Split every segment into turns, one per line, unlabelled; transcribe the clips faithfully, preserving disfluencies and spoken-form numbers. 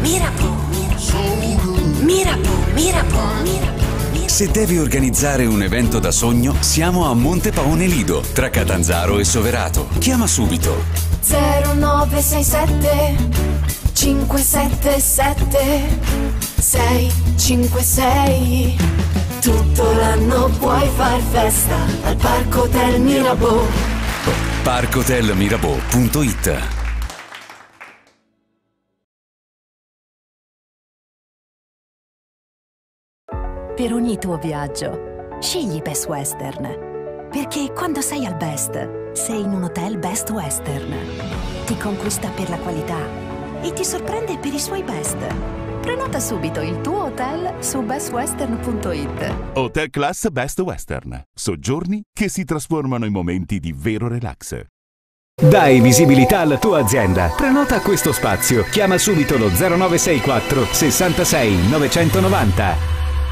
Mirabeau, Mirabeau, Mirabeau.
Se devi organizzare un evento da sogno, siamo a Monte Paone Lido, tra Catanzaro e Soverato. Chiama subito
zero nove sei sette cinque sette sette sei cinque sei. Tutto l'anno puoi far festa al Parco Hotel Mirabeau.
parco hotel mirabeau punto it.
Per ogni tuo viaggio, scegli Best Western. Perché quando sei al Best, sei in un hotel Best Western. Ti conquista per la qualità e ti sorprende per i suoi best. Prenota subito il tuo hotel su best western punto it.
Hotel Class Best Western. Soggiorni che si trasformano in momenti di vero relax.
Dai visibilità alla tua azienda. Prenota questo spazio. Chiama subito lo zero nove sei quattro sessantasei novecentonovanta.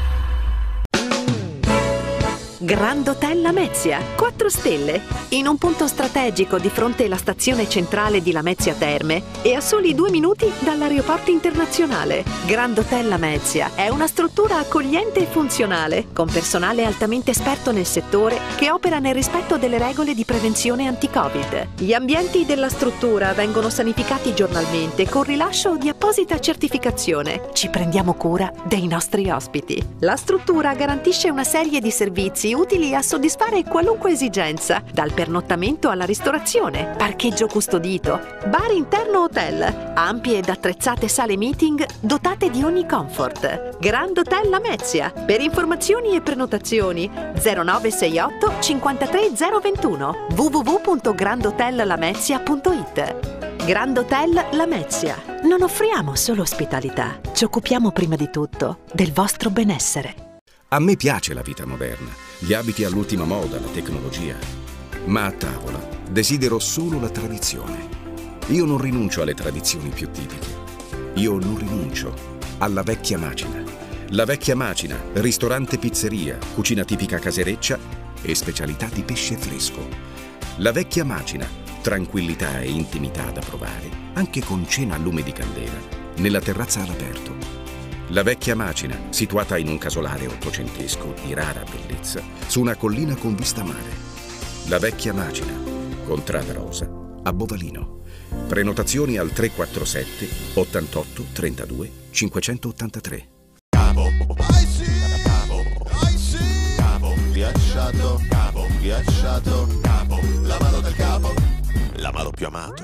Grand Hotel Lamezia, quattro stelle, in un punto strategico di fronte alla stazione centrale di Lamezia Terme e a soli due minuti dall'aeroporto internazionale. Grand Hotel Lamezia è una struttura accogliente e funzionale, con personale altamente esperto nel settore che opera nel rispetto delle regole di prevenzione anti-Covid. Gli ambienti della struttura vengono sanificati giornalmente con rilascio di apposita certificazione. Ci prendiamo cura dei nostri ospiti. La struttura garantisce una serie di servizi utili a soddisfare qualunque esigenza, dal pernottamento alla ristorazione, parcheggio custodito, bar interno hotel, ampie ed attrezzate sale meeting dotate di ogni comfort. Grand Hotel Lamezia. Per informazioni e prenotazioni zero nove sei otto cinquantatré zero ventuno w w w punto grand hotel lamezia punto it. Grand Hotel Lamezia. Non offriamo solo ospitalità, ci occupiamo prima di tutto del vostro benessere.
A me piace la vita moderna, gli abiti all'ultima moda, la tecnologia. Ma a tavola desidero solo la tradizione. Io non rinuncio alle tradizioni più tipiche. Io non rinuncio alla vecchia macina. La vecchia macina, ristorante pizzeria, cucina tipica casereccia e specialità di pesce fresco. La vecchia macina, tranquillità e intimità da provare, anche con cena a lume di candela, nella terrazza all'aperto. La vecchia macina, situata in un casolare ottocentesco di rara bellezza, su una collina con vista mare. La vecchia macina, contrada rosa, a Bovalino. Prenotazioni al tre quattro sette ottantotto trentadue cinquecentottantatré.
Capo, capo, capo, ghiacciato, capo, ghiacciato, capo, l'amaro del capo, l'amaro più amato.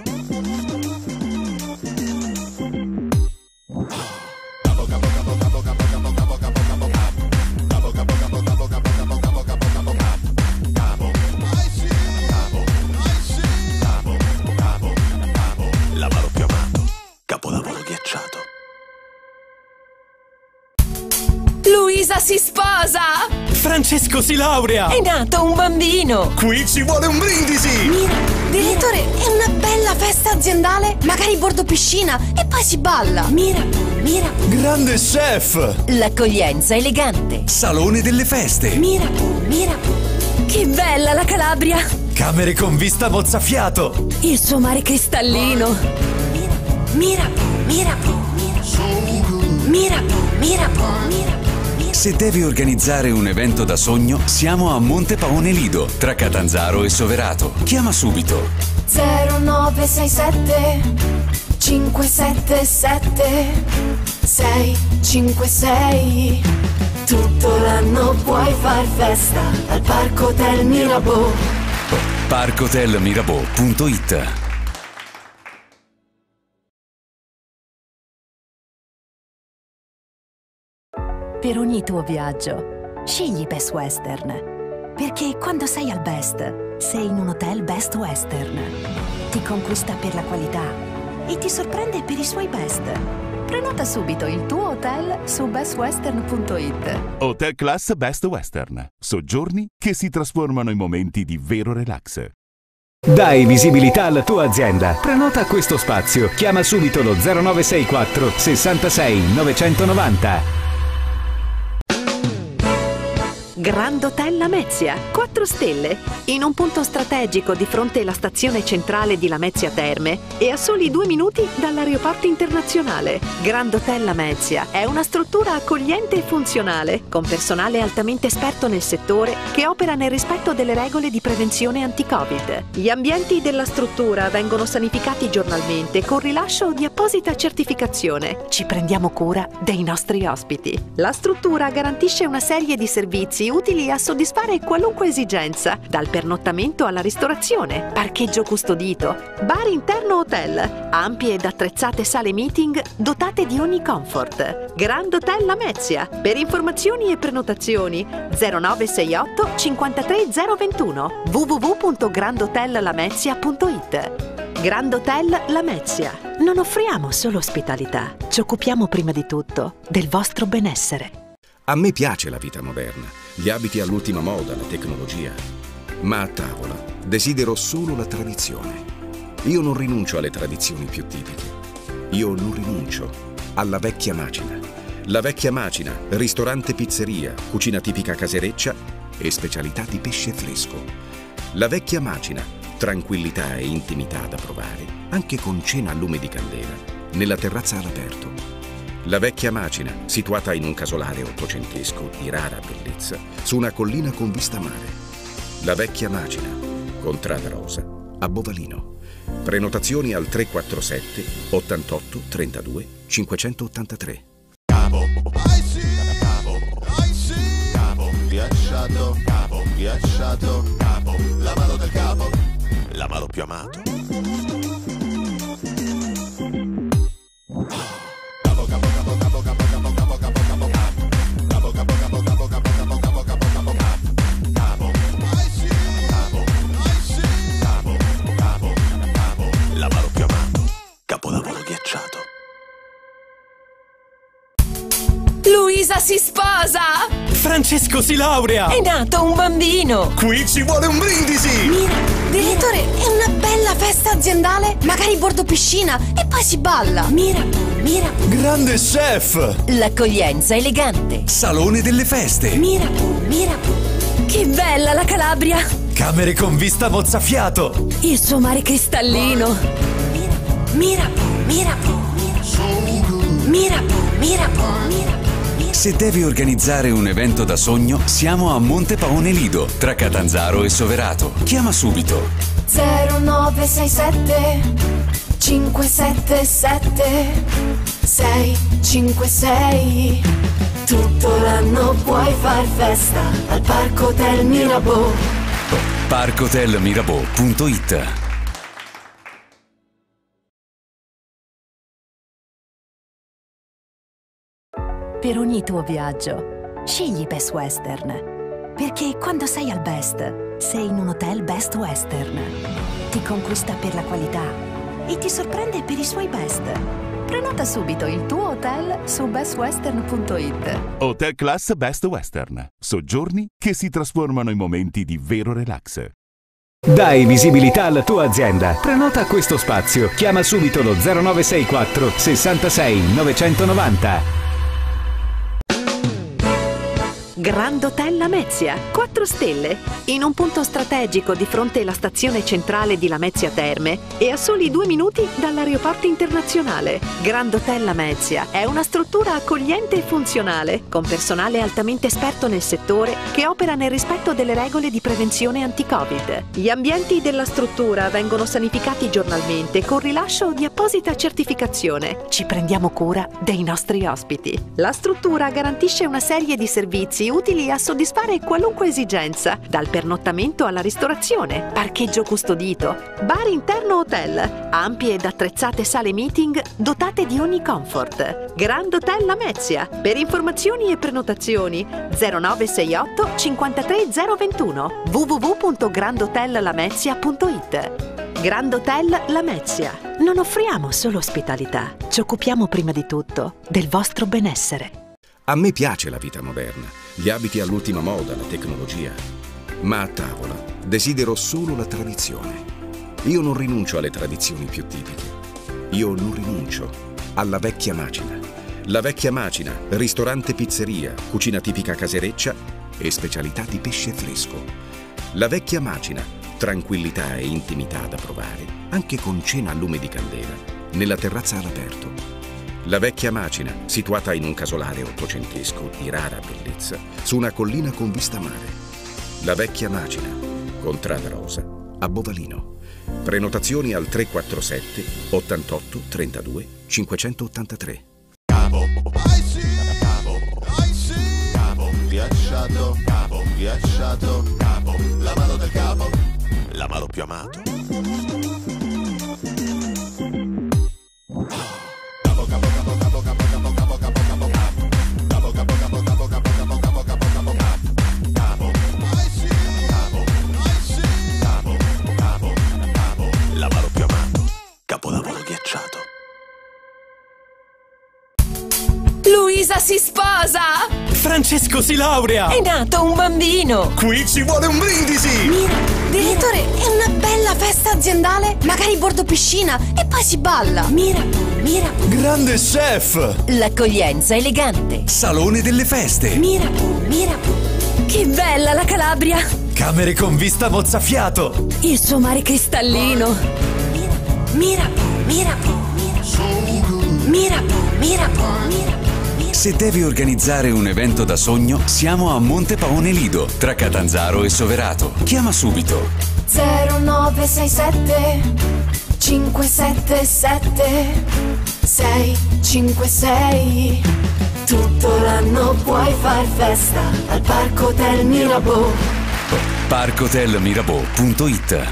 Luisa si sposa!
Francesco si laurea!
È nato un bambino!
Qui ci vuole un brindisi!
Mira, direttore, è una bella festa aziendale? Magari bordo piscina e poi si balla! Mira, mira!
Grande chef!
L'accoglienza elegante!
Salone delle feste!
Mira, mira! Che bella la Calabria!
Camere con vista mozzafiato!
Il suo mare cristallino! Mira, mira, mira! Mira, mira, mira!
Se devi organizzare un evento da sogno, siamo a Monte Paone Lido, tra Catanzaro e Soverato. Chiama subito
zero nove sei sette cinque sette sette sei cinque sei. Tutto l'anno puoi far festa al Parco Hotel Mirabeau.
parco hotel mirabeau punto it.
Per ogni tuo viaggio, scegli Best Western. Perché quando sei al Best, sei in un hotel Best Western. Ti conquista per la qualità e ti sorprende per i suoi best. Prenota subito il tuo hotel su best western punto it.
Hotel Class Best Western. Soggiorni che si trasformano in momenti di vero relax.
Dai visibilità alla tua azienda. Prenota questo spazio. Chiama subito lo zero nove sei quattro sessantasei novecentonovanta.
Grand Hotel Lamezia, quattro stelle, in un punto strategico di fronte alla stazione centrale di Lamezia Terme e a soli due minuti dall'aeroporto internazionale. Grand Hotel Lamezia è una struttura accogliente e funzionale, con personale altamente esperto nel settore che opera nel rispetto delle regole di prevenzione anti-Covid. Gli ambienti della struttura vengono sanificati giornalmente con rilascio di apposita certificazione. Ci prendiamo cura dei nostri ospiti. La struttura garantisce una serie di servizi utili a soddisfare qualunque esigenza, dal pernottamento alla ristorazione, parcheggio custodito, bar interno hotel, ampie ed attrezzate sale meeting dotate di ogni comfort. Grand Hotel Lamezia. Per informazioni e prenotazioni zero nove sei otto cinquantatré zero ventuno w w w punto grand hotel lamezia punto it. Grand Hotel Lamezia. Non offriamo solo ospitalità, ci occupiamo prima di tutto del vostro benessere.
A me piace la vita moderna, gli abiti all'ultima moda, la tecnologia. Ma a tavola desidero solo la tradizione. Io non rinuncio alle tradizioni più tipiche. Io non rinuncio alla vecchia macina. La vecchia macina, ristorante pizzeria, cucina tipica casereccia e specialità di pesce fresco. La vecchia macina, tranquillità e intimità da provare, anche con cena a lume di candela, nella terrazza all'aperto. La vecchia macina, situata in un casolare ottocentesco di rara bellezza, su una collina con vista mare. La vecchia macina, contrada rosa, a Bovalino. Prenotazioni al tre quattro sette ottantotto trentadue cinquecentottantatré.
Capo, capo, capo, ghiacciato, capo, ghiacciato, capo, l'amaro del capo, l'amaro più amato.
Luisa si sposa!
Francesco si laurea!
È nato un bambino!
Qui ci vuole un brindisi!
Mira, direttore, è una bella festa aziendale? Magari bordo piscina e poi si balla! Mira, mira!
Grande chef!
L'accoglienza elegante!
Salone delle feste!
Mira, mira! Che bella la Calabria!
Camere con vista mozzafiato!
Il suo mare cristallino! Mira, mira, mira! Mira, mira, mira!
Se devi organizzare un evento da sogno, siamo a Monte Paone Lido, tra Catanzaro e Soverato. Chiama subito
zero nove sei sette cinque sette sette sei cinque sei. Tutto l'anno puoi far festa al Parco Hotel Mirabeau.
parco hotel mirabeau punto it.
Per ogni tuo viaggio, scegli Best Western. Perché quando sei al Best, sei in un hotel Best Western. Ti conquista per la qualità e ti sorprende per i suoi best. Prenota subito il tuo hotel su best western punto it.
Hotel Class Best Western. Soggiorni che si trasformano in momenti di vero relax.
Dai visibilità alla tua azienda. Prenota questo spazio. Chiama subito lo zero nove sei quattro sessantasei novecentonovanta.
Grand Hotel Lamezia, quattro stelle, in un punto strategico di fronte alla stazione centrale di Lamezia Terme e a soli due minuti dall'aeroporto internazionale. Grand Hotel Lamezia è una struttura accogliente e funzionale, con personale altamente esperto nel settore che opera nel rispetto delle regole di prevenzione anti-Covid. Gli ambienti della struttura vengono sanificati giornalmente con rilascio di apposita certificazione. Ci prendiamo cura dei nostri ospiti. La struttura garantisce una serie di servizi utili a soddisfare qualunque esigenza, dal pernottamento alla ristorazione, parcheggio custodito, bar interno hotel, ampie ed attrezzate sale meeting dotate di ogni comfort. Grand Hotel Lamezia. Per informazioni e prenotazioni zero nove sei otto cinquantatré zero ventuno w w w punto grand hotel lamezia punto it. Grand Hotel Lamezia. Non offriamo solo ospitalità, ci occupiamo prima di tutto del vostro benessere.
A me piace la vita moderna, gli abiti all'ultima moda, la tecnologia. Ma a tavola desidero solo la tradizione. Io non rinuncio alle tradizioni più tipiche. Io non rinuncio alla vecchia macina. La vecchia macina, ristorante pizzeria, cucina tipica casereccia e specialità di pesce fresco. La Vecchia Macina, tranquillità e intimità da provare, anche con cena a lume di candela, nella terrazza all'aperto. La Vecchia Macina, situata in un casolare ottocentesco di rara bellezza, su una collina con vista mare. La Vecchia Macina, Contrada Rosa, a Bovalino. Prenotazioni al tre quattro sette ottantotto trentadue cinquecentottantatré.
Capo, capo, capo, ghiacciato, capo, ghiacciato, capo, l'amaro del capo, l'amaro più amato.
Luisa si sposa!
Francesco si laurea!
È nato un bambino!
Qui ci vuole un brindisi!
Mira, direttore, è una bella festa aziendale? Magari bordo piscina e poi si balla! Mira, mira!
Grande chef!
L'accoglienza elegante!
Salone delle feste!
Mira, mira! Che bella la Calabria!
Camere con vista mozzafiato!
Il suo mare cristallino! Mira, mira, mira! Mira, mira, mira!
Se devi organizzare un evento da sogno, siamo a Monte Paone Lido, tra Catanzaro e Soverato. Chiama subito
zero nove sei sette cinque sette sette sei cinque sei. Tutto l'anno puoi far festa al Parco Hotel Mirabeau.
parco hotel mirabeau punto it.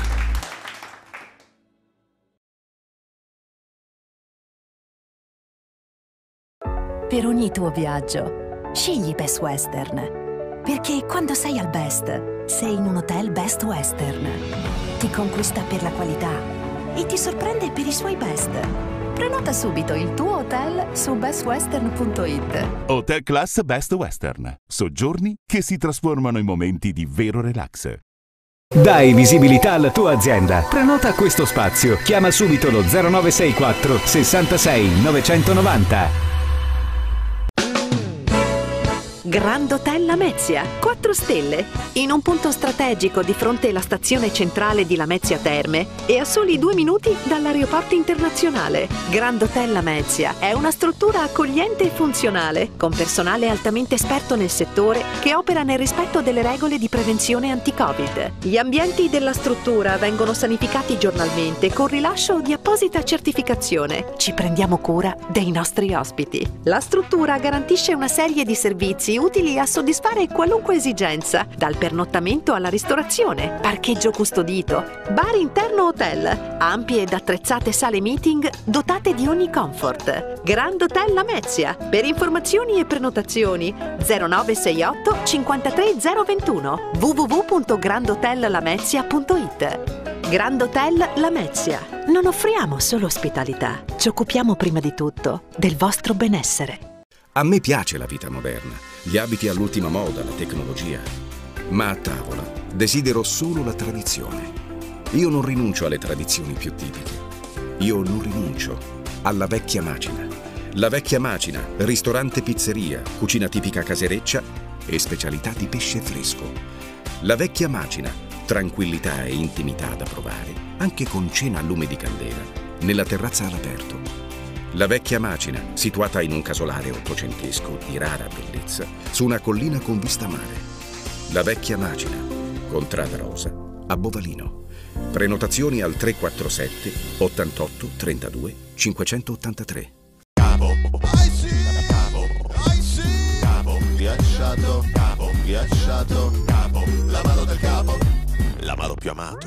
Per ogni tuo viaggio, scegli Best Western. Perché quando sei al Best, sei in un hotel Best Western. Ti conquista per la qualità e ti sorprende per i suoi best. Prenota subito il tuo hotel su best western punto it.
Hotel Class Best Western. Soggiorni che si trasformano in momenti di vero relax.
Dai visibilità alla tua azienda. Prenota questo spazio. Chiama subito lo zero nove sei quattro sessantasei novecentonovanta.
Grand Hotel Lamezia, quattro stelle, in un punto strategico di fronte alla stazione centrale di Lamezia Terme e a soli due minuti dall'aeroporto internazionale. Grand Hotel Lamezia è una struttura accogliente e funzionale, con personale altamente esperto nel settore che opera nel rispetto delle regole di prevenzione anti-Covid. Gli ambienti della struttura vengono sanificati giornalmente con rilascio di apposita certificazione. Ci prendiamo cura dei nostri ospiti. La struttura garantisce una serie di servizi utili a soddisfare qualunque esigenza, dal pernottamento alla ristorazione, parcheggio custodito, bar interno hotel, ampie ed attrezzate sale meeting dotate di ogni comfort. Grand Hotel Lamezia. Per informazioni e prenotazioni zero nove sei otto cinquantatré zero ventuno w w w punto grand hotel lamezia punto it. Grand Hotel Lamezia. Non offriamo solo ospitalità, ci occupiamo prima di tutto del vostro benessere.
A me piace la vita moderna, gli abiti all'ultima moda, la tecnologia. Ma a tavola desidero solo la tradizione. Io non rinuncio alle tradizioni più tipiche. Io non rinuncio alla Vecchia Macina. La Vecchia Macina, ristorante pizzeria, cucina tipica casereccia e specialità di pesce fresco. La Vecchia Macina, tranquillità e intimità da provare, anche con cena a lume di candela, nella terrazza all'aperto. La Vecchia Macina, situata in un casolare ottocentesco di rara bellezza, su una collina con vista mare. La Vecchia Macina, Contrada Rosa, a Bovalino. Prenotazioni al tre quattro sette ottantotto trentadue cinquecentottantatré.
Capo, capo, capo, ghiacciato, capo, ghiacciato, capo, l'amaro del capo, l'amaro più amato.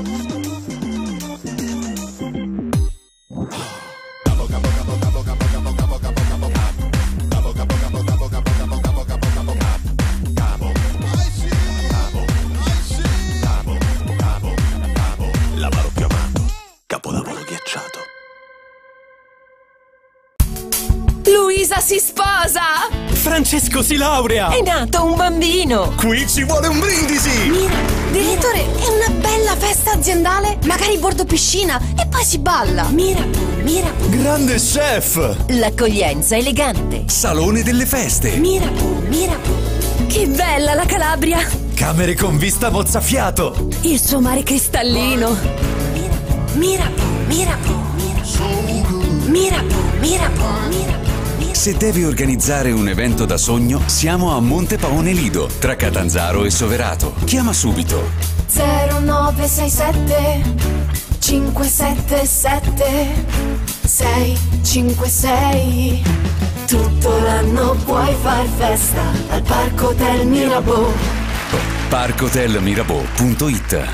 Luisa si sposa!
Francesco si laurea!
È nato un bambino!
Qui ci vuole un brindisi!
Mira, direttore, è una bella festa aziendale? Magari bordo piscina e poi si balla! Mira, mira!
Grande chef!
L'accoglienza elegante!
Salone delle feste!
Mira, mira! Che bella la Calabria!
Camere con vista mozzafiato!
Il suo mare cristallino! Mirapo, Mirapo, Mirapo, Mirapo, Mirapo.
Se devi organizzare un evento da sogno, siamo a Monte Paone Lido, tra Catanzaro e Soverato. Chiama subito
zero nove sei sette cinque sette sette sei cinque sei. Tutto l'anno puoi far festa al Parco Hotel Mirabeau.
parco hotel mirabeau punto it.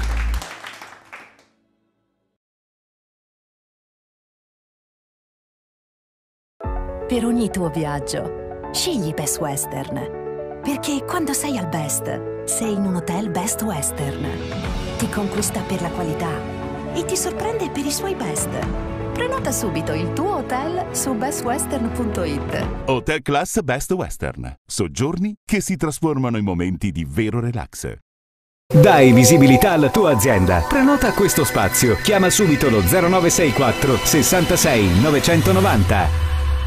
Per ogni tuo viaggio, scegli Best Western. Perché quando sei al Best, sei in un hotel Best Western. Ti conquista per la qualità e ti sorprende per i suoi best. Prenota subito il tuo hotel su best western punto it.
Hotel Class Best Western. Soggiorni che si trasformano in momenti di vero relax.
Dai visibilità alla tua azienda. Prenota questo spazio. Chiama subito lo zero nove sei quattro sessantasei novecentonovanta.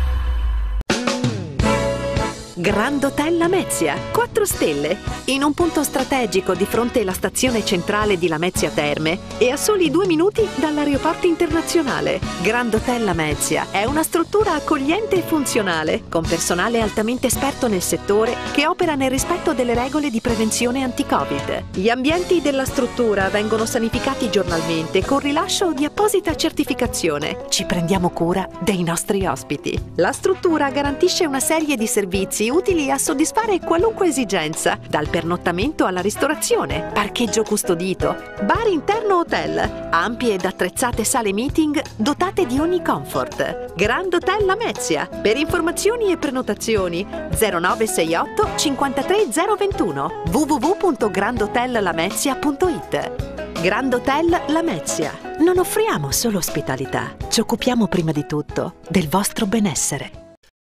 Grand Hotel Lamezia, quattro stelle, in un punto strategico di fronte alla stazione centrale di Lamezia Terme e a soli due minuti dall'aeroporto internazionale. Grand Hotel Lamezia è una struttura accogliente e funzionale, con personale altamente esperto nel settore che opera nel rispetto delle regole di prevenzione anti-Covid. Gli ambienti della struttura vengono sanificati giornalmente con rilascio di apposita certificazione. Ci prendiamo cura dei nostri ospiti. La struttura garantisce una serie di servizi utili a soddisfare qualunque esigenza, dal pernottamento alla ristorazione, parcheggio custodito, bar interno hotel, ampie ed attrezzate sale meeting dotate di ogni comfort. Grand Hotel Lamezia. Per informazioni e prenotazioni zero nove sei otto cinquantatré zero ventuno w w w punto grand hotel lamezia punto it. Grand Hotel Lamezia. Non offriamo solo ospitalità, ci occupiamo prima di tutto del vostro benessere.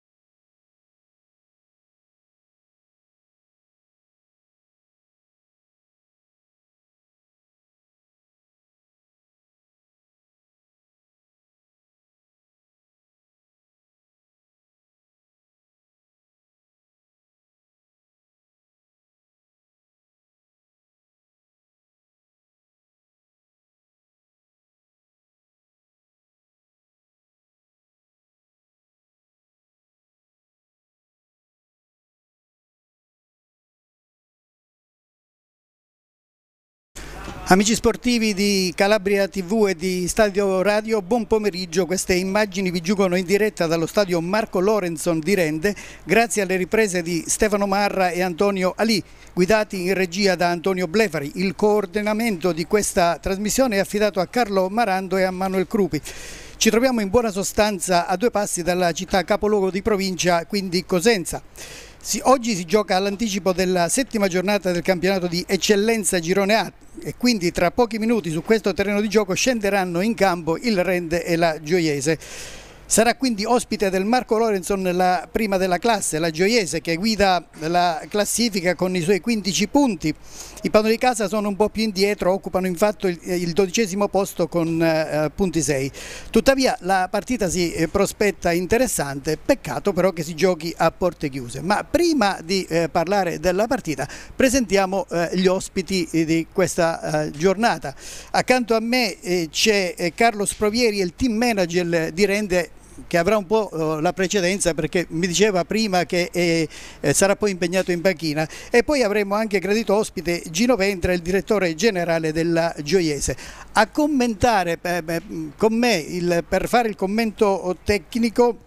Amici sportivi di Calabria tivù e di Stadio Radio, buon pomeriggio. Queste immagini vi giungono in diretta dallo stadio Marco Lorentzon di Rende, grazie alle riprese di Stefano Marra e Antonio Ali, guidati in regia da Antonio Blefari. Il coordinamento di questa trasmissione è affidato a Carlo Marando e a Manuel Crupi. Ci troviamo in buona sostanza a due passi dalla città capoluogo di provincia, quindi Cosenza. Si, oggi si gioca all'anticipo della settima giornata del campionato di eccellenza Girone A e quindi tra pochi minuti su questo terreno di gioco scenderanno in campo il Rende e la Gioiese. Sarà quindi ospite del Marco Lorentzon la prima della classe, la Gioiese, che guida la classifica con i suoi quindici punti. I padroni di casa sono un po' più indietro, occupano infatti il, il dodicesimo posto con eh, punti sei. Tuttavia la partita si eh, prospetta interessante, peccato però che si giochi a porte chiuse. Ma prima di eh, parlare della partita presentiamo eh, gli ospiti di questa eh, giornata. Accanto a me eh, c'è eh, Carlo Sprovieri, il team manager di Rende, che avrà un po' uh, la precedenza perché mi diceva prima che eh, eh, sarà poi impegnato in panchina, e poi avremo anche gradito ospite Gino Ventra, il direttore generale della Gioiese. A commentare eh, con me il, per fare il commento tecnico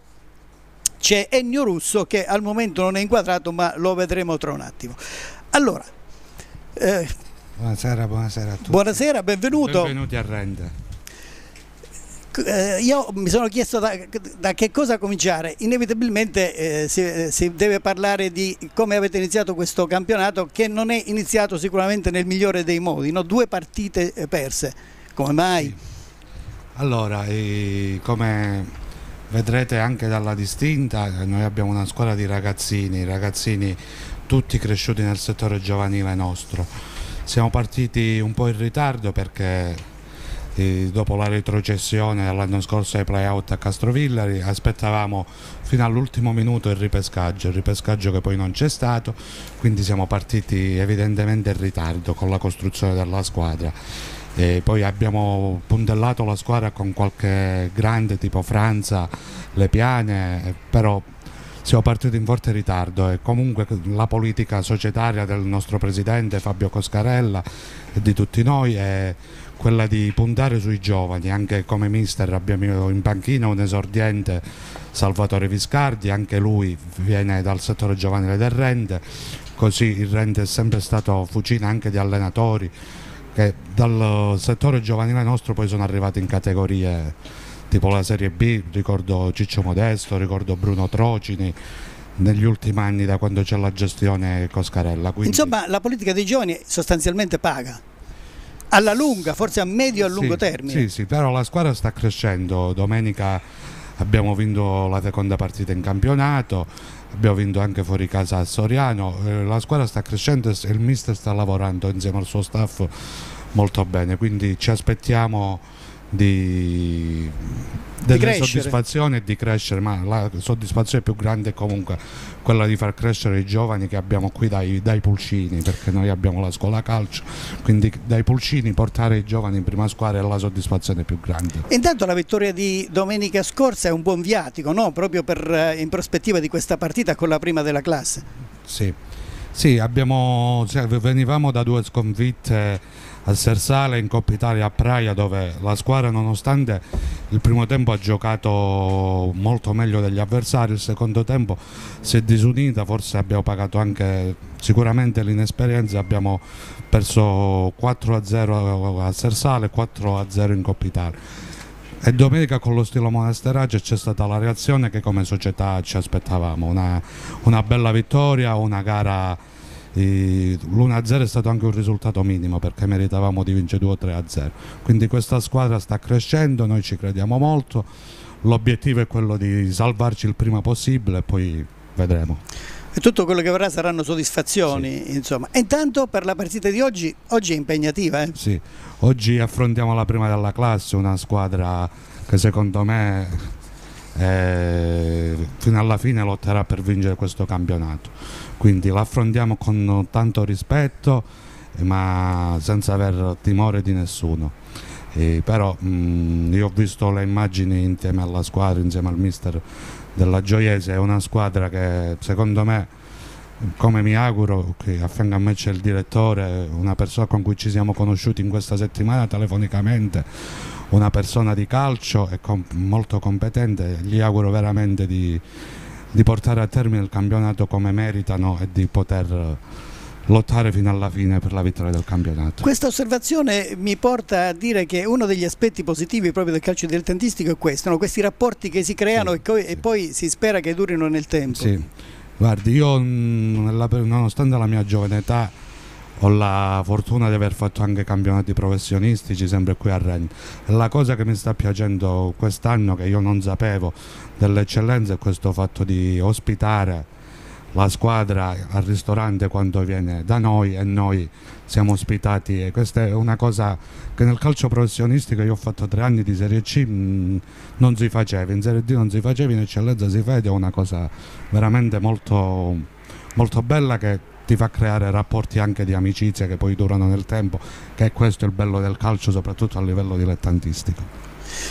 c'è Ennio Russo, che al momento non è inquadrato ma lo vedremo tra un attimo. Allora, eh,
buonasera, buonasera a tutti.
Buonasera, benvenuto.
Benvenuti a Rende.
Io mi sono chiesto da, da che cosa cominciare. Inevitabilmente eh, si, si deve parlare di come avete iniziato questo campionato, che non è iniziato sicuramente nel migliore dei modi, no? Due partite perse, come mai?
Sì. Allora, eh, come vedrete anche dalla distinta, noi abbiamo una squadra di ragazzini, ragazzini tutti cresciuti nel settore giovanile nostro. Siamo partiti un po' in ritardo perché E dopo la retrocessione dell'anno scorso ai play-out a Castrovillari aspettavamo fino all'ultimo minuto il ripescaggio, il ripescaggio che poi non c'è stato, quindi siamo partiti evidentemente in ritardo con la costruzione della squadra. E poi abbiamo puntellato la squadra con qualche grande tipo Franza, Le Piane, però siamo partiti in forte ritardo e comunque la politica societaria del nostro presidente Fabio Coscarella e di tutti noi è quella di puntare sui giovani. Anche come mister abbiamo in panchina un esordiente, Salvatore Viscardi, anche lui viene dal settore giovanile del Rende, così il Rende è sempre stato fucina anche di allenatori che dal settore giovanile nostro poi sono arrivati in categorie tipo la Serie B, ricordo Ciccio Modesto, ricordo Bruno Trocini, negli ultimi anni da quando c'è la gestione Coscarella. Quindi...
Insomma, la politica dei giovani sostanzialmente paga, alla lunga, forse a medio e a lungo
sì,
termine.
Sì, sì, però la squadra sta crescendo. Domenica abbiamo vinto la seconda partita in campionato, abbiamo vinto anche fuori casa a Soriano, eh, la squadra sta crescendo e il mister sta lavorando insieme al suo staff molto bene, quindi ci aspettiamo di, delle soddisfazioni e di crescere, ma la soddisfazione più grande è comunque quella di far crescere i giovani che abbiamo qui dai, dai Pulcini, perché noi abbiamo la scuola calcio, quindi dai Pulcini portare i giovani in prima squadra è la soddisfazione più grande.
Intanto la vittoria di domenica scorsa è un buon viatico, no? Proprio per, in prospettiva di questa partita con la prima della classe.
Sì, sì, abbiamo, cioè, venivamo da due sconfitte a Sersale, in Coppa Italia a Praia, dove la squadra, nonostante il primo tempo ha giocato molto meglio degli avversari, il secondo tempo si è disunita, forse abbiamo pagato anche sicuramente l'inesperienza, abbiamo perso quattro a zero a Sersale e quattro a zero in Coppa Italia. E domenica con lo stile Monasterace c'è stata la reazione che come società ci aspettavamo, una, una bella vittoria, una gara. L'uno a zero è stato anche un risultato minimo perché meritavamo di vincere due o tre a zero, quindi questa squadra sta crescendo, noi ci crediamo molto, l'obiettivo è quello di salvarci il prima possibile e poi vedremo.
E tutto quello che verrà saranno soddisfazioni, sì. Insomma. E intanto per la partita di oggi, oggi è impegnativa, eh?
Sì, oggi affrontiamo la prima della classe, una squadra che secondo me eh, fino alla fine lotterà per vincere questo campionato, quindi l'affrontiamo con tanto rispetto ma senza aver timore di nessuno. E però mh, io ho visto le immagini insieme alla squadra, insieme al mister della Gioiese, è una squadra che secondo me, come mi auguro, che a fianco a me c'è il direttore, una persona con cui ci siamo conosciuti in questa settimana telefonicamente, una persona di calcio e com molto competente, gli auguro veramente di, di portare a termine il campionato come meritano e di poter lottare fino alla fine per la vittoria del campionato.
Questa osservazione mi porta a dire che uno degli aspetti positivi proprio del calcio dilettantistico è questo, no? Questi rapporti che si creano, sì, e, sì, e poi si spera che durino nel tempo.
Sì. Guardi, io nella, nonostante la mia giovane età ho la fortuna di aver fatto anche campionati professionistici sempre qui a Rennes. La cosa che mi sta piacendo quest'anno, che io non sapevo dell'eccellenza, è questo fatto di ospitare la squadra al ristorante quando viene da noi e noi siamo ospitati, e questa è una cosa che nel calcio professionistico, io ho fatto tre anni di Serie C, mh, non si faceva, in Serie D non si faceva, in eccellenza si fa, ed è una cosa veramente molto, molto bella, che ti fa creare rapporti anche di amicizia che poi durano nel tempo, che è questo il bello del calcio, soprattutto a livello dilettantistico.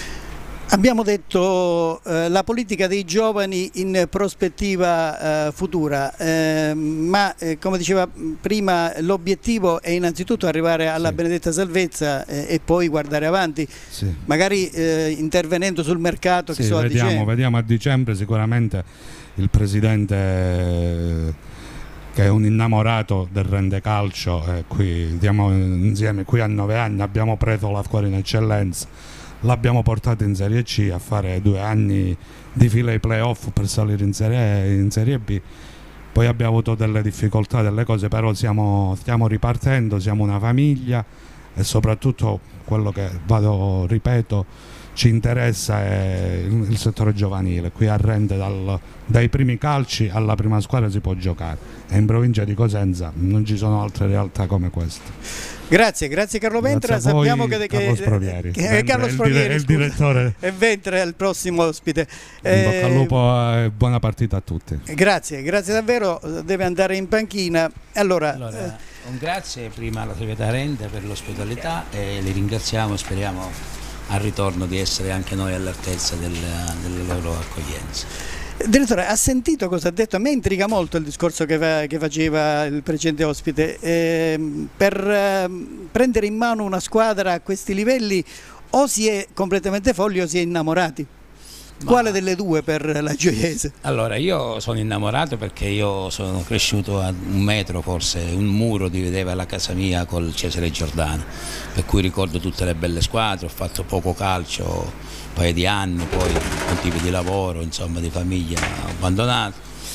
Abbiamo detto eh, la politica dei giovani in prospettiva eh, futura, eh, ma eh, come diceva prima l'obiettivo è innanzitutto arrivare alla, sì, benedetta salvezza eh, e poi guardare avanti, sì, magari eh, intervenendo sul mercato,
sì,
che so, a
vediamo,
dicembre.
Vediamo a dicembre, sicuramente il presidente, eh, che è un innamorato del Rende Calcio, eh, qui siamo insieme qui a nove anni, abbiamo preso la squadra in eccellenza, l'abbiamo portato in Serie C a fare due anni di fila ai playoff per salire in Serie, in Serie B, poi abbiamo avuto delle difficoltà, delle cose, però siamo, stiamo ripartendo, siamo una famiglia e soprattutto quello che vado, ripeto, ci interessa è il, il settore giovanile. Qui a Rende dal, dai primi calci alla prima squadra si può giocare e in provincia di Cosenza non ci sono altre realtà come questa.
Grazie, grazie Carlo Ventra.
Grazie a voi,
sappiamo che, che,
Carlo Sprovieri.
che, che Carlo Sprovieri,
è il direttore.
E Ventra è il prossimo ospite.
In bocca al lupo e buona partita a tutti.
Grazie, grazie davvero. Deve andare in panchina. Allora,
allora un grazie prima alla Società Rende per l'ospitalità e li ringraziamo e speriamo al ritorno di essere anche noi all'altezza del, della loro accoglienza.
Direttore, ha sentito cosa ha detto? A me intriga molto il discorso che, fa, che faceva il precedente ospite. Eh, per eh, prendere in mano una squadra a questi livelli o si è completamente folli o si è innamorati? Ma... Quale delle due per la Gioiese?
Allora, io sono innamorato perché io sono cresciuto a un metro, forse un muro divideva la casa mia col Cesare Giordano, per cui ricordo tutte le belle squadre, ho fatto poco calcio, un paio di anni, poi motivi di lavoro, insomma di famiglia ho abbandonato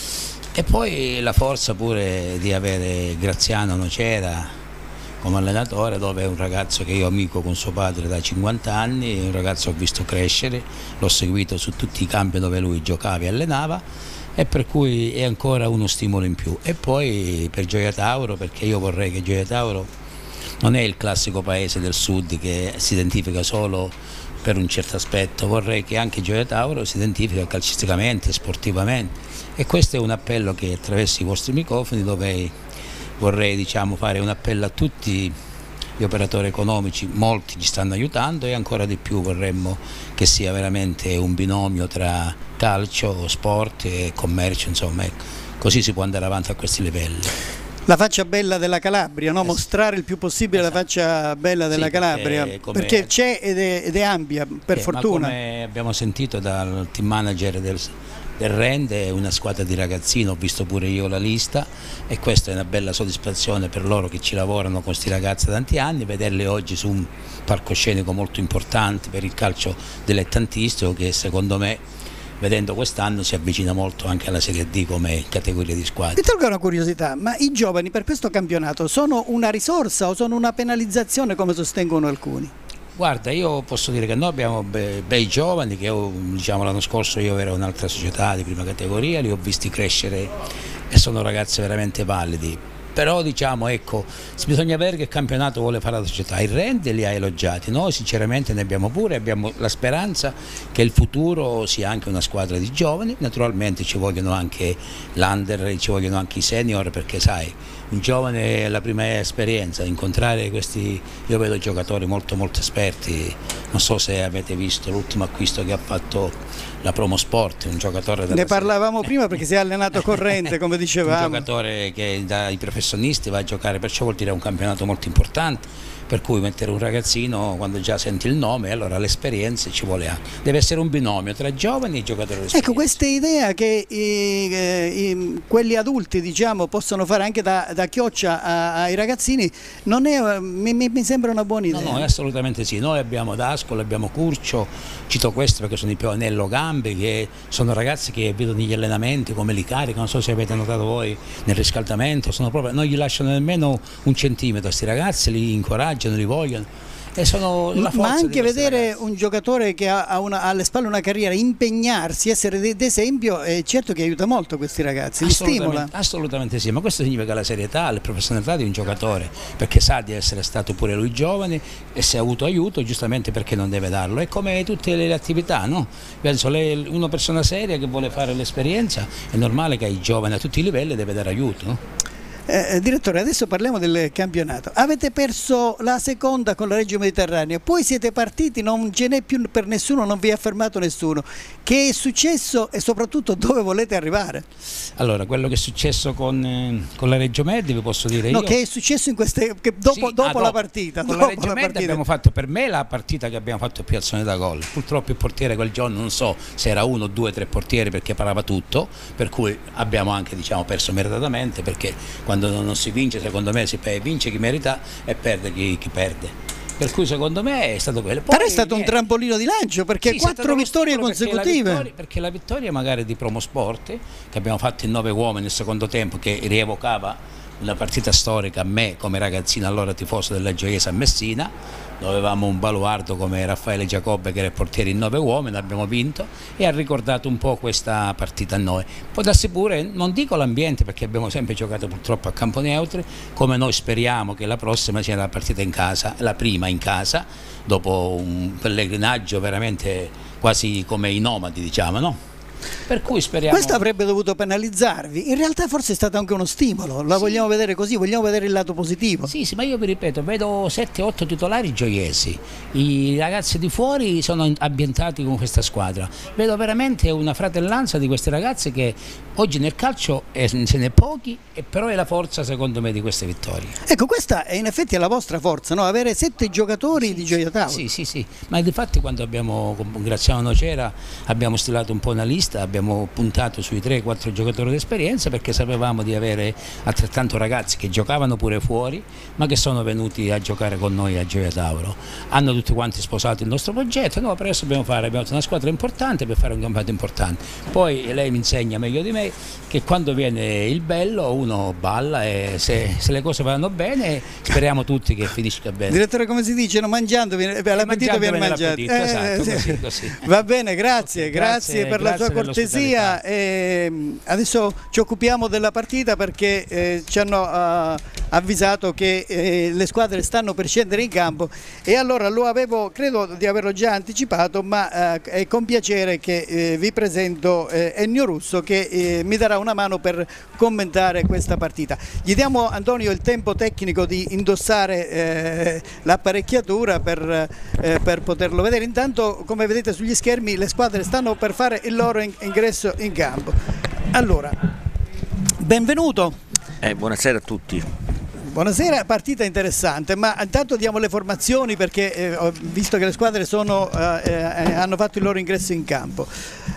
e poi la forza pure di avere Graziano Nocera come allenatore, dove è un ragazzo che io amico con suo padre da cinquanta anni, un ragazzo che ho visto crescere, l'ho seguito su tutti i campi dove lui giocava e allenava e per cui è ancora uno stimolo in più. E poi per Gioia Tauro, perché io vorrei che Gioia Tauro non è il classico paese del sud che si identifica solo per un certo aspetto, vorrei che anche Gioia Tauro si identifica calcisticamente, sportivamente e questo è un appello che attraverso i vostri microfoni dove vorrei diciamo, fare un appello a tutti gli operatori economici, molti ci stanno aiutando e ancora di più vorremmo che sia veramente un binomio tra calcio, sport e commercio, insomma, ecco. Così si può andare avanti a questi livelli.
La faccia bella della Calabria, no? Mostrare il più possibile esatto. la faccia bella della sì, Calabria, perché, perché c'è ed, ed è ampia, per
eh,
fortuna.
Ma come abbiamo sentito dal team manager del del Rende, è una squadra di ragazzini, ho visto pure io la lista e questa è una bella soddisfazione per loro che ci lavorano con questi ragazzi da tanti anni, vederli oggi su un palcoscenico molto importante per il calcio dilettantistico che secondo me vedendo quest'anno si avvicina molto anche alla Serie D come categoria di squadra.
Mi tolgo una curiosità, ma i giovani per questo campionato sono una risorsa o sono una penalizzazione come sostengono alcuni?
Guarda, io posso dire che noi abbiamo be bei giovani che diciamo, l'anno scorso io ero in un'altra società di prima categoria, li ho visti crescere e sono ragazzi veramente validi. Però diciamo ecco, bisogna vedere che campionato vuole fare la società. Il Rende li ha elogiati, noi sinceramente ne abbiamo pure, abbiamo la speranza che il futuro sia anche una squadra di giovani, naturalmente ci vogliono anche l'under, ci vogliono anche i senior perché sai, un giovane è la prima esperienza, incontrare questi, io vedo giocatori molto molto esperti, non so se avete visto l'ultimo acquisto che ha fatto la Promo Sport, un giocatore della
ne parlavamo prima perché si è allenato corrente come dicevamo,
un giocatore che dai professionisti va a giocare, perciò vuol dire un campionato molto importante, per cui mettere un ragazzino quando già senti il nome, allora l'esperienza ci vuole anche, deve essere un binomio tra giovani e giocatori d'esperienza.
Ecco, questa idea che i, i, quelli adulti diciamo possono fare anche da, da chioccia a, ai ragazzini non è, mi, mi sembra una buona idea.
No, no, assolutamente sì, noi abbiamo D'Ascolo, abbiamo Curcio, cito questi perché sono i più Anello Gambe, che sono ragazzi che vedono negli allenamenti come li caricano, non so se avete notato voi nel riscaldamento, sono proprio, non gli lasciano nemmeno un centimetro a questi ragazzi, li incoraggiano, li vogliono. E sono la forza
ma anche vedere
ragazzi.
Un giocatore che ha una, alle spalle una carriera, impegnarsi, essere d'esempio, è certo che aiuta molto questi ragazzi, li stimola.
Assolutamente sì, ma questo significa la serietà, la professionalità di un giocatore, perché sa di essere stato pure lui giovane e se ha avuto aiuto giustamente perché non deve darlo, è come tutte le attività, no? Penso lei, una persona seria che vuole fare l'esperienza è normale che ai giovani a tutti i livelli deve dare aiuto, no?
Eh, direttore, adesso parliamo del campionato. Avete perso la seconda con la Reggio Mediterranea, poi siete partiti, non ce n'è più per nessuno, non vi ha fermato nessuno. Che è successo e soprattutto dove volete arrivare?
Allora, quello che è successo con, eh, con la Reggio Med, vi posso dire
no,
io.
Che è successo in queste, che dopo,
sì,
dopo,
ah, dopo
la partita.
Con
dopo
la Reggio
la
Med
partita.
abbiamo fatto per me la partita che abbiamo fatto più azioni da gol. Purtroppo il portiere quel giorno non so se era uno, due, tre portieri perché parava tutto, per cui abbiamo anche diciamo, perso meritatamente perché quando non si vince secondo me si vince chi merita e perde chi, chi perde, per cui secondo me è stato quello. Poi,
però è stato niente. Un trampolino di lancio perché sì, quattro vittorie consecutive,
perché la, vittoria, perché la vittoria magari di Promo Sport che abbiamo fatto in nove uomini nel secondo tempo, che rievocava una partita storica a me come ragazzino allora tifoso della Gioiese a Messina, avevamo un baluardo come Raffaele Giacobbe che era il portiere in nove uomini, abbiamo vinto e ha ricordato un po' questa partita a noi. Può darsi pure, non dico l'ambiente perché abbiamo sempre giocato purtroppo a campo neutro, come noi speriamo che la prossima sia la partita in casa, la prima in casa, dopo un pellegrinaggio veramente quasi come i nomadi, diciamo, no? Per cui speriamo...
Questo avrebbe dovuto penalizzarvi, in realtà forse è stato anche uno stimolo, la sì. vogliamo vedere così, vogliamo vedere il lato positivo.
Sì, sì, ma io vi ripeto, vedo sette otto titolari gioiesi, i ragazzi di fuori sono ambientati con questa squadra, vedo veramente una fratellanza di questi ragazzi che oggi nel calcio è, se ne è pochi, e però è la forza secondo me di queste vittorie.
Ecco, questa è in effetti la vostra forza, no? Avere sette giocatori sì, di Gioia Tauro.
Sì, sì, sì, ma difatti quando abbiamo, con Graziano Nocera, abbiamo stilato un po' una lista, abbiamo puntato sui tre quattro giocatori d'esperienza perché sapevamo di avere altrettanto ragazzi che giocavano pure fuori ma che sono venuti a giocare con noi a Gioia Tauro, hanno tutti quanti sposato il nostro progetto. No, per adesso dobbiamo fare, abbiamo una squadra importante per fare un campionato importante. Poi lei mi insegna meglio di me che quando viene il bello uno balla e se, se le cose vanno bene speriamo tutti che finisca bene.
Direttore, come si dice, no, mangiando viene, l'appetito viene mangiato.
Eh, esatto,
sì.
così, così.
Va bene, grazie,
Okay,
grazie,
grazie
per
grazie
la sua cortesia. E adesso ci occupiamo della partita perché eh, ci hanno uh, avvisato che eh, le squadre stanno per scendere in campo e allora lo avevo, credo di averlo già anticipato, ma uh, è con piacere che eh, vi presento eh, Ennio Russo che eh, mi darà una mano per commentare questa partita. Gli diamo, Antonio, il tempo tecnico di indossare eh, l'apparecchiatura per, eh, per poterlo vedere. Intanto, come vedete sugli schermi, le squadre stanno per fare il loro ingresso in campo. Allora, benvenuto.
Eh, buonasera a tutti.
Buonasera, partita interessante, ma intanto diamo le formazioni perché eh, ho visto che le squadre sono, eh, eh, hanno fatto il loro ingresso in campo.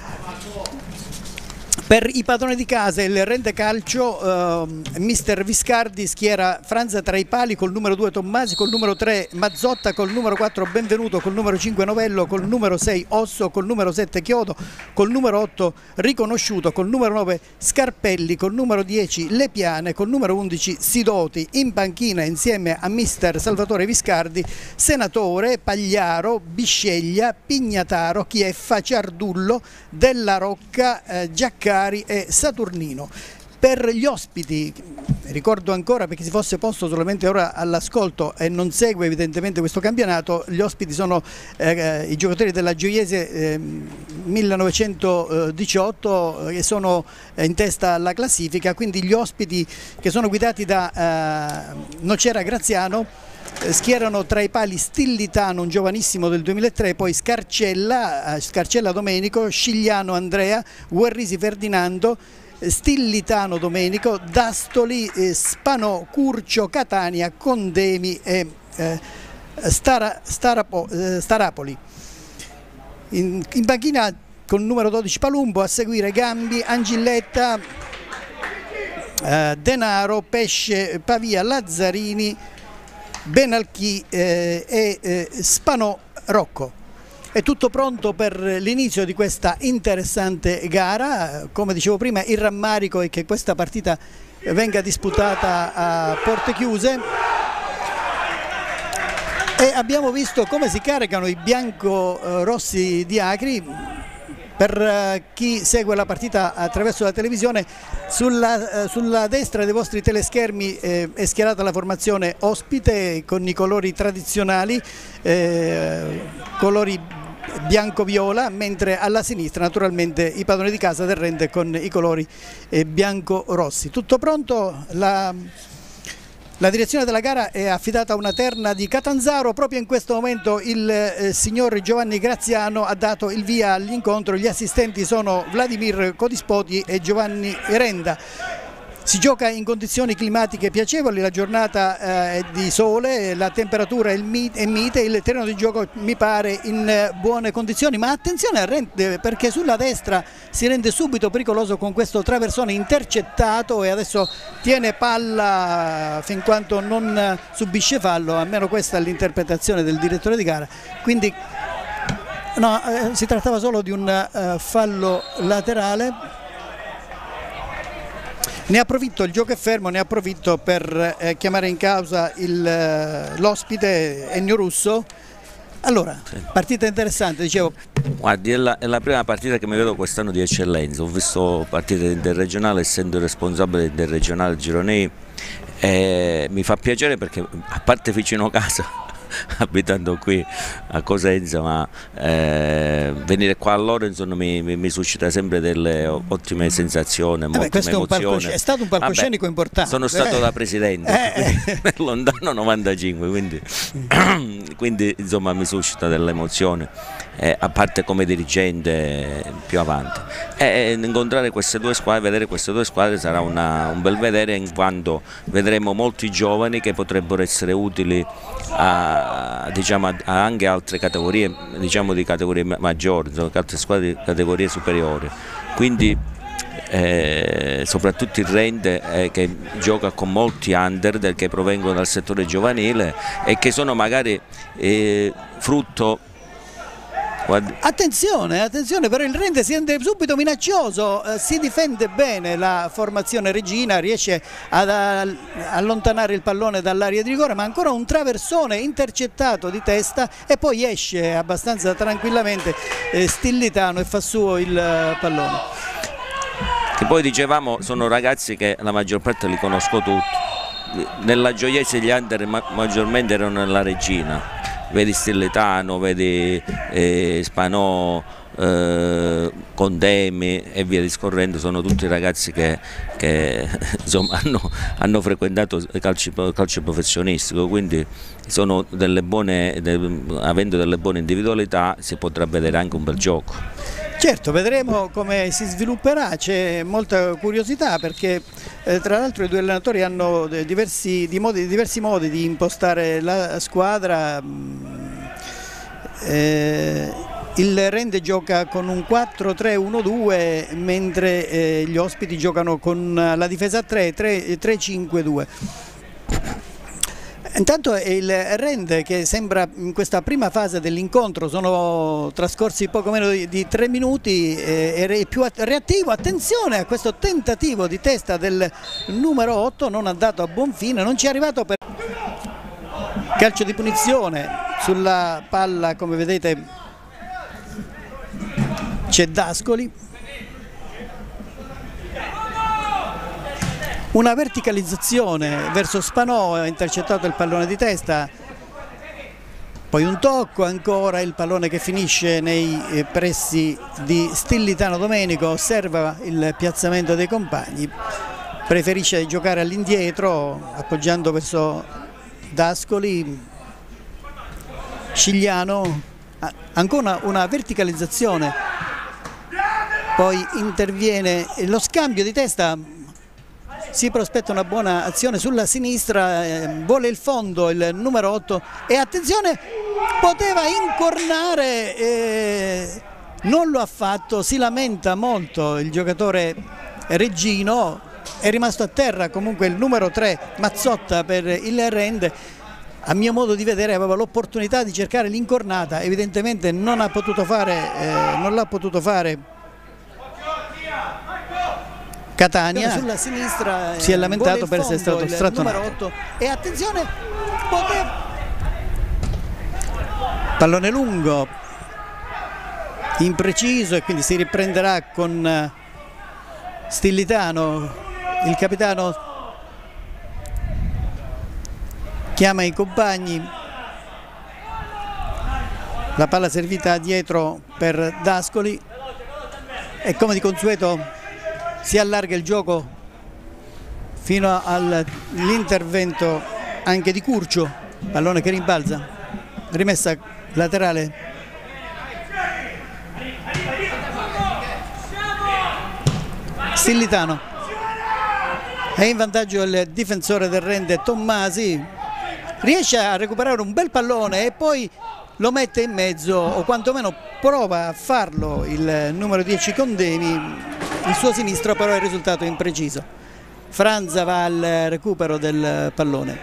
Per i padroni di casa, il Rende Calcio, eh, mister Viscardi schiera Franza tra i pali col numero due Tommasi, col numero tre Mazzotta, col numero quattro Benvenuto, col numero cinque Novello, col numero sei Osso, col numero sette Chiodo, col numero otto Riconosciuto, col numero nove Scarpelli, col numero dieci Le Piane, col numero undici Sidoti. In panchina insieme a mister Salvatore Viscardi, Senatore, Pagliaro, Bisceglia, Pignataro, Chieffa, Ciardullo, Della Rocca, eh, Giaccari e Saturnino. Per gli ospiti, ricordo ancora perché si fosse posto solamente ora all'ascolto e non segue evidentemente questo campionato, gli ospiti sono eh, i giocatori della Gioiese eh, millenovecentodiciotto che sono in testa alla classifica, quindi gli ospiti che sono guidati da eh, Nocera Graziano schierano tra i pali Stillitano, un giovanissimo del duemilatré, poi Scarcella, Scarcella Domenico, Scigliano Andrea, Guerrisi Ferdinando, Stillitano Domenico, Dastoli, eh, Spanò, Curcio, Catania, Condemi e eh, Stara, Starapo, eh, Starapoli. In, in panchina con il numero dodici Palumbo, a seguire Gambi, Angilletta, eh, Denaro, Pesce, Pavia, Lazzarini, Benalchi eh, e eh, Spanò Rocco. È tutto pronto per l'inizio di questa interessante gara. Come dicevo prima, il rammarico è che questa partita venga disputata a porte chiuse e abbiamo visto come si caricano i bianco-rossi di Acri. Per chi segue la partita attraverso la televisione, sulla, eh, sulla destra dei vostri teleschermi eh, è schierata la formazione ospite con i colori tradizionali, eh, colori bianco-viola, mentre alla sinistra naturalmente i padroni di casa del Rende con i colori eh, bianco-rossi. Tutto pronto? La... La direzione della gara è affidata a una terna di Catanzaro. Proprio in questo momento il eh, signor Giovanni Graziano ha dato il via all'incontro. Gli assistenti sono Vladimir Codispoti e Giovanni Renda. Si gioca in condizioni climatiche piacevoli, la giornata eh, è di sole, la temperatura è mite, il terreno di gioco mi pare in eh, buone condizioni, ma attenzione a Rende perché sulla destra si rende subito pericoloso con questo traversone intercettato e adesso tiene palla fin quanto non subisce fallo, almeno questa è l'interpretazione del direttore di gara. Quindi no, eh, si trattava solo di un uh, fallo laterale. Ne approfitto, il gioco è fermo, ne approfitto per eh, chiamare in causa l'ospite Ennio Russo. Allora, partita interessante, dicevo.
Guardi, è la, è la prima partita che mi vedo quest'anno di eccellenza. Ho visto partite interregionali, essendo responsabile del interregionale Gironei, e mi fa piacere perché, a parte vicino casa, abitando qui a Cosenza, ma eh, venire qua a Lorenzon mi, mi, mi suscita sempre delle ottime sensazioni,
eh beh, questo
emozioni.
È, un è stato un palcoscenico
Vabbè,
importante.
Sono stato
eh.
da presidente
eh.
nel lontano novantacinque, quindi, quindi insomma mi suscita delle emozioni, eh, a parte come dirigente più avanti. E incontrare queste due squadre, vedere queste due squadre sarà una, un bel vedere, in quanto vedremo molti giovani che potrebbero essere utili a, diciamo, a anche altre categorie, diciamo di categorie maggiori, altre squadre di categorie superiori. Quindi eh, soprattutto il Rende eh, che gioca con molti under che provengono dal settore giovanile e che sono magari eh, frutto.
Attenzione, attenzione, però il Rende si rende subito minaccioso, eh, si difende bene la formazione Regina, riesce ad allontanare il pallone dall'area di rigore, ma ancora un traversone intercettato di testa e poi esce abbastanza tranquillamente eh, Stillitano e fa suo il eh, pallone.
Che poi dicevamo, sono ragazzi che la maggior parte li conosco tutti, nella Gioiese gli under ma maggiormente erano nella Regina. Vedi Stillitano, vedi eh, Spanò, eh, Condemi e via discorrendo, sono tutti ragazzi che, che insomma, hanno, hanno frequentato il calcio, calcio professionistico, quindi sono delle buone, de, avendo delle buone individualità si potrà vedere anche un bel gioco.
Certo, vedremo come si svilupperà, c'è molta curiosità perché eh, tra l'altro i due allenatori hanno diversi, di modi, diversi modi di impostare la squadra. Eh, il Rende gioca con un quattro tre uno due mentre eh, gli ospiti giocano con la difesa a tre tre cinque due. Intanto è il Rende che sembra in questa prima fase dell'incontro, sono trascorsi poco meno di, di tre minuti, eh, è più reattivo. Attenzione a questo tentativo di testa del numero otto, non andato a buon fine, non ci è arrivato per calcio di punizione. Sulla palla, come vedete, c'è D'Ascoli. Una verticalizzazione verso Spanò, ha intercettato il pallone di testa, poi un tocco, ancora il pallone che finisce nei pressi di Stillitano Domenico, osserva il piazzamento dei compagni, preferisce giocare all'indietro appoggiando verso D'Ascoli. Cigliano, ancora una verticalizzazione, poi interviene lo scambio di testa. Si prospetta una buona azione sulla sinistra, eh, vuole il fondo il numero otto e attenzione, poteva incornare, eh, non lo ha fatto, si lamenta molto il giocatore reggino, è rimasto a terra comunque il numero tre Mazzotta per il Rende. A mio modo di vedere aveva l'opportunità di cercare l'incornata, evidentemente non ha potuto fare, eh, non l'ha potuto fare Catania. Sulla sinistra eh, si è lamentato per essere stato strattonato. E attenzione, poteva... pallone lungo, impreciso, e quindi si riprenderà con Stillitano. Il capitano chiama i compagni, la palla servita dietro per D'Ascoli e come di consueto si allarga il gioco fino all'intervento anche di Curcio, pallone che rimbalza, rimessa laterale. Stillitano, è in vantaggio il difensore del Rende Tommasi, riesce a recuperare un bel pallone e poi lo mette in mezzo, o quantomeno prova a farlo il numero dieci Condemi. Il suo sinistro però il risultato è impreciso. Franza va al recupero del pallone.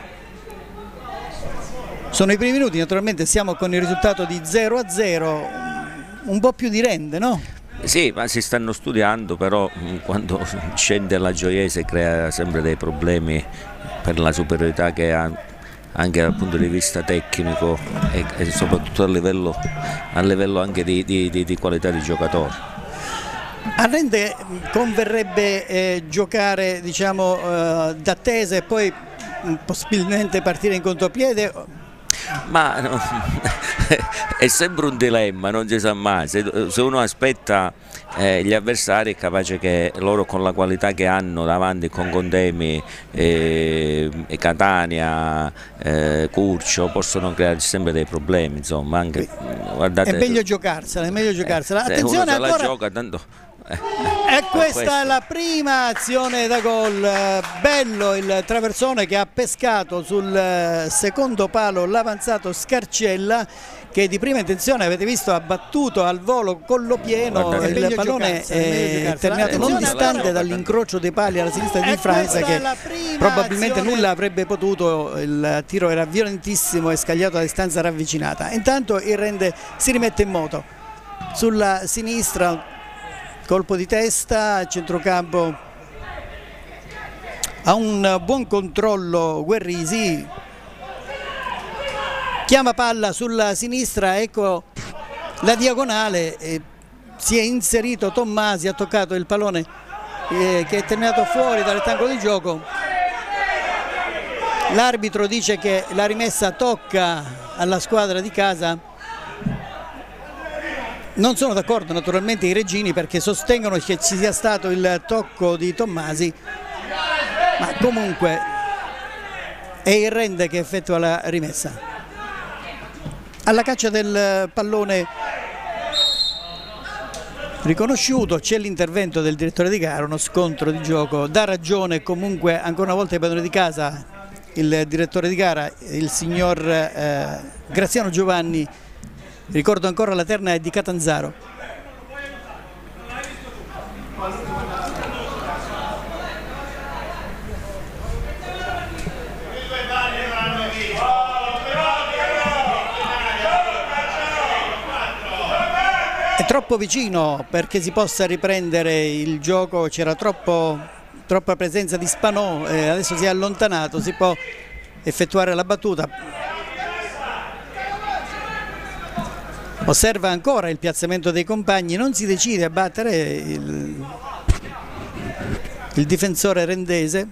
Sono i primi minuti, naturalmente siamo con il risultato di zero a zero, un po' più di Rende, no?
Sì, ma si stanno studiando, però quando scende la Gioiese crea sempre dei problemi per la superiorità che ha anche dal punto di vista tecnico e, e soprattutto a livello, a livello anche di, di, di, di qualità di giocatori.
A Rende converrebbe eh, giocare, diciamo, eh, d'attesa e poi possibilmente partire in contropiede?
Ma no, è sempre un dilemma, non si sa mai. Se, se uno aspetta eh, gli avversari è capace che loro con la qualità che hanno davanti con Condemi, eh, e Catania, eh, Curcio possono creare sempre dei problemi, insomma, anche, guardate,
è meglio giocarsela, è meglio giocarsela.
Se
Attenzione,
uno se
ancora...
la gioca tanto...
E questa è la prima azione da gol. Bello il traversone che ha pescato sul secondo palo l'avanzato Scarcella, che di prima intenzione, avete visto, ha battuto al volo collo pieno. Guardate, il pallone è terminato non distante dall'incrocio dei pali alla sinistra di Franza, che probabilmente azione. nulla avrebbe potuto. Il tiro era violentissimo e scagliato a distanza ravvicinata. Intanto il Rende si rimette in moto sulla sinistra. Colpo di testa a centrocampo, ha un buon controllo Guerrisi, chiama palla sulla sinistra, ecco la diagonale, eh, si è inserito Tommasi, ha toccato il pallone eh, che è terminato fuori dal rettangolo di gioco. L'arbitro dice che la rimessa tocca alla squadra di casa. Non sono d'accordo naturalmente i reggini, perché sostengono che ci sia stato il tocco di Tommasi, ma comunque è il Rende che effettua la rimessa. Alla caccia del pallone riconosciuto, c'è l'intervento del direttore di gara, uno scontro di gioco, dà ragione comunque ancora una volta ai padroni di casa il direttore di gara, il signor eh, Graziano Giovanni. Ricordo ancora la terna è di Catanzaro. È troppo vicino perché si possa riprendere il gioco, c'era troppo, troppa presenza di Spanò, eh, adesso si è allontanato, si può effettuare la battuta. Osserva ancora il piazzamento dei compagni, non si decide a battere il, il difensore rendese.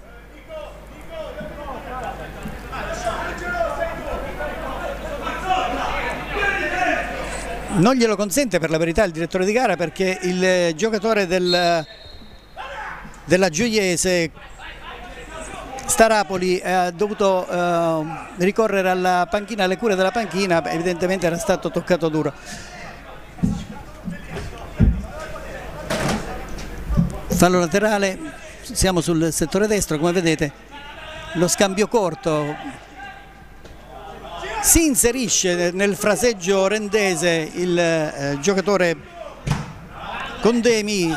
Non glielo consente per la verità il direttore di gara, perché il giocatore del, della Gioiese, Starapoli, ha dovuto uh, ricorrere alla panchina, alle cure della panchina, evidentemente era stato toccato duro. Fallo laterale, siamo sul settore destro, come vedete lo scambio corto, si inserisce nel fraseggio rendese il eh, giocatore Condemi,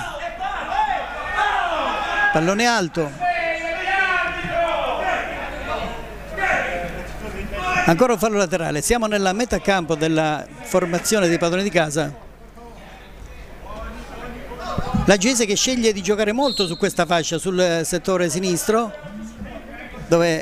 pallone alto. Ancora un fallo laterale, siamo nella metà campo della formazione dei padroni di casa. La Gioiese che sceglie di giocare molto su questa fascia, sul settore sinistro, dove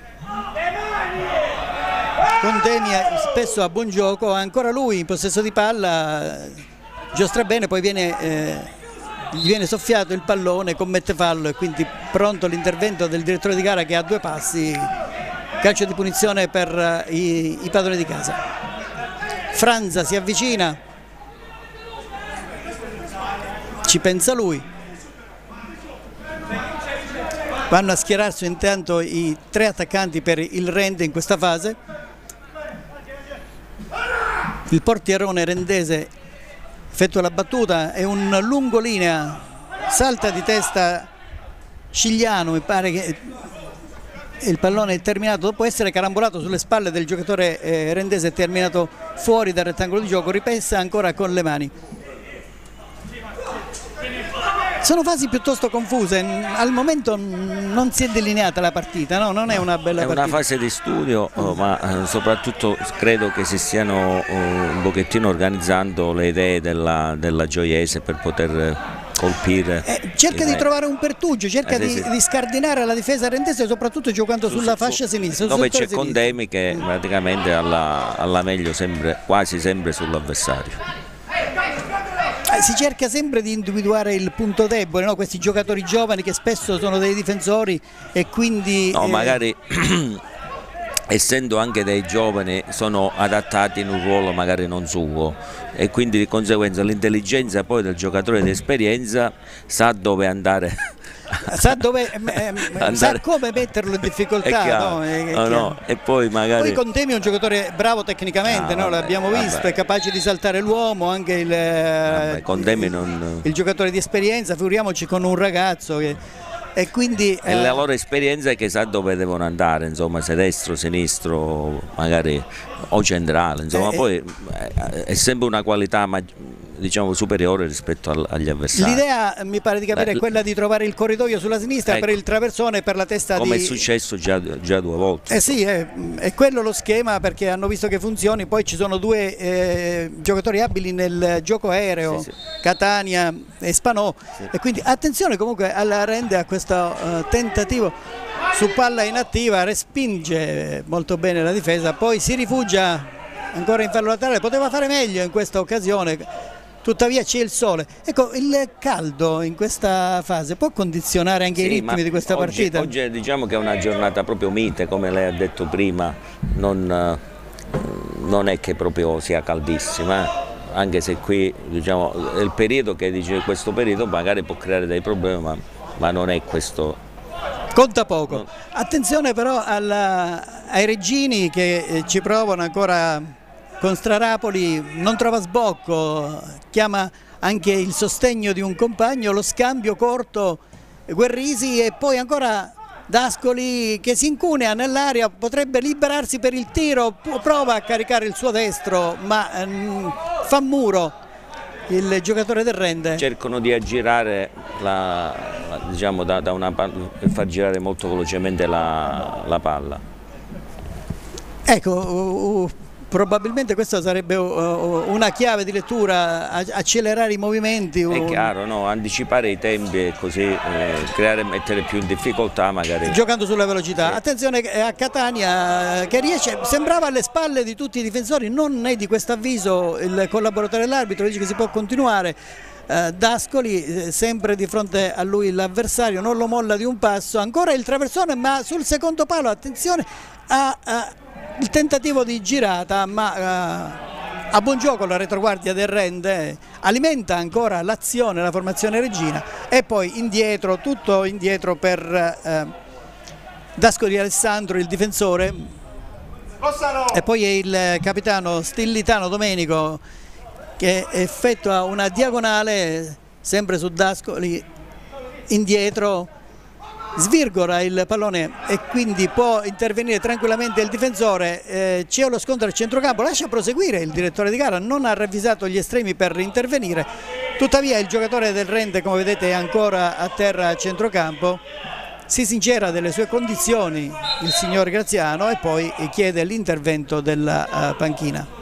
Condemi spesso ha buon gioco, ancora lui in possesso di palla, giostra bene, poi viene, eh, gli viene soffiato il pallone, commette fallo e quindi pronto l'intervento del direttore di gara che ha due passi. Calcio di punizione per i, i padroni di casa. Franza si avvicina, ci pensa lui. Vanno a schierarsi intanto i tre attaccanti per il Rende in questa fase. Il portierone rendese effettua la battuta, è un lungolinea, salta di testa Cigliano, mi pare che il pallone è terminato, dopo essere carambolato sulle spalle del giocatore eh, rendese, è terminato fuori dal rettangolo di gioco, ripessa ancora con le mani. Sono fasi piuttosto confuse, al momento non si è delineata la partita, no? Non è una bella
è
partita.
È una fase di studio, oh, ma soprattutto credo che si stiano oh, un pochettino organizzando le idee della, della Gioiese per poter colpire.
Eh, cerca di trovare un pertugio, cerca eh, sì, di, sì. di scardinare la difesa rendese, soprattutto giocando su, sulla su, fascia sinistra.
Dove c'è Condemi che praticamente alla, alla meglio sempre, quasi sempre sull'avversario.
Si cerca sempre di individuare il punto debole, no? Questi giocatori giovani che spesso sono dei difensori e quindi...
No,
eh...
magari essendo anche dei giovani sono adattati in un ruolo magari non suo e quindi di conseguenza l'intelligenza poi del giocatore di esperienza sa dove andare.
Sa, dove, eh, sa come metterlo in difficoltà, no? È
no, no. E poi magari
poi Condemi è un giocatore bravo tecnicamente, ah, no? L'abbiamo visto, vabbè. È capace di saltare l'uomo, anche il,
vabbè, Condemi non...
il giocatore di esperienza, figuriamoci con un ragazzo che... E quindi
e eh... la loro esperienza è che sa dove devono andare, insomma, se destro, sinistro, magari o centrale, insomma, eh, poi eh, è sempre una qualità diciamo superiore rispetto al, agli avversari.
L'idea mi pare di capire eh, è quella di trovare il corridoio sulla sinistra, ecco, per il traversone e per la testa
come
di...
è successo già, già due volte.
Eh sì, è, è quello lo schema, perché hanno visto che funzioni, poi ci sono due eh, giocatori abili nel gioco aereo, sì, sì. Catania e Spanò, sì. E quindi attenzione comunque alla rende a questo uh, tentativo su palla inattiva, respinge molto bene la difesa, poi si rifugia ancora in fallo laterale, poteva fare meglio in questa occasione. Tuttavia c'è il sole. Ecco, il caldo in questa fase può condizionare anche sì, i ritmi di questa
oggi,
partita?
Oggi diciamo che è una giornata proprio mite, come lei ha detto prima, non, non è che proprio sia caldissima, anche se qui diciamo, è il periodo che dice questo periodo magari può creare dei problemi, ma, ma non è questo.
Conta poco. No. Attenzione però alla, ai reggini che eh, ci provano ancora. Con Strarapoli non trova sbocco, chiama anche il sostegno di un compagno, lo scambio corto Guerrisi e poi ancora D'Ascoli che si incunea nell'area, potrebbe liberarsi per il tiro, prova a caricare il suo destro ma ehm, fa muro il giocatore del Rende.
Cercano di aggirare la, la, diciamo, da, da una, per far girare molto velocemente la, la palla.
Ecco, uh, uh, probabilmente questa sarebbe una chiave di lettura, accelerare i movimenti.
È chiaro, no? Anticipare i tempi e così eh, creare, mettere più in difficoltà magari.
Giocando sulla velocità. Sì. Attenzione a Catania che riesce, sembrava alle spalle di tutti i difensori, non è di questo avviso il collaboratore dell'arbitro, dice che si può continuare. Uh, D'Ascoli, eh, sempre di fronte a lui l'avversario, non lo molla di un passo, ancora il traversone ma sul secondo palo, attenzione a... a il tentativo di girata, ma uh, a buon gioco la retroguardia del Rende alimenta ancora l'azione, la formazione reggina e poi indietro, tutto indietro per uh, D'Ascoli Alessandro, il difensore, e poi è il capitano Stillitano Domenico che effettua una diagonale sempre su D'Ascoli, indietro. Svirgora il pallone e quindi può intervenire tranquillamente il difensore, eh, c'è lo scontro al centrocampo, lascia proseguire il direttore di gara, non ha ravvisato gli estremi per intervenire, tuttavia il giocatore del Rende come vedete è ancora a terra a centrocampo, si sincera delle sue condizioni il signor Graziano e poi chiede l'intervento della uh, panchina.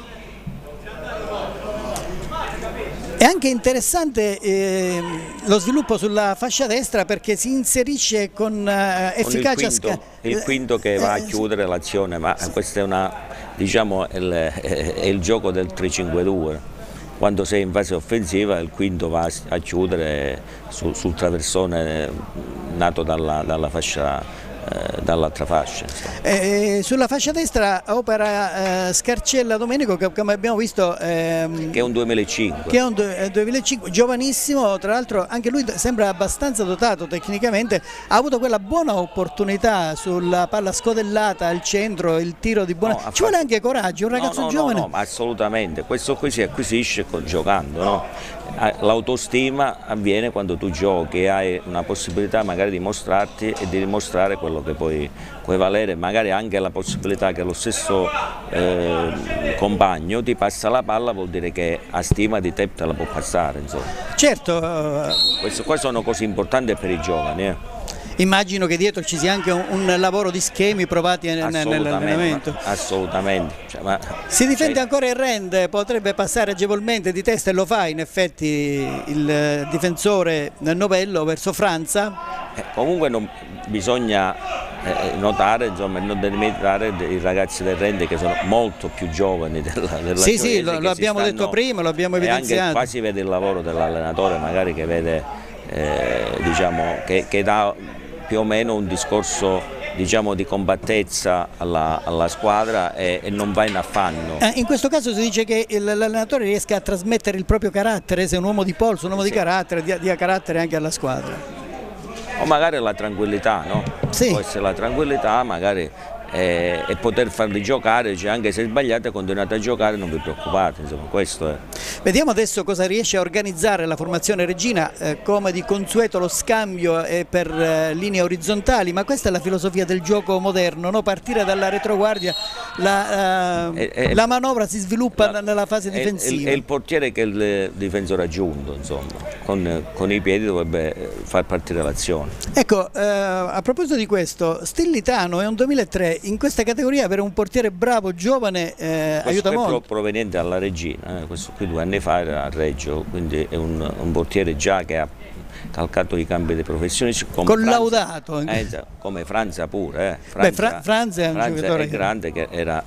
È anche interessante eh, lo sviluppo sulla fascia destra perché si inserisce con eh, efficacia.
Con il, quinto, il quinto che va a chiudere l'azione, ma questo è, una, diciamo, è, il, è il gioco del tre cinque due. Quando sei in fase offensiva il quinto va a chiudere su, sul traversone nato dalla, dalla fascia. Dall'altra fascia.
Eh, sulla fascia destra opera eh, Scarcella Domenico che come abbiamo visto ehm,
che è un duemilacinque,
che è un duemilacinque, giovanissimo, tra l'altro anche lui sembra abbastanza dotato tecnicamente, ha avuto quella buona opportunità sulla palla scodellata al centro, il tiro di buona, no, ci fatto... vuole anche coraggio, un ragazzo
no, no,
giovane.
No, no, assolutamente, questo qui si acquisisce giocando, no? L'autostima avviene quando tu giochi e hai una possibilità magari di mostrarti e di dimostrare quello che poi quei, quei valori, magari anche la possibilità che lo stesso eh, compagno ti passa la palla, vuol dire che ha stima di te, te la può passare, insomma.
Certo. Uh...
Queste qua sono cose importanti per i giovani. Eh.
Immagino che dietro ci sia anche un, un lavoro di schemi provati nell'allenamento.
Assolutamente. Cioè, ma,
si difende
cioè...
ancora il rend, potrebbe passare agevolmente di testa e lo fa in effetti il difensore Novello verso Franza.
Eh, comunque non, bisogna eh, notare, insomma, non dimenticare i ragazzi del rend che sono molto più giovani della, della
Sì, sì, lo, lo abbiamo
stanno,
detto prima, lo abbiamo evidenziato.
E anche qua si vede il lavoro dell'allenatore, magari che vede, eh, diciamo, che, che dà più o meno un discorso, diciamo, di compattezza alla, alla squadra e, e non va in affanno.
Eh, in questo caso si dice che l'allenatore riesca a trasmettere il proprio carattere, se è un uomo di polso, un uomo sì. di carattere, dia, dia carattere anche alla squadra.
O magari la tranquillità, no?
Sì.
Può essere la tranquillità, magari e, e poter farli giocare, cioè anche se sbagliate continuate a giocare, non vi preoccupate, insomma, questo è.
Vediamo adesso cosa riesce a organizzare la formazione Regina, eh, come di consueto lo scambio è per eh, linee orizzontali, ma questa è la filosofia del gioco moderno, no? Partire dalla retroguardia, la, eh, è, la manovra si sviluppa la, nella fase difensiva.
È, è il portiere che il difensore aggiunto, insomma, con, con i piedi dovrebbe far partire l'azione.
Ecco, eh, a proposito di questo, Stillitano è un duemilatré, in questa categoria avere un portiere bravo, giovane, eh, aiuta molto.
Questo è proveniente dalla Regina, eh, questo qui due anni fa era a Reggio, quindi è un, un portiere già che ha calcato i cambi di professionisti.
Collaudato.
Franza, eh, come Franza pure. Eh. Franza,
Beh, Fra Franza è un
Franza
giocatore
è grande che era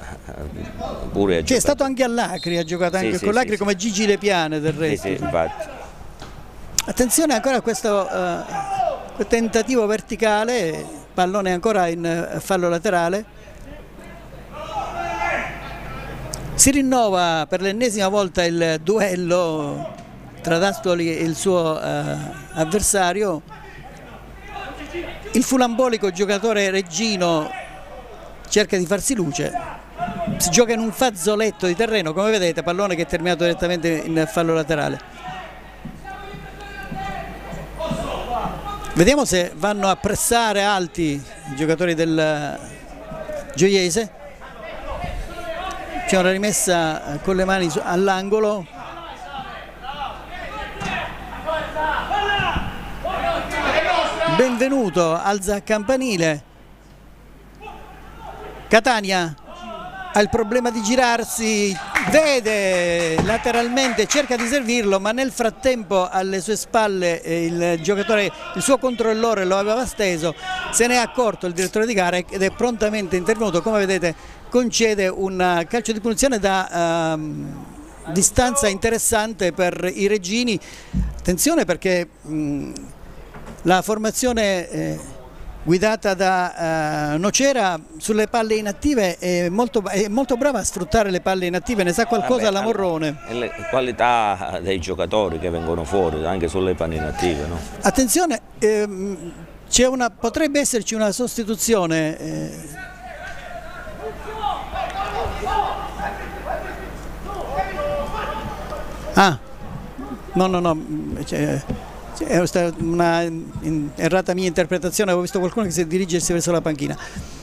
pure a
C'è stato anche all'Acri, ha giocato anche
sì,
con
sì,
l'Acri
sì,
come Gigi Lepiane del resto.
Sì, sì, infatti.
Attenzione ancora a questo uh, tentativo verticale, pallone ancora in uh, fallo laterale. Si rinnova per l'ennesima volta il duello tra D'Astoli e il suo uh, avversario. Il fulambolico giocatore reggino cerca di farsi luce, si gioca in un fazzoletto di terreno, come vedete, pallone che è terminato direttamente in fallo laterale. Vediamo se vanno a pressare alti i giocatori del Gioiese. C'è una rimessa con le mani all'angolo. Benvenuto, alza campanile. Catania ha il problema di girarsi, vede lateralmente, cerca di servirlo, ma nel frattempo alle sue spalle il giocatore, il suo controllore lo aveva steso, se ne è accorto il direttore di gara ed è prontamente intervenuto. Come vedete concede un calcio di punizione da um, distanza interessante per i reggini. Attenzione perché mh, la formazione eh, guidata da uh, Nocera sulle palle inattive è molto, è molto brava a sfruttare le palle inattive, ne sa qualcosa la Morrone.
E le qualità dei giocatori che vengono fuori anche sulle palle inattive, no?
Attenzione, ehm, c'è una, potrebbe esserci una sostituzione. Eh, Ah, no, no, no, è stata una errata mia interpretazione, avevo visto qualcuno che si dirigersi verso la panchina.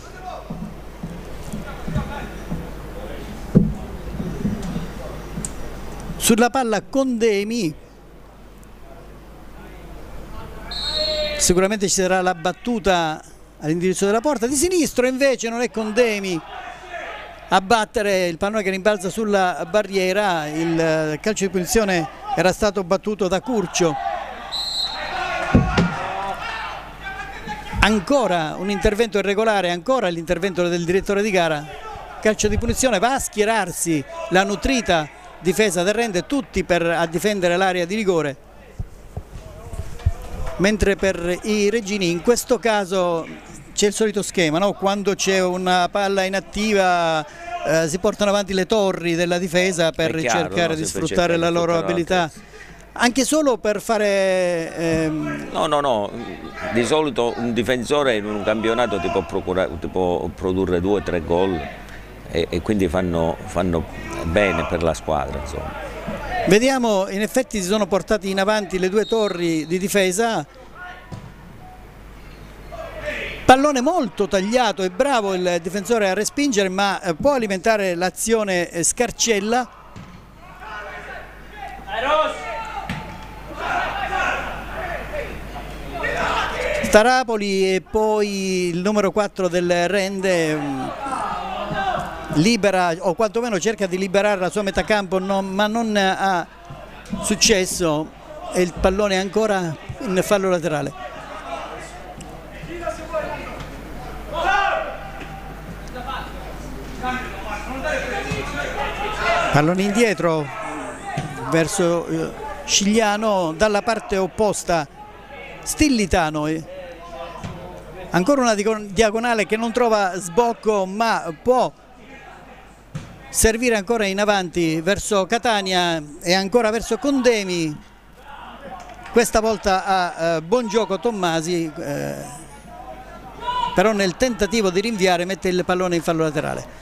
Sulla palla Condemi, sicuramente ci sarà la battuta all'indirizzo della porta, di sinistro invece non è Condemi a battere il pallone che rimbalza sulla barriera. Il calcio di punizione era stato battuto da Curcio. Ancora un intervento irregolare, ancora l'intervento del direttore di gara. Calcio di punizione, va a schierarsi la nutrita difesa del Rende, tutti per a difendere l'area di rigore, mentre per i reggini in questo caso c'è il solito schema, no? Quando c'è una palla inattiva eh, si portano avanti le torri della difesa per chiaro, cercare no? di sfruttare la loro abilità, anche solo per fare... Ehm...
No, no, no, di solito un difensore in un campionato ti può, procurare, ti può produrre due o tre gol e, e quindi fanno, fanno bene per la squadra, insomma.
Vediamo, in effetti si sono portati in avanti le due torri di difesa. Pallone molto tagliato e bravo il difensore a respingere, ma può alimentare l'azione Scarcella. Starapoli e poi il numero quattro del Rende libera, o quantomeno cerca di liberare la sua metà campo, non, ma non ha successo e il pallone è ancora in fallo laterale. Pallone indietro verso eh, Scigliano, dalla parte opposta Stillitano, eh. Ancora una diagonale che non trova sbocco, ma può servire ancora in avanti verso Catania e ancora verso Condemi. Questa volta a eh, buon gioco Tommasi, eh, però nel tentativo di rinviare mette il pallone in fallo laterale.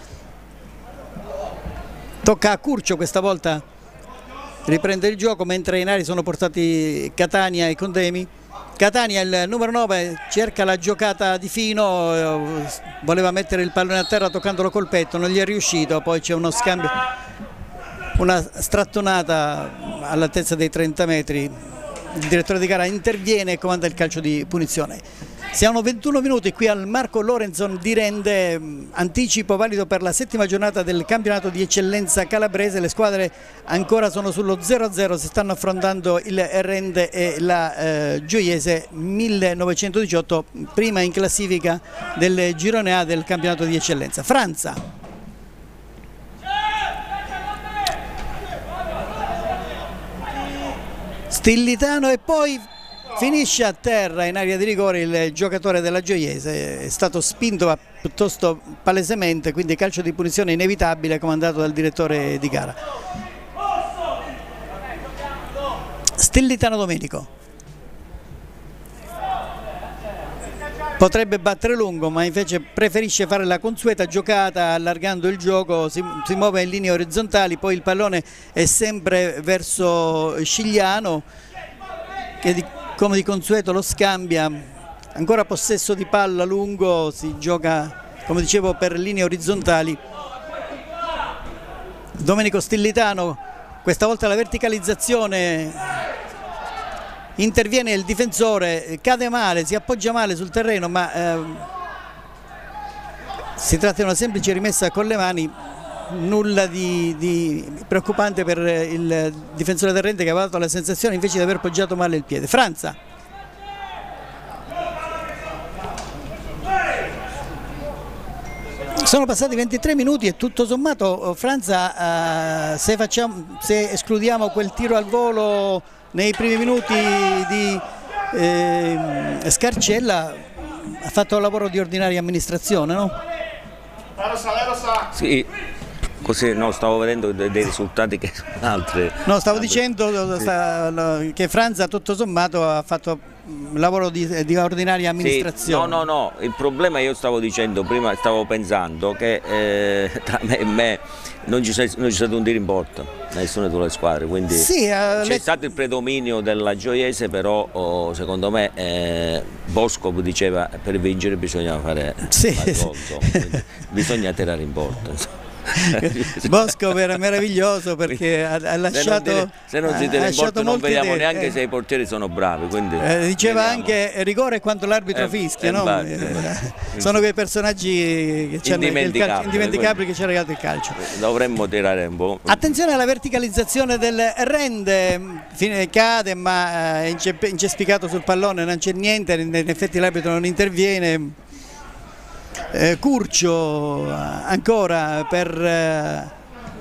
Tocca a Curcio questa volta, riprende il gioco mentre in aria sono portati Catania e Condemi. Catania, il numero nove, cerca la giocata di Fino, voleva mettere il pallone a terra toccandolo col petto, non gli è riuscito, poi c'è uno scambio, una strattonata all'altezza dei trenta metri, il direttore di gara interviene e comanda il calcio di punizione. Siamo ventuno minuti qui al Marco Lorenson di Rende, anticipo valido per la settima giornata del campionato di eccellenza calabrese. Le squadre ancora sono sullo zero a zero, si stanno affrontando il Rende e la eh, Gioiese millenovecentodiciotto, prima in classifica del girone A del campionato di eccellenza. Franza. Stillitano e poi finisce a terra in area di rigore il giocatore della Gioiese, è stato spinto piuttosto palesemente, quindi calcio di punizione inevitabile comandato dal direttore di gara. Stillitano Domenico potrebbe battere lungo, ma invece preferisce fare la consueta giocata allargando il gioco, si, si muove in linee orizzontali, poi il pallone è sempre verso Scigliano che di come di consueto lo scambia, ancora possesso di palla lungo, si gioca come dicevo per linee orizzontali. Domenico Stillitano, questa volta la verticalizzazione, interviene il difensore, cade male, si appoggia male sul terreno, ma eh, si tratta di una semplice rimessa con le mani, nulla di, di preoccupante per il difensore del Rende che aveva dato la sensazione invece di aver poggiato male il piede. Franza. Sono passati ventitré minuti e tutto sommato Franza, eh, se, facciamo, se escludiamo quel tiro al volo nei primi minuti di eh, Scarcella, ha fatto un lavoro di ordinaria amministrazione, no?
Sì. Così no, stavo vedendo dei, dei risultati che sono altri.
No, stavo dicendo sì. che Franza tutto sommato ha fatto un lavoro di, di ordinaria amministrazione.
Sì, no, no, no, il problema io stavo dicendo, prima stavo pensando che eh, tra me e me non c'è stato un tiro in porta da nessuna delle squadre, quindi sì, uh, c'è le... stato il predominio della Gioiese, però oh, secondo me eh, Bosco diceva per vincere bisogna fare sì. gol, insomma, bisogna tirare in porta.
Bosco era meraviglioso perché ha, ha lasciato,
se non, dire, se non si tira in porta non vediamo idee. neanche eh. se i portieri sono bravi, quindi
eh, diceva vediamo. anche rigore quando l'arbitro eh, fischia, eh, no? eh, sono quei personaggi che indimenticabili, indimenticabili che ci ha regalato il calcio.
Dovremmo tirare un po'.
Attenzione alla verticalizzazione del Rende, fine cade ma è incespicato sul pallone, non c'è niente, in effetti l'arbitro non interviene. Eh, Curcio ancora per eh,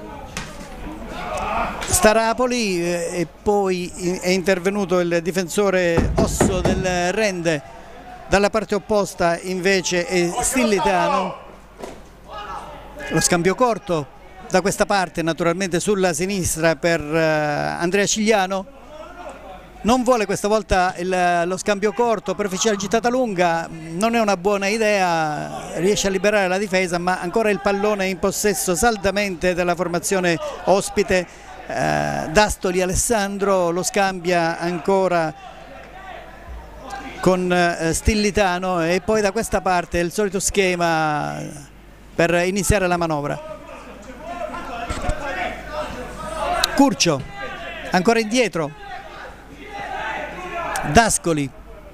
Starapoli eh, e poi è intervenuto il difensore Osso del Rende, dalla parte opposta invece è Stillitano. Lo scambio corto da questa parte naturalmente sulla sinistra per eh, Andrea Scigliano. Non vuole questa volta il, lo scambio corto, preferisce la gittata lunga, non è una buona idea, riesce a liberare la difesa ma ancora il pallone in possesso saldamente della formazione ospite, eh, D'Astoli Alessandro lo scambia ancora con eh, Stillitano, e poi da questa parte il solito schema per iniziare la manovra. Curcio ancora indietro, D'Ascoli,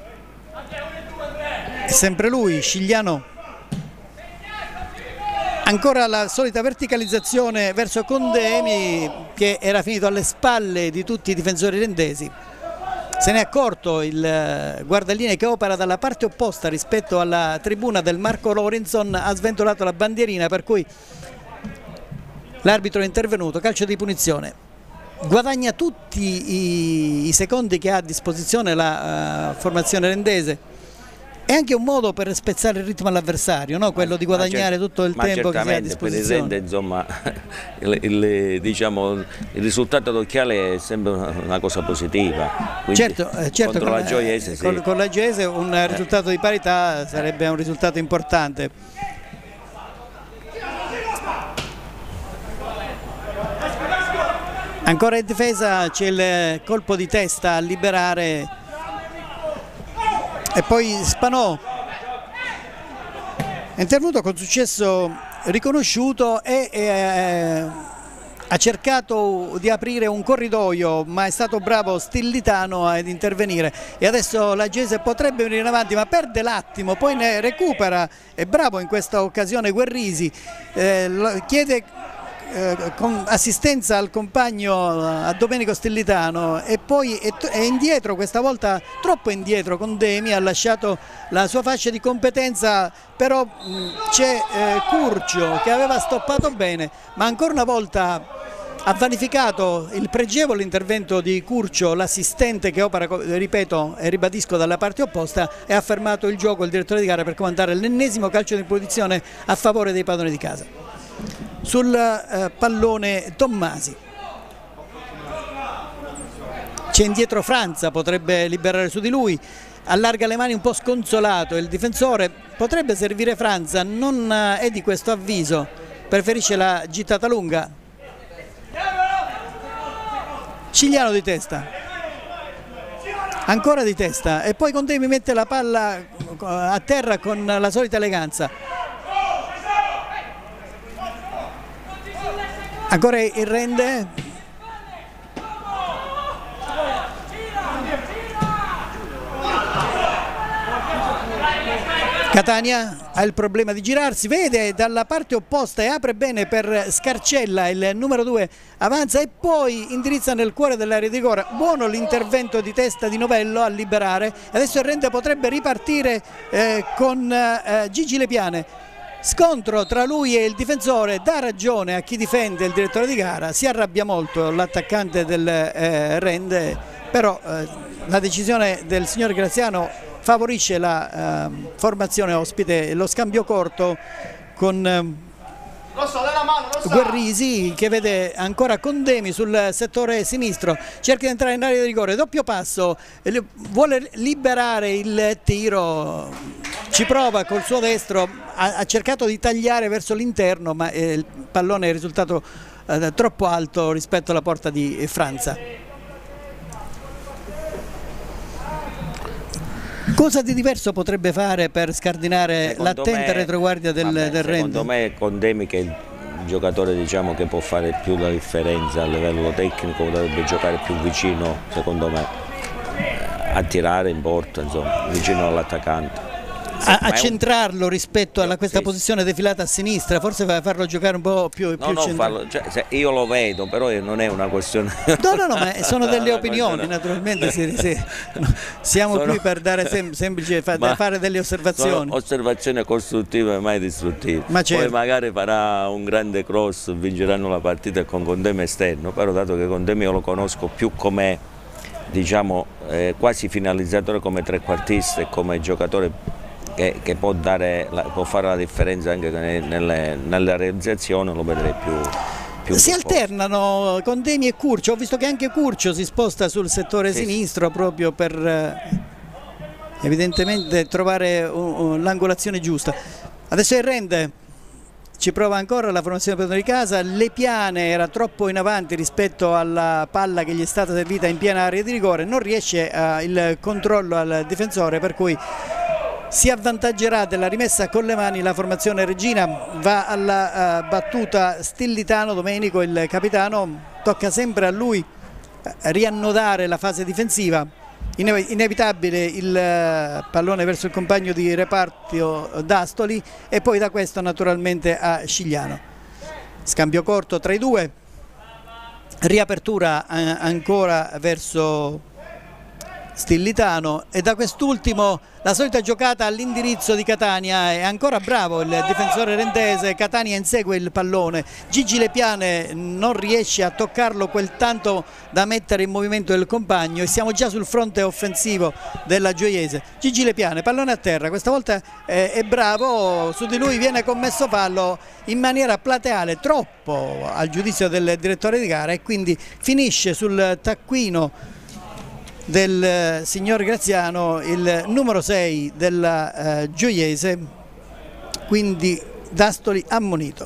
sempre lui, Scigliano, ancora la solita verticalizzazione verso Condemi, che era finito alle spalle di tutti i difensori rendesi. Se ne è accorto il guardalinee che opera dalla parte opposta rispetto alla tribuna del Marco Lorenson, ha sventolato la bandierina, per cui l'arbitro è intervenuto, calcio di punizione. Guadagna tutti i, i secondi che ha a disposizione la uh, formazione rendese. È anche un modo per spezzare il ritmo all'avversario, no? Quello di guadagnare tutto il tempo che si ha a disposizione.
Per il Rende, insomma, il, il, diciamo, il risultato d'occhiale è sempre una cosa positiva.
Certo, eh, certo,
contro
con
la Gioiese,
con,
sì.
con la Gioiese un eh. risultato di parità sarebbe un risultato importante. Ancora in difesa c'è il colpo di testa a liberare. E poi Spanò è intervenuto con successo riconosciuto e eh, ha cercato di aprire un corridoio, ma è stato bravo Stillitano ad intervenire, e adesso la Gese potrebbe venire in avanti, ma perde l'attimo, poi ne recupera. È bravo in questa occasione Guerrisi, eh, chiede Eh, con assistenza al compagno, a Domenico Stillitano, e poi è, è indietro, questa volta troppo indietro Condemi, ha lasciato la sua fascia di competenza, però c'è eh, Curcio che aveva stoppato bene, ma ancora una volta ha vanificato il pregevole intervento di Curcio, l'assistente che opera, ripeto e ribadisco, dalla parte opposta, e ha fermato il gioco il direttore di gara per comandare l'ennesimo calcio di punizione a favore dei padroni di casa. Sul eh, pallone Tommasi c'è indietro Franza, potrebbe liberare su di lui, allarga le mani un po' sconsolato il difensore, potrebbe servire Franza, non è di questo avviso, preferisce la gittata lunga. Scigliano di testa, ancora di testa, e poi Condemi mette la palla a terra con la solita eleganza. Ancora il Rende, Catania ha il problema di girarsi, vede dalla parte opposta e apre bene per Scarcella, il numero due avanza e poi indirizza nel cuore dell'area di rigore. Buono l'intervento di testa di Novello a liberare, adesso il Rende potrebbe ripartire eh, con eh, Gigi Lepiane. Scontro tra lui e il difensore, dà ragione a chi difende il direttore di gara, si arrabbia molto l'attaccante del eh, Rende, però eh, la decisione del signor Graziano favorisce la eh, formazione ospite, lo scambio corto con eh, Guerrisi, che vede ancora Condemi sul settore sinistro, cerca di entrare in area di rigore, doppio passo, vuole liberare il tiro, ci prova col suo destro, ha, ha cercato di tagliare verso l'interno, ma eh, il pallone è risultato eh, troppo alto rispetto alla porta di Franza. Cosa di diverso potrebbe fare per scardinare l'attenta retroguardia del,
vabbè,
del Rende?
Secondo me è Condemi che è il giocatore, diciamo, che può fare più la differenza a livello tecnico, dovrebbe giocare più vicino, secondo me, a tirare in porta, insomma, vicino all'attaccante.
A, a centrarlo rispetto a questa sì. posizione defilata a sinistra, forse va a farlo giocare un po' più,
no,
più
no, farlo, cioè, se io lo vedo, però non è una questione.
No, no, no, ma sono delle opinioni, naturalmente sì, sì. Siamo sono... qui per dare sem semplice fa fare delle osservazioni.
Sono osservazioni costruttive e mai distruttive.
Ma certo.
Poi magari farà un grande cross, vinceranno la partita con Condemi esterno, però dato che Condemi io lo conosco più come, diciamo, eh, quasi finalizzatore, come trequartista e come giocatore Che, che può, dare, può fare la differenza anche nelle, nella realizzazione, lo vedrei più, più
si alternano Condemi e Curcio, ho visto che anche Curcio si sposta sul settore sì. sinistro proprio per eh, evidentemente trovare uh, uh, l'angolazione giusta. Adesso il Rende ci prova ancora la formazione padrone di casa. Lepiane era troppo in avanti rispetto alla palla che gli è stata servita in piena area di rigore, non riesce a, il controllo al difensore, per cui si avvantaggerà della rimessa con le mani la formazione reggina. Va alla uh, battuta Stillitano, Domenico il capitano, tocca sempre a lui uh, riannodare la fase difensiva. Ine inevitabile il uh, pallone verso il compagno di reparto uh, D'Astoli e poi da questo naturalmente a Scigliano. Scambio corto tra i due, riapertura uh, ancora verso Stillitano e da quest'ultimo la solita giocata all'indirizzo di Catania. È ancora bravo il difensore rendese, Catania insegue il pallone, Gigi Lepiane non riesce a toccarlo quel tanto da mettere in movimento il compagno e siamo già sul fronte offensivo della Gioiese. Gigi Lepiane, pallone a terra, questa volta eh, è bravo, su di lui viene commesso fallo in maniera plateale, troppo al giudizio del direttore di gara, e quindi finisce sul taccuino del signor Graziano il numero sei della eh, Gioiese, quindi D'Astoli ammonito.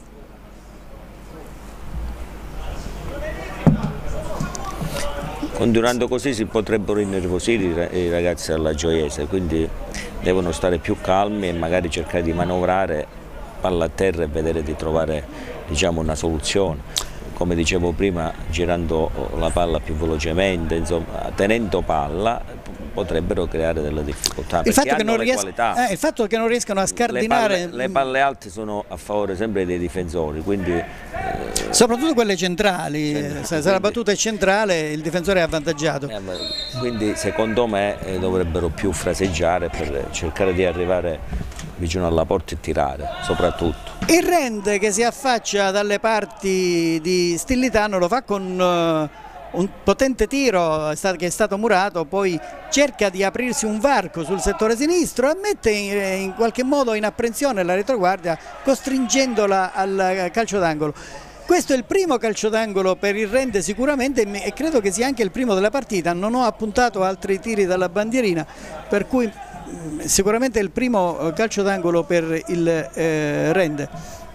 Continuando così si potrebbero innervosire i ragazzi della Gioiese, quindi devono stare più calmi e magari cercare di manovrare palla a terra e vedere di trovare, diciamo, una soluzione. Come dicevo prima, girando la palla più velocemente, insomma, tenendo palla potrebbero creare delle difficoltà.
Il fatto,
hanno
che non
le
ries
qualità.
Eh, il fatto che non riescano a scardinare...
Le palle, le palle alte sono a favore sempre dei difensori, quindi... Eh,
soprattutto quelle centrali, centrali se quindi, la battuta è centrale il difensore è avvantaggiato.
Eh, quindi secondo me eh, dovrebbero più fraseggiare per cercare di arrivare vicino alla porta e tirare, soprattutto.
Il Rende che si affaccia dalle parti di Stillitano lo fa con uh, un potente tiro che è stato murato, poi cerca di aprirsi un varco sul settore sinistro e mette in, in qualche modo in apprensione la retroguardia, costringendola al calcio d'angolo. Questo è il primo calcio d'angolo per il Rende sicuramente e credo che sia anche il primo della partita. Non ho appuntato altri tiri dalla bandierina, per cui sicuramente è il primo calcio d'angolo per il eh, Rende.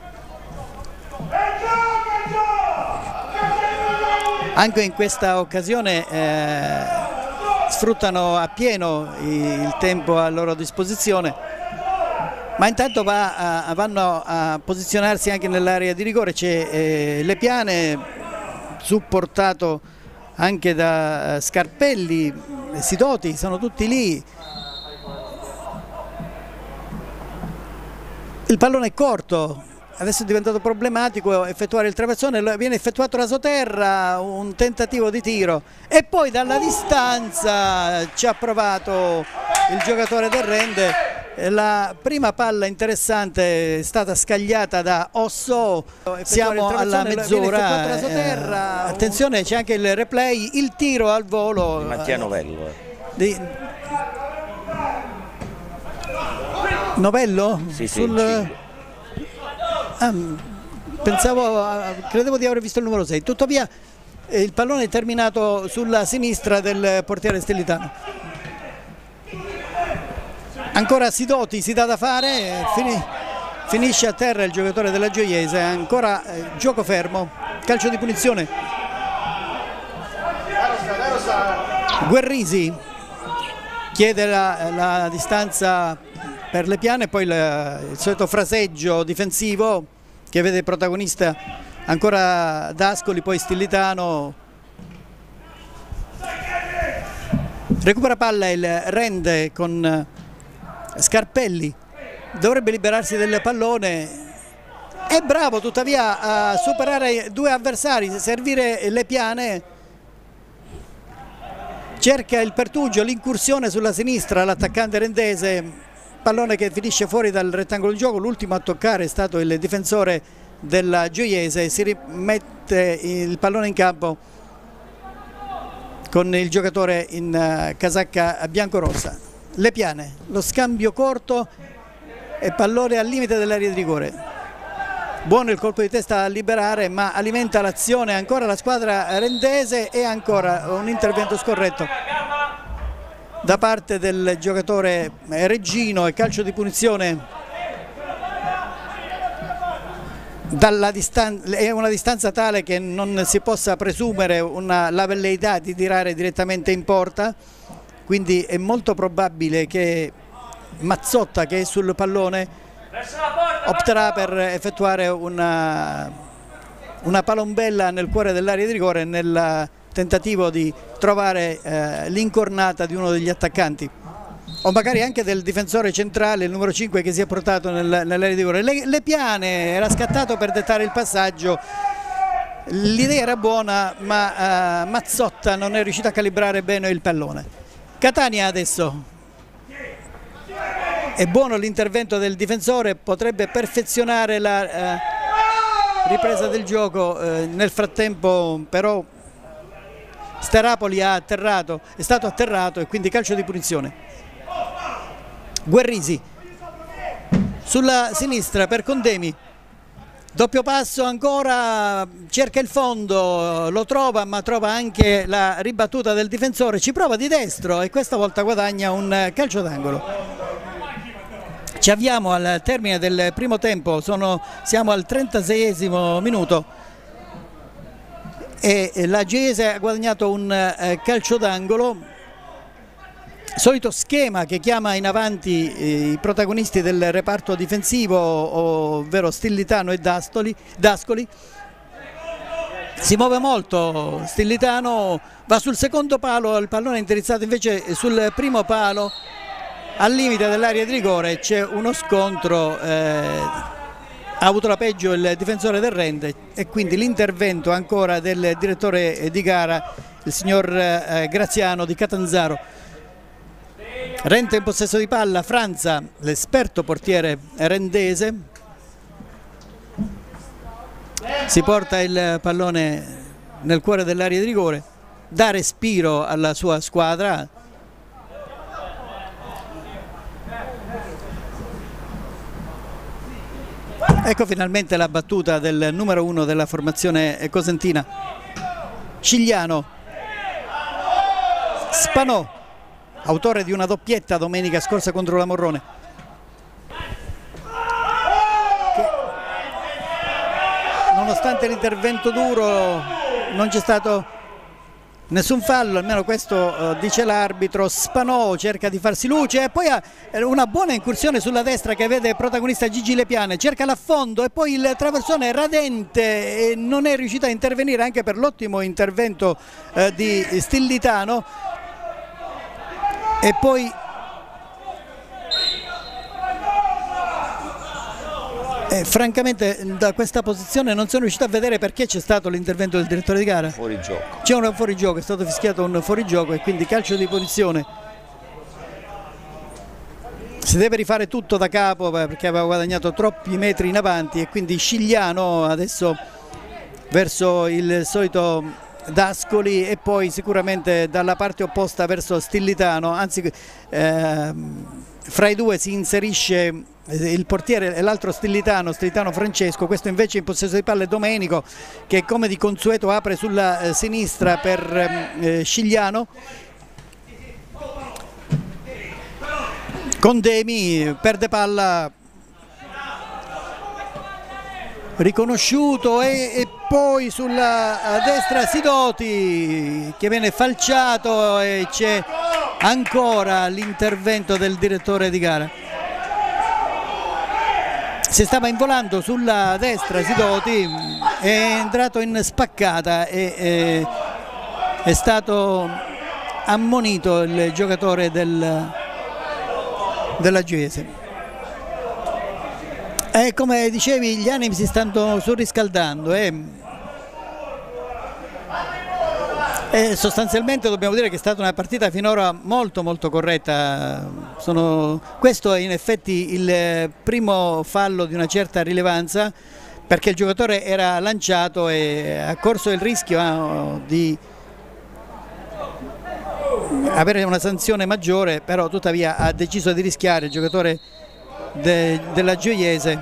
Anche in questa occasione eh, sfruttano appieno il tempo a loro disposizione, ma intanto va a, vanno a posizionarsi anche nell'area di rigore. C'è eh, Lepiane supportato anche da Scarpelli, Sidoti, sono tutti lì. Il pallone è corto, adesso è diventato problematico effettuare il traversone, viene effettuato rasoterra, un tentativo di tiro e poi dalla distanza ci ha provato il giocatore del Rende. La prima palla interessante è stata scagliata da Osso, siamo alla mezz'ora, eh, attenzione, c'è anche il replay, il tiro al volo
di Mattia Novello.
Di... Novello?
Sì, sì,
Sul... ah, pensavo, credevo di aver visto il numero sei, tuttavia eh, il pallone è terminato sulla sinistra del portiere Stillitano. Ancora Sidoti, si dà da fare, fini, finisce a terra il giocatore della Gioiese, ancora eh, gioco fermo, calcio di punizione. Guerrisi chiede la, la distanza per Lepiane, poi il, il solito fraseggio difensivo che vede protagonista ancora D'Ascoli, poi Stillitano. Recupera palla il Rende con Scarpelli, dovrebbe liberarsi del pallone, è bravo tuttavia a superare due avversari, servire Lepiane, cerca il pertugio, l'incursione sulla sinistra, l'attaccante rendese, pallone che finisce fuori dal rettangolo di gioco. L'ultimo a toccare è stato il difensore della Gioiese, si rimette il pallone in campo con il giocatore in casacca biancorossa. Lepiane, lo scambio corto e pallone al limite dell'area di rigore. Buono il colpo di testa a liberare, ma alimenta l'azione ancora la squadra rendese e ancora un intervento scorretto da parte del giocatore reggino e calcio di punizione dalla distan- è una distanza tale che non si possa presumere una, la velleità di tirare direttamente in porta, quindi è molto probabile che Mazzotta, che è sul pallone, opterà per effettuare una, una palombella nel cuore dell'area di rigore nel tentativo di trovare eh, l'incornata di uno degli attaccanti, o magari anche del difensore centrale, il numero cinque, che si è portato nel, nell'area di rigore. Le, le Piane era scattato per dettare il passaggio, l'idea era buona, ma uh, Mazzotta non è riuscito a calibrare bene il pallone. Catania adesso, è buono l'intervento del difensore, potrebbe perfezionare la uh, ripresa del gioco, uh, nel frattempo però Sterapoli ha atterrato, è stato atterrato e quindi calcio di punizione. Guerrisi sulla sinistra per Condemi, doppio passo ancora, cerca il fondo, lo trova, ma trova anche la ribattuta del difensore, ci prova di destro e questa volta guadagna un calcio d'angolo. Ci avviamo al termine del primo tempo, sono, siamo al trentaseiesimo minuto e la Gioiese ha guadagnato un calcio d'angolo. Solito schema che chiama in avanti eh, i protagonisti del reparto difensivo, ovvero Stillitano e Dastoli, Dascoli. Si muove molto Stillitano, va sul secondo palo, il pallone è indirizzato invece sul primo palo, al limite dell'area di rigore c'è uno scontro, eh, ha avuto la peggio il difensore del Rende e quindi l'intervento ancora del direttore di gara, il signor eh, Graziano di Catanzaro. Rente in possesso di palla, Franza, l'esperto portiere rendese, si porta il pallone nel cuore dell'area di rigore, dà respiro alla sua squadra. Ecco finalmente la battuta del numero uno della formazione cosentina, Cigliano, Spanò, autore di una doppietta domenica scorsa contro la Morrone. Che, nonostante l'intervento duro non c'è stato nessun fallo, almeno questo uh, dice l'arbitro. Spanò cerca di farsi luce e poi ha una buona incursione sulla destra che vede protagonista Gigi Lepiane, cerca l'affondo e poi il traversone radente e non è riuscito a intervenire anche per l'ottimo intervento uh, di Stillitano. E poi eh, francamente da questa posizione non sono riuscito a vedere perché c'è stato l'intervento del direttore di gara.
Fuori gioco.
C'è un fuorigioco, è stato fischiato un fuorigioco e quindi calcio di punizione. Si deve rifare tutto da capo perché aveva guadagnato troppi metri in avanti e quindi Cigliano adesso verso il solito Dascoli e poi sicuramente dalla parte opposta verso Stillitano, anzi eh, fra i due si inserisce il portiere e l'altro Stillitano, Stillitano Francesco, questo invece in possesso di palla è Domenico che come di consueto apre sulla eh, sinistra per eh, Cigliano. Condemi perde palla, riconosciuto e, e poi sulla destra Sidoti che viene falciato e c'è ancora l'intervento del direttore di gara. Si stava involando sulla destra Sidoti, è entrato in spaccata e, e è stato ammonito il giocatore del, della Gioiese. E come dicevi gli animi si stanno surriscaldando e, e sostanzialmente dobbiamo dire che è stata una partita finora molto molto corretta. Sono, questo è in effetti il primo fallo di una certa rilevanza perché il giocatore era lanciato e ha corso il rischio eh, di avere una sanzione maggiore, però tuttavia ha deciso di rischiare il giocatore De, della Gioiese.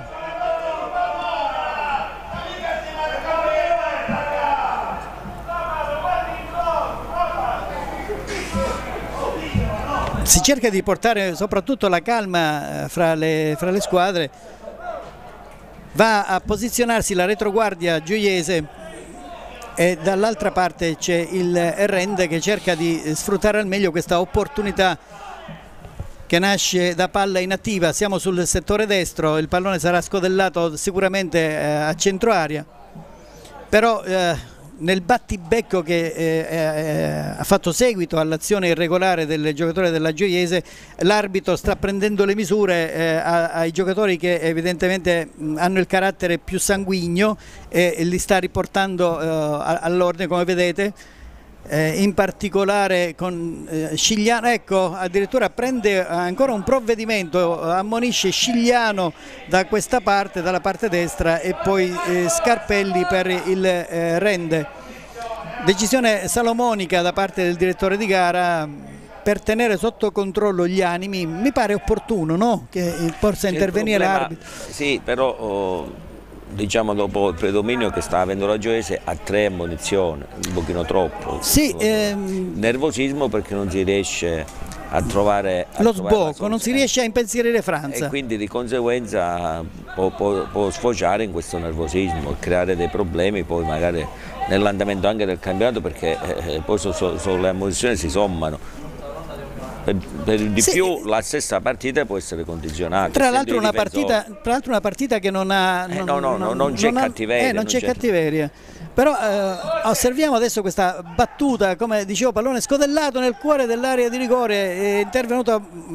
Si cerca di portare soprattutto la calma fra le, fra le squadre va a posizionarsi la retroguardia gioiese e dall'altra parte c'è il Rende che cerca di sfruttare al meglio questa opportunità che nasce da palla inattiva. Siamo sul settore destro, il pallone sarà scodellato sicuramente eh, a centro area, però eh, nel battibecco che eh, eh, ha fatto seguito all'azione irregolare del giocatore della Gioiese, l'arbitro sta prendendo le misure eh, ai giocatori che evidentemente mh, hanno il carattere più sanguigno e, e li sta riportando eh, all'ordine, come vedete. Eh, in particolare con eh, Scigliano, ecco, addirittura prende ancora un provvedimento, ammonisce Scigliano da questa parte, dalla parte destra, e poi eh, Scarpelli per il eh, Rende. Decisione salomonica da parte del direttore di gara per tenere sotto controllo gli animi. Mi pare opportuno, no? Che possa intervenire l'arbitro.
Sì, però oh, diciamo dopo il predominio che sta avendo la Gioiese a tre ammonizioni, un pochino troppo.
Sì, ehm...
nervosismo perché non si riesce a trovare a
lo
trovare
sbocco, non si riesce a impensierire Franza
e quindi di conseguenza può, può, può sfociare in questo nervosismo e creare dei problemi poi magari nell'andamento anche del campionato, perché eh, poi so, so, so, le ammonizioni si sommano. Per, per di sì. più la stessa partita può essere condizionata.
Tra l'altro una, una partita che non ha non,
eh no, no, no, non c'è cattiveria,
eh, non c'è cattiveria. Però eh, osserviamo adesso questa battuta, come dicevo, pallone scodellato nel cuore dell'area di rigore, è intervenuta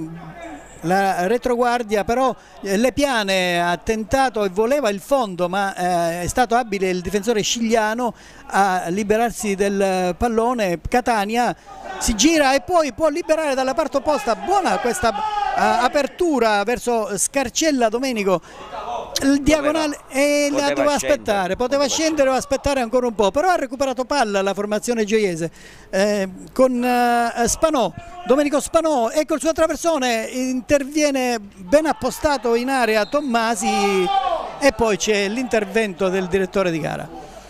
la retroguardia, però eh, Lepiane ha tentato e voleva il fondo, ma eh, è stato abile il difensore Scigliano a liberarsi del pallone. Catania si gira e poi può liberare dalla parte opposta. Buona questa uh, apertura verso Scarcella Domenico, il diagonale, e la doveva aspettare, poteva, poteva scendere o aspettare ancora un po', però ha recuperato palla la formazione gioiese eh, con uh, Spanò, Domenico Spanò, ecco il suo traversone, interviene ben appostato in area Tommasi e poi c'è l'intervento del direttore di gara.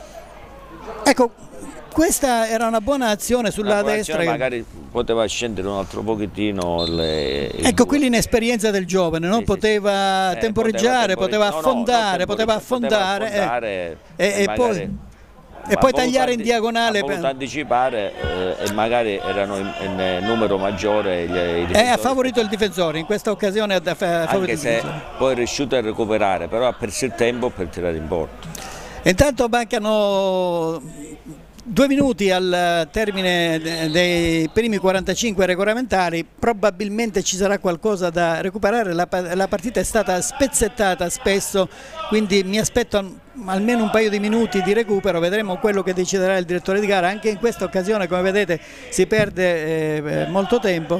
Ecco, questa era una buona azione sulla buona destra.
Azione, magari poteva scendere un altro pochettino. Le,
ecco qui l'inesperienza del giovane, non sì, poteva sì. temporeggiare, eh, poteva, poteva affondare, no, no, poteva affondare, poteva affondare eh, e, e poi, e poi tagliare in diagonale.
Ha voluto anticipare eh, e magari erano in, in numero maggiore. Gli,
gli e ha favorito il difensore, in questa occasione ha favorito
anche
il
se
difensore.
Poi è riuscito a recuperare, però ha perso il tempo per tirare in porto.
Intanto mancano due minuti al termine dei primi quarantacinque regolamentari, probabilmente ci sarà qualcosa da recuperare, la, la partita è stata spezzettata spesso, quindi mi aspetto almeno un paio di minuti di recupero, vedremo quello che deciderà il direttore di gara. Anche in questa occasione, come vedete, si perde eh, molto tempo.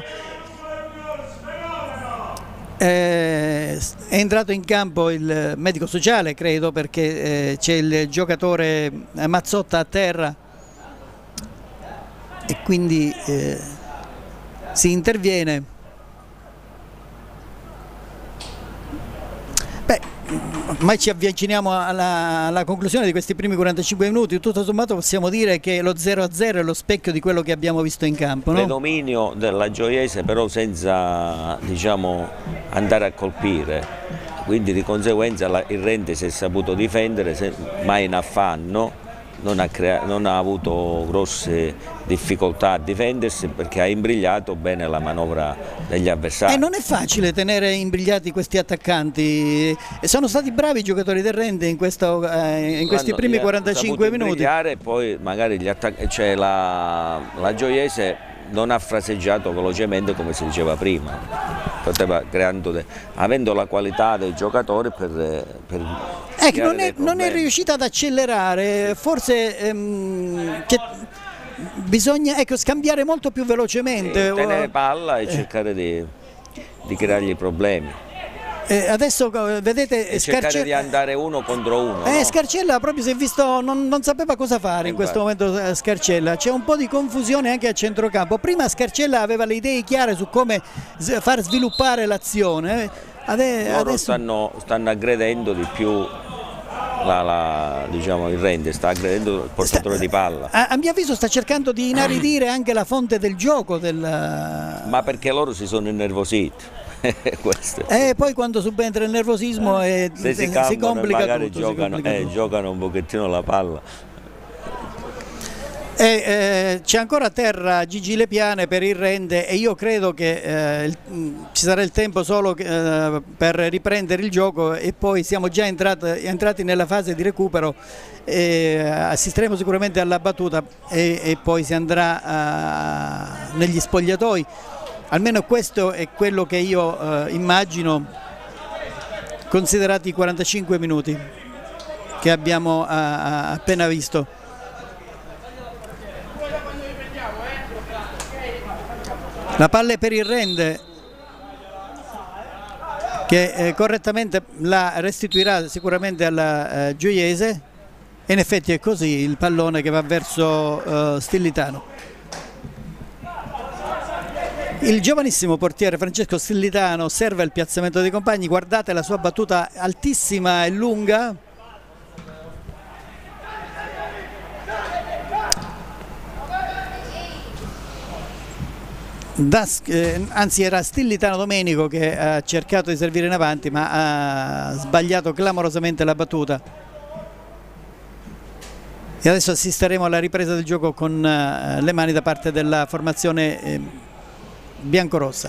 Eh, è entrato in campo il medico sociale, credo, perché eh, c'è il giocatore Mazzotta a terra e quindi eh, si interviene. Beh, ormai ci avviciniamo alla, alla conclusione di questi primi quarantacinque minuti. Tutto sommato possiamo dire che lo zero a zero è lo specchio di quello che abbiamo visto in campo, no?
Predominio della Gioiese, però senza, diciamo, andare a colpire, quindi di conseguenza la, il Rende si è saputo difendere, se, mai in affanno. Non ha, crea non ha avuto grosse difficoltà a difendersi perché ha imbrigliato bene la manovra degli avversari.
E non è facile tenere imbrigliati questi attaccanti, e sono stati bravi i giocatori del Rende in, questo, eh, in questi primi quarantacinque minuti.
E poi magari gli cioè la, la Gioiese non ha fraseggiato velocemente come si diceva prima, poteva creando de, avendo la qualità dei giocatori per, per
ecco, non, è, non è riuscita ad accelerare, forse ehm, che bisogna ecco, scambiare molto più velocemente,
sì, tenere palla e eh. cercare di, di creargli problemi.
Eh, adesso vedete
e cercare Scarcella... di andare uno contro uno.
Eh,
no?
Scarcella proprio si è visto, non, non sapeva cosa fare in questo momento. Scarcella, c'è un po' di confusione anche a centrocampo. Prima Scarcella aveva le idee chiare su come far sviluppare l'azione. Ade
Loro
adesso...
stanno, stanno aggredendo di più la, la, diciamo, il Rende, sta aggredendo il portatore sta, di palla.
A, a mio avviso sta cercando di inaridire anche la fonte del gioco. Del...
Ma perché loro si sono innervositi.
E poi quando subentra il nervosismo eh,
se si,
si,
calmano,
si complica
magari
tutto,
giocano,
si complica
eh,
tutto.
giocano un pochettino la palla.
E, eh, c'è ancora a terra Gigi Lepiane per il rende, e io credo che eh, il, ci sarà il tempo solo eh, per riprendere il gioco, e poi siamo già entrati, entrati nella fase di recupero, e assisteremo sicuramente alla battuta e, e poi si andrà uh, negli spogliatoi. Almeno questo è quello che io uh, immagino, considerati i quarantacinque minuti che abbiamo uh, appena visto. La palla è per il rende, che eh, correttamente la restituirà sicuramente alla eh, Gioiese, e in effetti è così, il pallone che va verso eh, Stillitano. Il giovanissimo portiere Francesco Stillitano osserva il piazzamento dei compagni, guardate la sua battuta altissima e lunga. Das, eh, anzi era Stillitano Domenico che ha cercato di servire in avanti, ma ha sbagliato clamorosamente la battuta, e adesso assisteremo alla ripresa del gioco con uh, le mani da parte della formazione eh, biancorossa.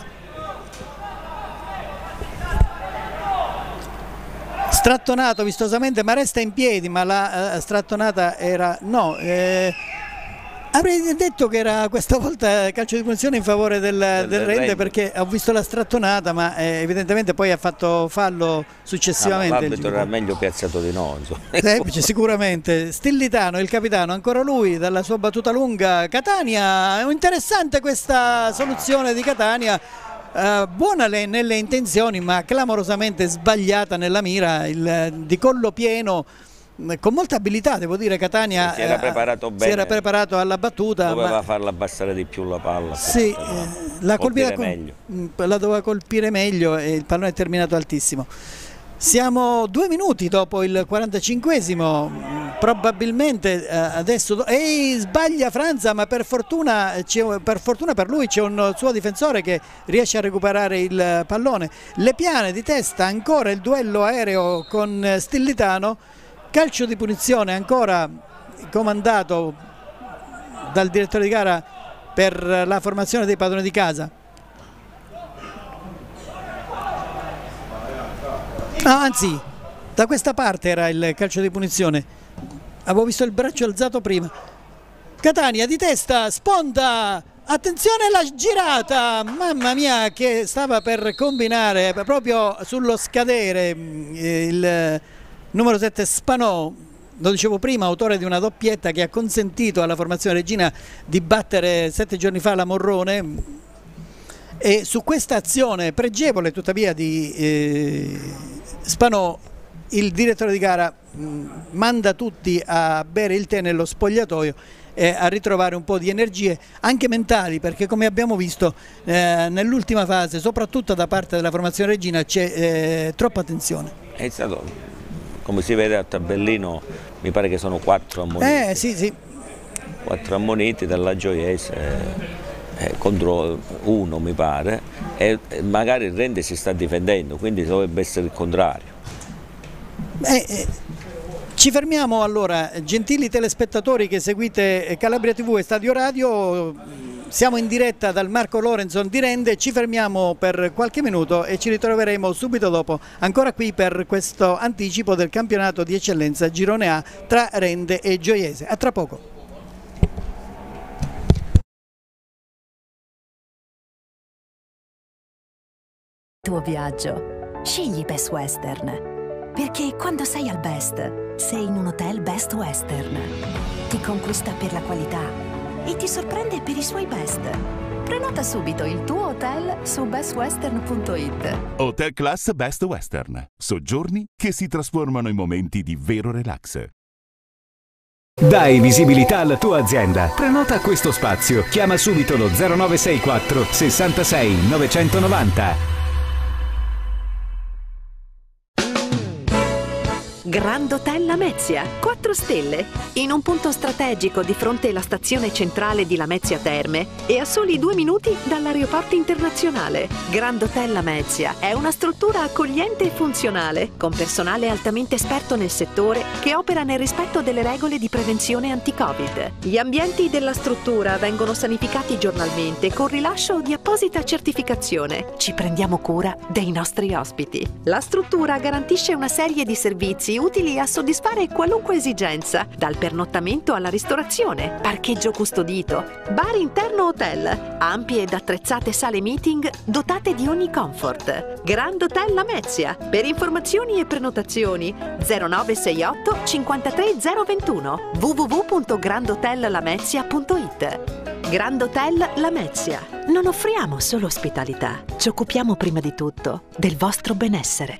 Strattonato vistosamente, ma resta in piedi, ma la uh, strattonata era no eh, avrei detto che era questa volta calcio di punizione in favore del, del, del rende, perché ho visto la strattonata, ma eh, evidentemente poi ha fatto fallo successivamente.
No, l'arbitro era meglio piazzato di noi.
Semplice, sicuramente. Stillitano, il capitano, ancora lui dalla sua battuta lunga. Catania, è interessante questa soluzione di Catania. Uh, buona le, nelle intenzioni, ma clamorosamente sbagliata nella mira, il, di collo pieno. Con molta abilità, devo dire, Catania
si era preparato bene,
si era preparato alla battuta,
doveva
ma
farla abbassare di più la palla.
Sì,
no?
eh, la, colpire
meglio.
la doveva colpire meglio, e il pallone è terminato altissimo. Siamo due minuti dopo il quarantacinquesimo, probabilmente eh, adesso e sbaglia Franza, ma per fortuna, per fortuna per lui c'è un suo difensore che riesce a recuperare il pallone. Lepiane di testa, ancora il duello aereo con Stillitano. Calcio di punizione ancora comandato dal direttore di gara per la formazione dei padroni di casa. Ah, anzi, da questa parte era il calcio di punizione. Avevo visto il braccio alzato prima. Catania di testa, sponda, attenzione alla girata, mamma mia, che stava per combinare proprio sullo scadere il numero sette Spanò, lo dicevo prima, autore di una doppietta che ha consentito alla formazione reggina di battere sette giorni fa la Morrone, e su questa azione pregevole tuttavia di eh, Spanò il direttore di gara mh, manda tutti a bere il tè nello spogliatoio e a ritrovare un po' di energie anche mentali, perché come abbiamo visto eh, nell'ultima fase, soprattutto da parte della formazione reggina, c'è eh, troppa tensione.
È stato, come si vede al tabellino, mi pare che sono quattro ammoniti.
Eh, sì, sì.
Quattro ammoniti dalla Gioiese eh, contro uno, mi pare, e magari il rende si sta difendendo, quindi dovrebbe essere il contrario.
Eh, eh, ci fermiamo allora, gentili telespettatori che seguite Calabria tivù e Stadio Radio. Siamo in diretta dal Marco Lorenson di Rende, ci fermiamo per qualche minuto e ci ritroveremo subito dopo ancora qui per questo anticipo del campionato di eccellenza Girone A tra Rende e Gioiese. A tra poco.
Il tuo viaggio, scegli Best Western, perché quando sei al Best, sei in un hotel Best Western. Ti conquista per la qualità e ti sorprende per i suoi best. Prenota subito il tuo hotel su best western punto it.
Hotel Class Best Western. Soggiorni che si trasformano in momenti di vero relax.
Dai visibilità alla tua azienda. Prenota questo spazio. Chiama subito lo zero nove sei quattro sessantasei novecentonovanta.
Grand Hotel Lamezia, quattro stelle, in un punto strategico di fronte alla stazione centrale di Lamezia Terme e a soli due minuti dall'aeroporto internazionale. Grand Hotel Lamezia è una struttura accogliente e funzionale, con personale altamente esperto nel settore che opera nel rispetto delle regole di prevenzione anti-Covid. Gli ambienti della struttura vengono sanificati giornalmente con rilascio di apposita certificazione. Ci prendiamo cura dei nostri ospiti. La struttura garantisce una serie di servizi utili a soddisfare qualunque esigenza, dal pernottamento alla ristorazione, parcheggio custodito, bar interno hotel, ampie ed attrezzate sale meeting dotate di ogni comfort. Grand Hotel Lamezia. Per informazioni e prenotazioni zero nove sei otto cinquantatré zero ventuno w w w punto grand hotel lamezia punto it. Grand Hotel Lamezia. Non offriamo solo ospitalità, ci occupiamo prima di tutto del vostro benessere.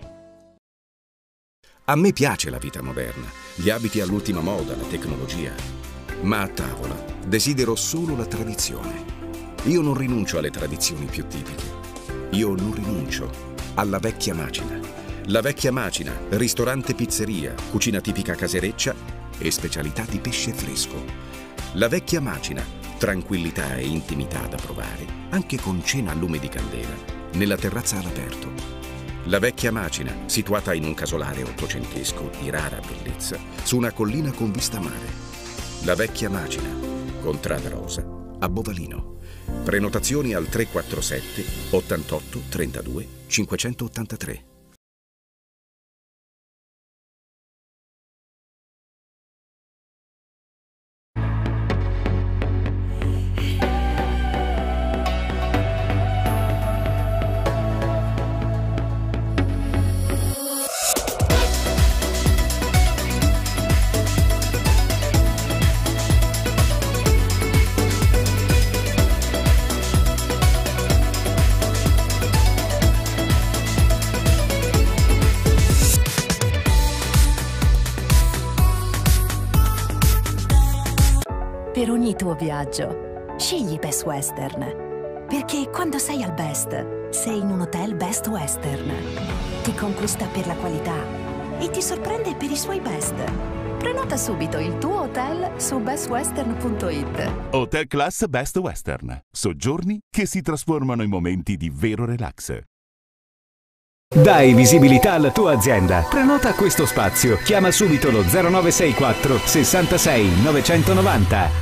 A me piace la vita moderna, gli abiti all'ultima moda, la tecnologia. Ma a tavola desidero solo la tradizione. Io non rinuncio alle tradizioni più tipiche. Io non rinuncio alla vecchia macina. La vecchia macina, ristorante pizzeria, cucina tipica casereccia e specialità di pesce fresco. La vecchia macina, tranquillità e intimità da provare, anche con cena a lume di candela, nella terrazza all'aperto. La vecchia macina, situata in un casolare ottocentesco di rara bellezza, su una collina con vista mare. La vecchia macina, Contrada Rosa, a Bovalino. Prenotazioni al tre quattro sette ottantotto trentadue cinquecentottantatré.
Per ogni tuo viaggio, scegli Best Western. Perché quando sei al Best, sei in un hotel Best Western. Ti conquista per la qualità e ti sorprende per i suoi best. Prenota subito il tuo hotel su best western punto it.
Hotel Class Best Western. Soggiorni che si trasformano in momenti di vero relax.
Dai visibilità alla tua azienda. Prenota questo spazio. Chiama subito lo zero nove sei quattro sessantasei novecentonovanta.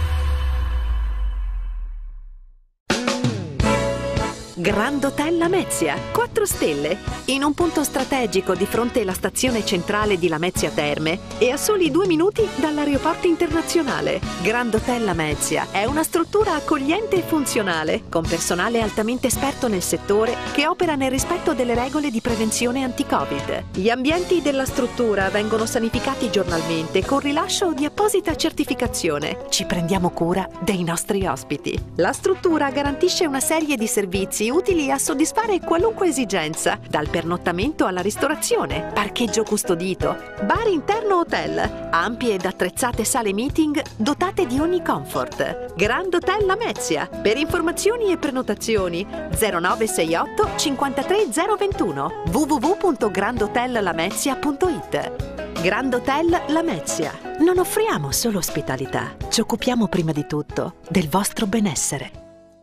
Grand Hotel Lamezia, quattro stelle, in un punto strategico di fronte alla stazione centrale di Lamezia Terme e a soli due minuti dall'aeroporto internazionale. Grand Hotel Lamezia è una struttura accogliente e funzionale, con personale altamente esperto nel settore che opera nel rispetto delle regole di prevenzione anti-Covid. Gli ambienti della struttura vengono sanificati giornalmente con rilascio di apposita certificazione. Ci prendiamo cura dei nostri ospiti. La struttura garantisce una serie di servizi utili a soddisfare qualunque esigenza, dal pernottamento alla ristorazione, parcheggio custodito, bar interno hotel, ampie ed attrezzate sale meeting dotate di ogni comfort. Grand Hotel Lamezia. Per informazioni e prenotazioni zero nove sei otto cinquantatré zero ventuno w w w punto grand hotel lamezia punto it. Grand Hotel Lamezia. Non offriamo solo ospitalità, ci occupiamo prima di tutto del vostro benessere.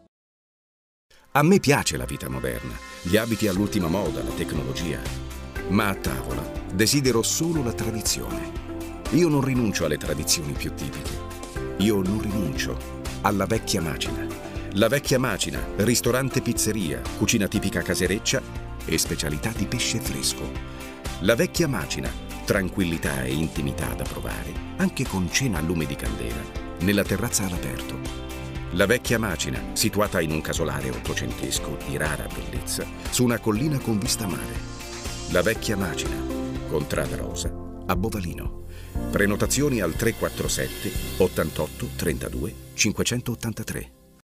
A me piace la vita moderna, gli abiti all'ultima moda, la tecnologia. Ma a tavola desidero solo la tradizione. Io non rinuncio alle tradizioni più tipiche. Io non rinuncio alla vecchia macina. La vecchia macina, ristorante pizzeria, cucina tipica casereccia e specialità di pesce fresco. La vecchia macina, tranquillità e intimità da provare, anche con cena a lume di candela, nella terrazza all'aperto. La vecchia macina, situata in un casolare ottocentesco di rara bellezza, su una collina con vista mare. La vecchia macina, Contrada Rosa, a Bovalino. Prenotazioni al tre quattro sette ottantotto trentadue cinquecentottantatré.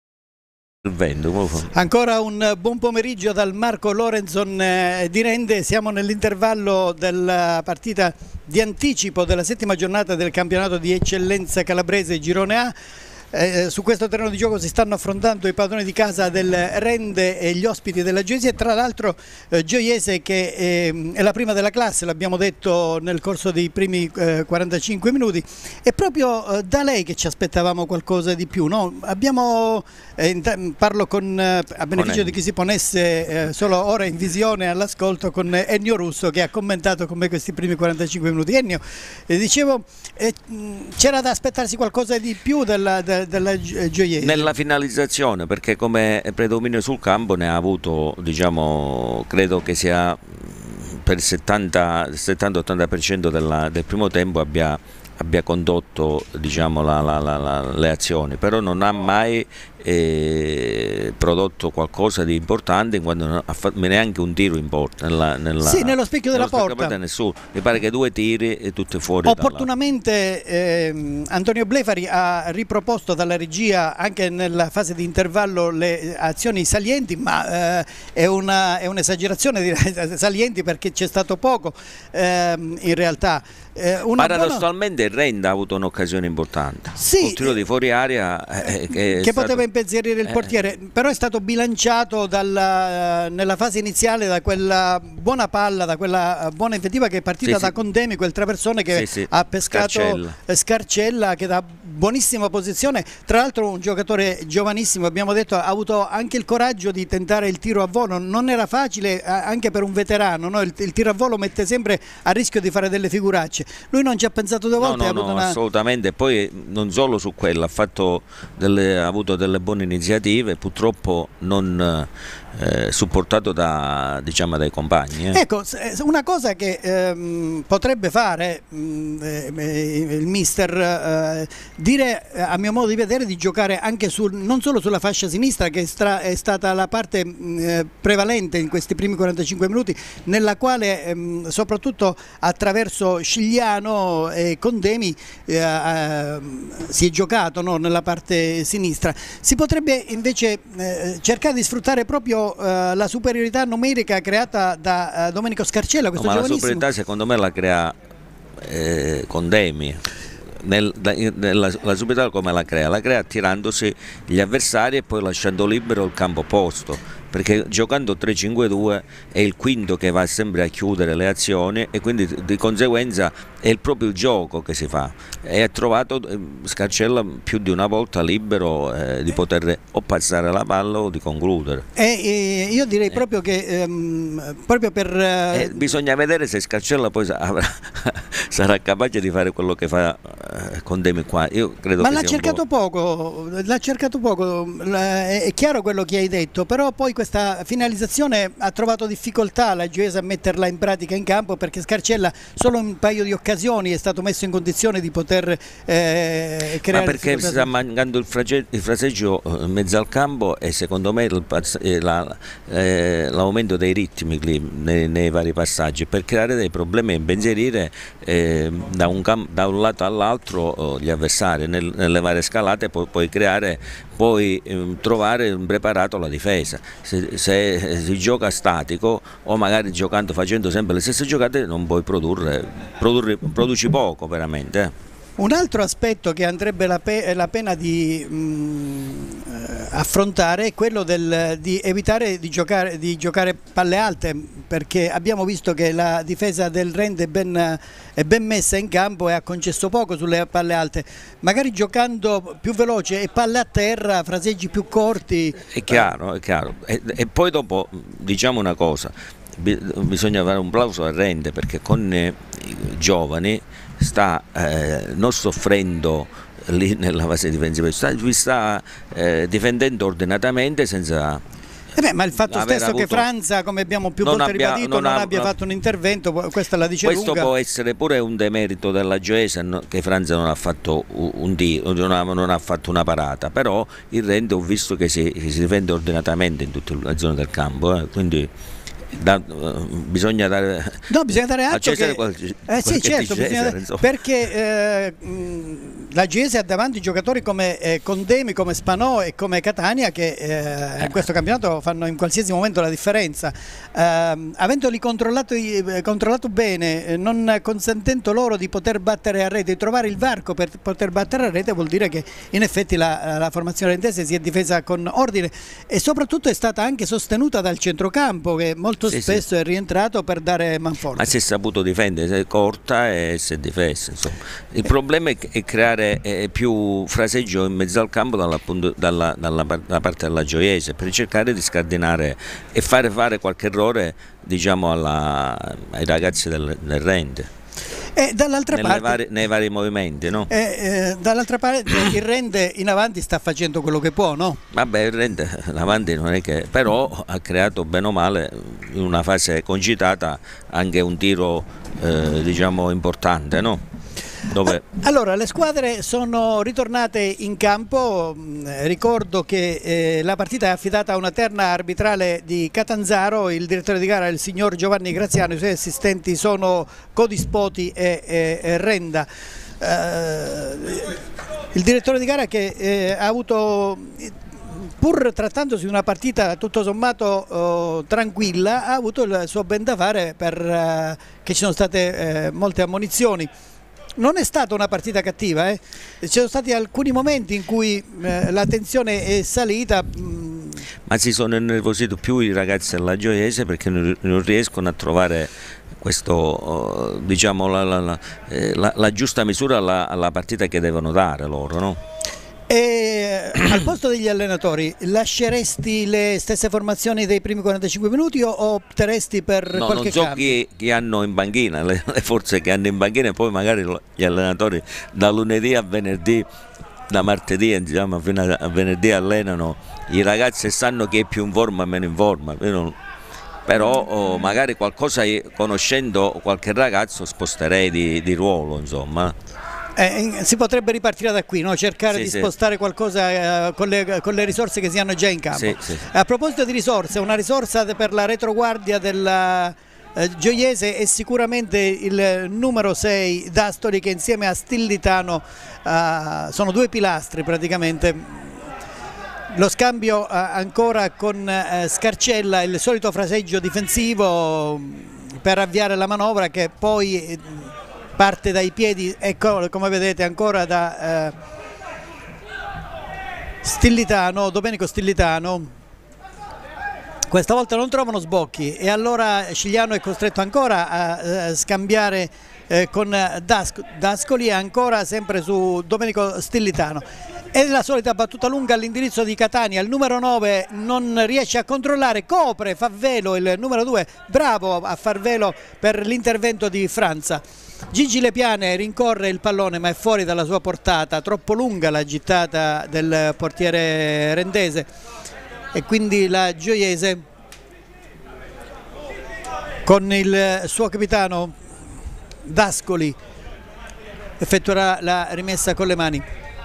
Ancora un buon pomeriggio dal Marco Lorenzon di Rende. Siamo nell'intervallo della partita di anticipo della settima giornata del campionato di eccellenza calabrese Girone A. Eh, su questo terreno di gioco si stanno affrontando i padroni di casa del Rende e gli ospiti della Gioiese, tra l'altro eh, Gioiese che eh, è la prima della classe, l'abbiamo detto nel corso dei primi eh, quarantacinque minuti. È proprio eh, da lei che ci aspettavamo qualcosa di più, no? Abbiamo, eh, parlo con, eh, a beneficio di chi si ponesse eh, solo ora in visione all'ascolto, con Ennio Russo che ha commentato con me questi primi quarantacinque minuti. Ennio, eh, dicevo, eh, c'era da aspettarsi qualcosa di più della, della della Gioiese? Nella
finalizzazione, perché come predominio sul campo ne ha avuto, diciamo, credo che sia per il settanta ottanta per cento del primo tempo abbia, abbia condotto, diciamo, la, la, la, la, le azioni, però non ha mai eh, prodotto qualcosa di importante, in quanto non ha fatto neanche un tiro in porta nella, nella,
sì, nello specchio della
nello
porta.
Nessuno. Mi pare che due tiri e tutte fuori.
Opportunamente eh, Antonio Blefari ha riproposto dalla regia anche nella fase di intervallo le azioni salienti, ma eh, è un'esagerazione dire salienti, perché c'è stato poco eh, in realtà. Eh,
Paradossalmente buona... il Rende ha avuto un'occasione importante,
sì,
un tiro di fuori aria eh, che,
che
stato...
poteva impensierire il portiere, eh. però è stato bilanciato dalla, nella fase iniziale da quella buona palla, da quella buona invettiva che è partita sì, da sì. Condemi, quel traversone che sì, sì. ha pescato Scarcella. Scarcella, che da buonissima posizione, tra l'altro un giocatore giovanissimo, abbiamo detto, ha avuto anche il coraggio di tentare il tiro a volo, non era facile anche per un veterano, no? il, il tiro a volo mette sempre a rischio di fare delle figuracce. Lui non ci ha pensato due volte.
No, no, no, una... assolutamente. Poi non solo su quello, ha, fatto delle, ha avuto delle buone iniziative, purtroppo non eh, supportato da, diciamo, dai compagni. Eh.
Ecco, una cosa che ehm, potrebbe fare mh, eh, il mister, eh, dire a mio modo di vedere di giocare anche sul, non solo sulla fascia sinistra, che è, stra, è stata la parte mh, prevalente in questi primi quarantacinque minuti, nella quale mh, soprattutto attraverso Scigliano e Condemi eh, eh, si è giocato, no, nella parte sinistra. Si potrebbe invece eh, cercare di sfruttare proprio eh, la superiorità numerica creata da eh, Domenico Scarcella, questo
no, ma
giovanissimo.
La superiorità secondo me la crea eh, Condemi. Nel, nella, la superiorità come la crea? La crea tirandosi gli avversari e poi lasciando libero il campo opposto, perché giocando tre cinque due è il quinto che va sempre a chiudere le azioni e quindi di conseguenza è il proprio gioco che si fa, e ha trovato eh, Scarcella più di una volta libero eh, di poter o passare la palla o di concludere.
E, e io direi eh. proprio che ehm, proprio per eh...
Eh, bisogna vedere se Scarcella poi avrà, sarà capace di fare quello che fa eh, Condemi qua. Io credo
Ma
che
l'ha
sia
cercato
un po'...
poco, l'ha cercato poco, è chiaro quello che hai detto, però poi questa finalizzazione ha trovato difficoltà la Gioiese a metterla in pratica in campo, perché Scarcella solo un paio di occasioni è stato messo in condizione di poter eh, creare.
Ma perché sta mancando il, il fraseggio in mezzo al campo e secondo me l'aumento eh, dei ritmi nei, nei vari passaggi, per creare dei problemi e impensierire eh, da, un da un lato all'altro gli avversari nel, nelle varie scalate, poi, poi creare poi eh, trovare impreparato la difesa. Se, se si gioca statico o magari giocando facendo sempre le stesse giocate non puoi produrre, produrre produci poco veramente. Eh.
Un altro aspetto che andrebbe la, pe la pena di mh, affrontare è quello del, di evitare di giocare, di giocare palle alte, perché abbiamo visto che la difesa del Rende è ben, è ben messa in campo e ha concesso poco sulle palle alte. Magari giocando più veloce e palle a terra, fraseggi più corti.
È chiaro, è chiaro. E, e poi dopo diciamo una cosa, bisogna fare un plauso al Rende, perché con i giovani sta eh, non soffrendo lì nella fase difensiva, sta, sta eh, difendendo ordinatamente senza...
Eh beh, ma il fatto stesso avuto... che Franza, come abbiamo più volte abbia, ribadito, non, non ha, abbia fatto un intervento, questa la dice
questo
lunga.
Può essere pure un demerito della Gioiese, no, che Franza non ha fatto un tiro, non ha, non ha fatto una parata, però il Rende ho visto che si, che si difende ordinatamente in tutte le zone del campo, eh, quindi... Da, uh, bisogna dare
no bisogna dare atto che
qualche,
eh sì certo
Cesare,
bisogna, perché eh, mh, la Gioiese ha davanti giocatori come eh, Condemi, come Spanò e come Catania che eh, in questo campionato fanno in qualsiasi momento la differenza. Eh, avendoli controllati, eh, controllato bene, eh, non consentendo loro di poter battere a rete, di trovare il varco per poter battere a rete, vuol dire che in effetti la, la formazione rendese si è difesa con ordine e soprattutto è stata anche sostenuta dal centrocampo che molto sì, spesso sì. è rientrato per dare manforte.
Ma si è saputo difendere, si è corta e si è difesa. Insomma. Il problema è creare eh, più fraseggio in mezzo al campo dalla, dalla, dalla, dalla parte della Gioiese per cercare di scardinare e fare fare qualche errore, diciamo, alla, ai ragazzi del, del Rende.
E dall'altra parte,
vari, nei vari movimenti, no?
Eh, eh, dall'altra parte il Rende in avanti sta facendo quello che può, no?
Vabbè, il Rende in avanti non è che, però ha creato bene o male in una fase concitata anche un tiro eh, diciamo importante, no? Dove...
Allora, le squadre sono ritornate in campo, ricordo che eh, la partita è affidata a una terna arbitrale di Catanzaro, il direttore di gara è il signor Giovanni Graziano, i suoi assistenti sono Codispoti e, e, e Renda. Eh, il direttore di gara che eh, ha avuto... pur trattandosi di una partita tutto sommato oh, tranquilla, ha avuto il suo ben da fare per eh, che ci sono state eh, molte ammonizioni. Non è stata una partita cattiva, eh. Ci sono stati alcuni momenti in cui eh, la tensione è salita. Mh.
Ma si sono innervositi più i ragazzi della Gioiese perché non, non riescono a trovare questo, diciamo, la, la, la, la, la giusta misura alla, alla partita che devono dare loro, no?
E al posto degli allenatori lasceresti le stesse formazioni dei primi quarantacinque minuti o opteresti per
no,
qualche
non so
cambio?
Chi, chi hanno in banchina, le, le forze che hanno in banchina e poi magari gli allenatori da lunedì a venerdì, da martedì diciamo, fino a, a venerdì allenano i ragazzi e sanno chi è più in forma e meno in forma. Non, però oh, magari qualcosa, conoscendo qualche ragazzo, sposterei di, di ruolo, insomma.
Eh, si potrebbe ripartire da qui, no? Cercare
sì,
di
sì.
spostare qualcosa eh, con, le, con le risorse che si hanno già in campo.
Sì, sì.
A proposito di risorse, una risorsa per la retroguardia della eh, Gioiese è sicuramente il numero sei D'Astoli, che insieme a Stillitano eh, sono due pilastri praticamente. Lo scambio eh, ancora con eh, Scarcella, il solito fraseggio difensivo per avviare la manovra che poi... Eh, parte dai piedi, ecco, come vedete ancora da eh, Stillitano, Domenico Stillitano. Questa volta non trovano sbocchi e allora Scigliano è costretto ancora a eh, scambiare eh, con Dasc Dascoli e ancora sempre su Domenico Stillitano. E la solita battuta lunga all'indirizzo di Catania, il numero nove non riesce a controllare, copre, fa velo il numero due, bravo a far velo per l'intervento di Franza. Gigi Lepiane rincorre il pallone ma è fuori dalla sua portata, troppo lunga la gittata del portiere rendese e quindi la Gioiese con il suo capitano D'Ascoli effettuerà la rimessa con le mani.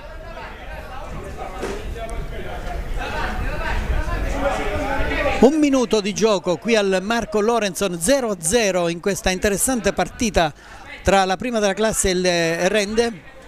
Un minuto di gioco qui al Marco Lorenson, zero a zero in questa interessante partita tra la prima della classe e il Rende.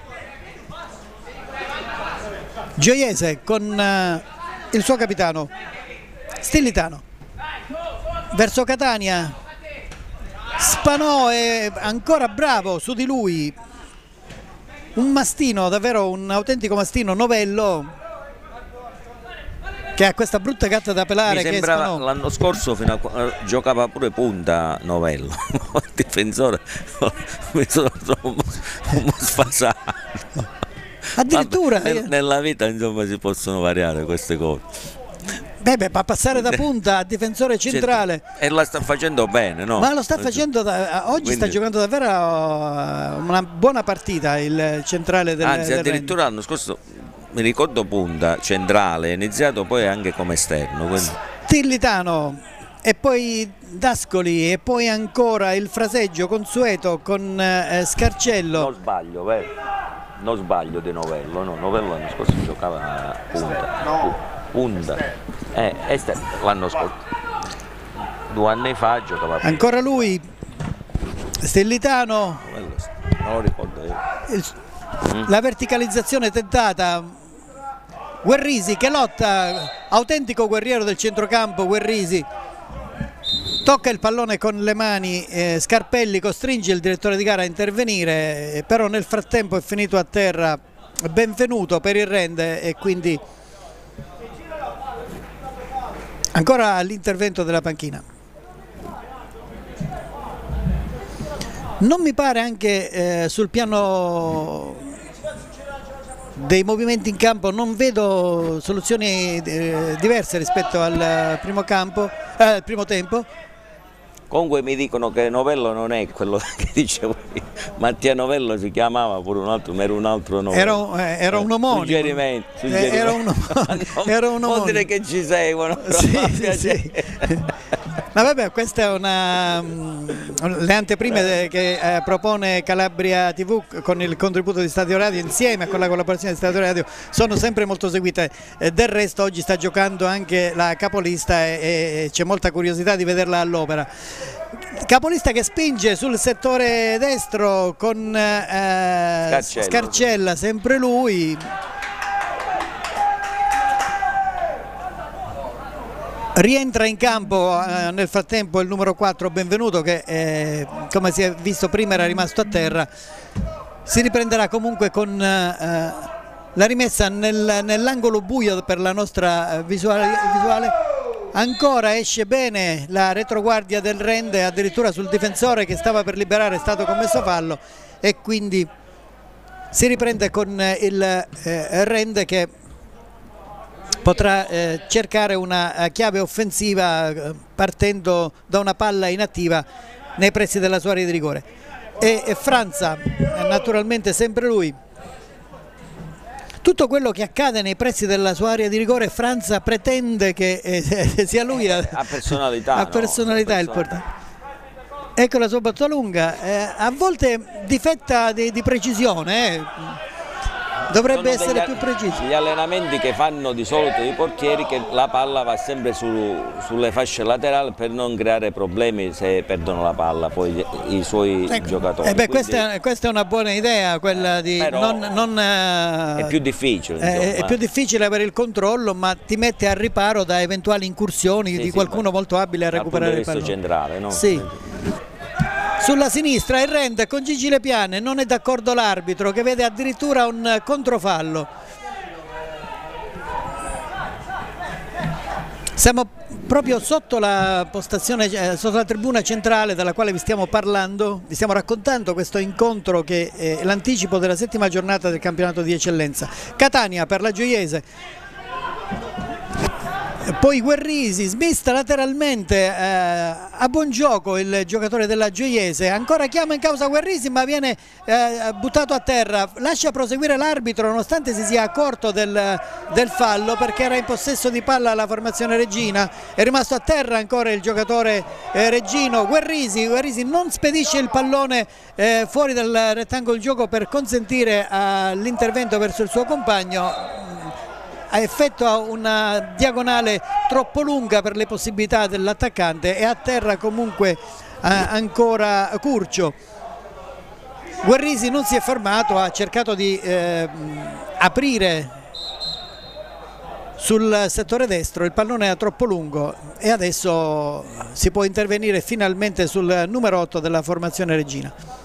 Gioiese con uh, il suo capitano Stillitano verso Catania, Spanò è ancora bravo su di lui, un mastino, davvero un autentico mastino, Novello, che ha questa brutta gatta da pelare.
Mi sembrava l'anno scorso fino a, uh, giocava pure punta Novello, il difensore mi sono un po' sfasato.
Addirittura
Vabbè, nel, nella vita insomma si possono variare queste cose.
Beh, beh, per passare da punta a difensore centrale.
E la sta facendo bene, no?
Ma lo sta facendo da, oggi Quindi... sta giocando davvero una buona partita il centrale del
Anzi,
del
addirittura l'anno scorso mi ricordo punta centrale, è iniziato poi anche come esterno. Quindi...
Stillitano e poi D'Ascoli e poi ancora il fraseggio consueto con eh, Scarcello.
Non sbaglio, vero? Non sbaglio di Novello, no, Novello l'anno scorso giocava a punta. No. Punta. Eh, l'anno scorso, due anni fa giocava.
Ancora lui, Stillitano.
Non lo ricordo io.
Il, La verticalizzazione tentata, Guerrisi che lotta, autentico guerriero del centrocampo. Guerrisi tocca il pallone con le mani, eh, Scarpelli costringe il direttore di gara a intervenire, eh, però nel frattempo è finito a terra Benvenuto per il rende e quindi ancora l'intervento della panchina. Non mi pare anche eh, sul piano dei movimenti in campo, non vedo soluzioni eh, diverse rispetto al primo, campo, eh, al primo tempo.
Comunque mi dicono che Novello non è quello che dicevo io. Mattia Novello si chiamava pure un altro, ma era un altro nome.
Era, eh, era un omonimo.
Suggerimento, suggerimento.
Era un omonimo. Era un omonimo.
Non dire che ci seguono.
Sì, sì, sì. Ma vabbè, questa è una le anteprime che eh, propone Calabria tivù con il contributo di Stadio Radio insieme con la collaborazione di Stadio Radio sono sempre molto seguite. Eh, del resto oggi sta giocando anche la capolista e, e c'è molta curiosità di vederla all'opera. Capolista che spinge sul settore destro con eh, Scarcella. Scarcella, sempre lui. Rientra in campo eh, nel frattempo il numero quattro Benvenuto che eh, come si è visto prima era rimasto a terra. Si riprenderà comunque con eh, la rimessa nel, nell'angolo buio per la nostra visuale, visuale. Ancora esce bene la retroguardia del rende, addirittura sul difensore che stava per liberare è stato commesso fallo e quindi si riprende con il eh, rende che potrà eh, cercare una eh, chiave offensiva eh, partendo da una palla inattiva nei pressi della sua area di rigore. E, e Franza, eh, naturalmente sempre lui. Tutto quello che accade nei pressi della sua area di rigore, Franza pretende che eh, sia lui a,
a personalità,
a personalità
no?
il portiere. Ecco la sua botta lunga, eh, a volte difetta di, di precisione. Eh. Dovrebbe
Sono
essere
degli,
più preciso.
Gli allenamenti che fanno di solito i portieri che la palla va sempre su, sulle fasce laterali per non creare problemi se perdono la palla poi i suoi
ecco.
giocatori.
Eh beh,
Quindi,
questa, questa è una buona idea, quella di non, non,
è più difficile.
È, è più difficile avere il controllo, ma ti mette al riparo da eventuali incursioni sì, di qualcuno sì, molto abile a recuperare il pallone.
Centrale, no?
Sì. Sulla sinistra il rende con Gigi Lepiane, non è d'accordo l'arbitro che vede addirittura un controfallo. Siamo proprio sotto la postazione, eh, sotto la tribuna centrale dalla quale vi stiamo parlando, vi stiamo raccontando questo incontro che è l'anticipo della settima giornata del campionato di eccellenza. Catania per la Gioiese. Poi Guerrisi smista lateralmente eh, a buon gioco il giocatore della Gioiese, ancora chiama in causa Guerrisi ma viene eh, buttato a terra, lascia proseguire l'arbitro nonostante si sia accorto del, del fallo perché era in possesso di palla la formazione reggina, è rimasto a terra ancora il giocatore eh, reggino. Guerrisi, Guerrisi non spedisce il pallone eh, fuori dal rettangolo di gioco per consentire l'intervento verso il suo compagno, effettua una diagonale troppo lunga per le possibilità dell'attaccante e a terra comunque eh, ancora Curcio. Guerrisi non si è fermato, ha cercato di eh, aprire sul settore destro, il pallone era troppo lungo e adesso si può intervenire finalmente sul numero otto della formazione reggina.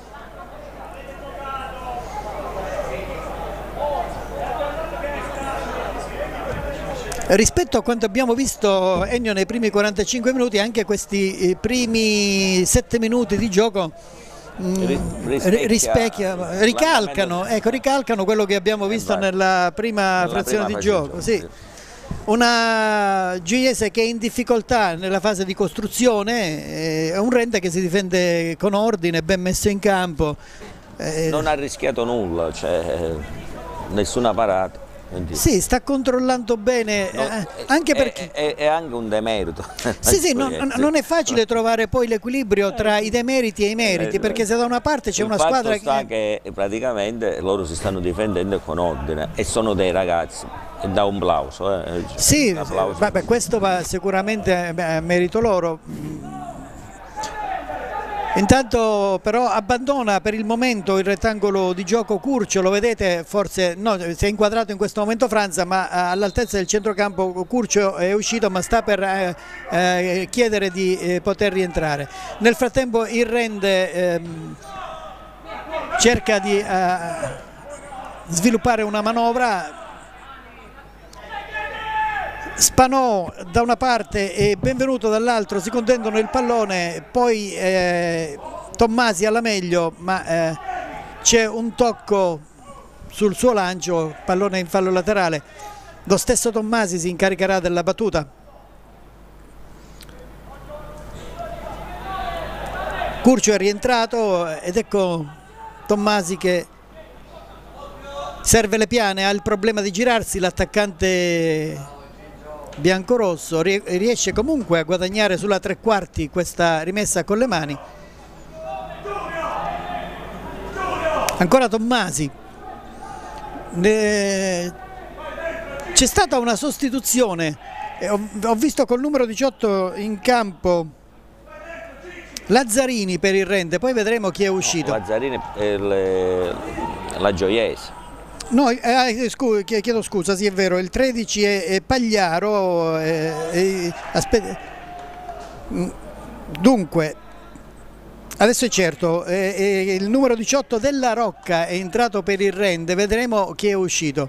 Rispetto a quanto abbiamo visto Ennio nei primi quarantacinque minuti, anche questi primi sette minuti di gioco rispecchia, rispecchia, ricalcano, ecco, ricalcano quello che abbiamo visto nella prima nella frazione prima di gioco. Sì. Una Gioiese che è in difficoltà nella fase di costruzione, è un rende che si difende con ordine, ben messo in campo.
Non ha rischiato nulla, cioè nessuna parata. Quindi
sì, sta controllando bene, no, eh, anche perché
è, è, è anche un demerito.
Sì, sì, non, non è facile trovare poi l'equilibrio tra i demeriti e i meriti, perché se da una parte c'è una squadra
sta che... che praticamente loro si stanno difendendo con ordine e sono dei ragazzi, e dà un plauso. Eh.
Sì,
un applauso.
Vabbè, questo va sicuramente a merito loro. Intanto però abbandona per il momento il rettangolo di gioco Curcio, lo vedete, forse no, si è inquadrato in questo momento Franza, ma all'altezza del centrocampo Curcio è uscito, ma sta per eh, eh, chiedere di eh, poter rientrare. Nel frattempo il Rende ehm, cerca di eh, sviluppare una manovra. Spanò da una parte e Benvenuto dall'altro si contendono il pallone, poi eh, Tommasi alla meglio, ma eh, c'è un tocco sul suo lancio, pallone in fallo laterale. Lo stesso Tommasi si incaricherà della battuta. Curcio è rientrato ed ecco Tommasi che serve le piane, ha il problema di girarsi, l'attaccante biancorosso riesce comunque a guadagnare sulla tre quarti questa rimessa con le mani. Ancora Tommasi, c'è stata una sostituzione, ho visto col numero diciotto in campo Lazzarini per il Rende, poi vedremo chi è uscito.
No, Lazzarini è le, la Gioiese.
No, eh, scu chiedo scusa, sì è vero, il tredici è, è Pagliaro, eh, eh, dunque, adesso è certo, eh, eh, il numero diciotto Della Rocca è entrato per il Rende, vedremo chi è uscito.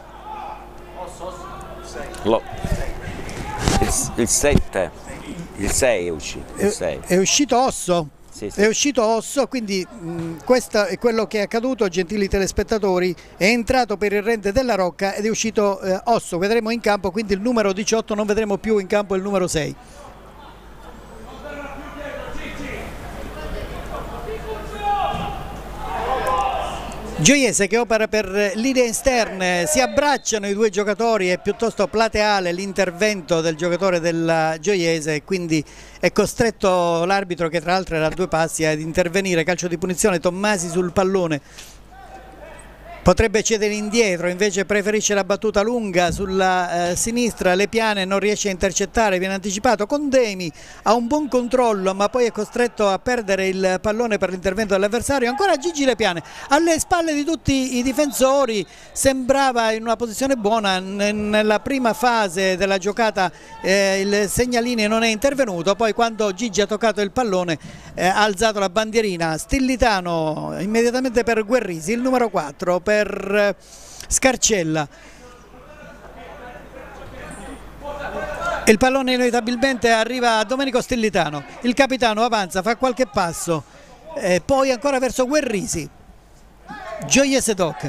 Lo, il, il sette, il sei è uscito. Il sei.
È, è uscito Osso?
Sì, sì.
È uscito Osso, quindi mh, questo è quello che è accaduto, gentili telespettatori, è entrato per il Rende Della Rocca ed è uscito eh, Osso, vedremo in campo quindi il numero diciotto, non vedremo più in campo il numero sei. Gioiese che opera per linee esterne, si abbracciano i due giocatori, è piuttosto plateale l'intervento del giocatore della Gioiese, quindi è costretto l'arbitro, che tra l'altro era a due passi, ad intervenire. Calcio di punizione, Tommasi sul pallone, potrebbe cedere indietro, invece preferisce la battuta lunga sulla eh, sinistra, Le Piane non riesce a intercettare, viene anticipato. Condemi ha un buon controllo ma poi è costretto a perdere il pallone per l'intervento dell'avversario. Ancora Gigi Le Piane alle spalle di tutti i difensori, sembrava in una posizione buona nella prima fase della giocata, eh, il segnalini non è intervenuto, poi quando Gigi ha toccato il pallone eh, ha alzato la bandierina. Stillitano immediatamente per Guerrisi, il numero quattro per per Scarcella. Il pallone inevitabilmente arriva a Domenico Stillitano, il capitano avanza, fa qualche passo, eh, poi ancora verso Guerrisi. Gioiese Doc.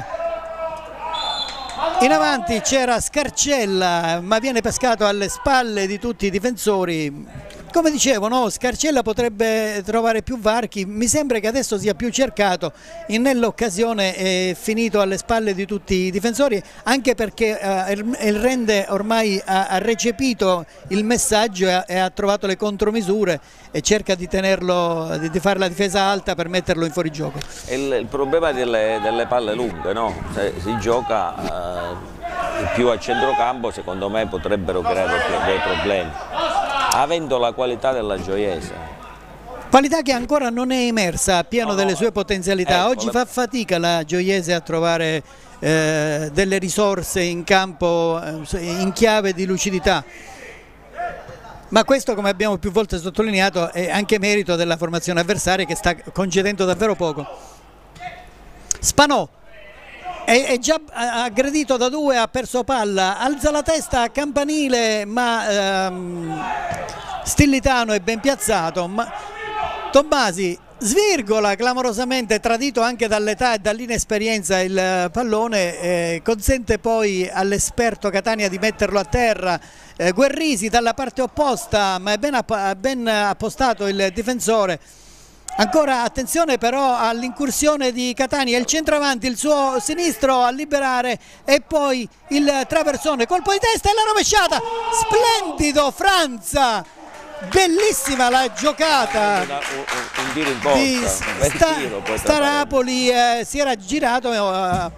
In avanti c'era Scarcella, ma viene pescato alle spalle di tutti i difensori. Come dicevo, no, Scarcella potrebbe trovare più varchi, mi sembra che adesso sia più cercato, nell'occasione è finito alle spalle di tutti i difensori, anche perché eh, il Rende ormai ha, ha recepito il messaggio e ha, e ha trovato le contromisure e cerca di tenerlo, di, di fare la difesa alta per metterlo in fuorigioco.
Il, il problema delle, delle palle lunghe, no? Se si gioca eh, più a centrocampo, secondo me potrebbero creare dei problemi, avendo la qualità della Gioiese.
Qualità che ancora non è emersa a pieno
no,
delle
no.
sue potenzialità.
Ecco,
Oggi
le...
fa fatica la Gioiese a trovare eh, delle risorse in campo eh, in chiave di lucidità. Ma questo, come abbiamo più volte sottolineato, è anche merito della formazione avversaria che sta concedendo davvero poco. Spanò è già aggredito da due, ha perso palla, alza la testa a Campanile, ma ehm, Stillitano è ben piazzato. Ma Tommasi svirgola clamorosamente, tradito anche dall'età e dall'inesperienza il pallone, eh, consente poi all'esperto Catania di metterlo a terra. eh, Guerrisi dalla parte opposta, ma è ben, app ben appostato il difensore. Ancora attenzione però all'incursione di Catania, il centravanti, il suo sinistro a liberare e poi il traversone, colpo di testa e la rovesciata, splendido Franza, bellissima la giocata
un, un, un tiro in porta,
di Sta Starapoli, eh, si era girato, eh,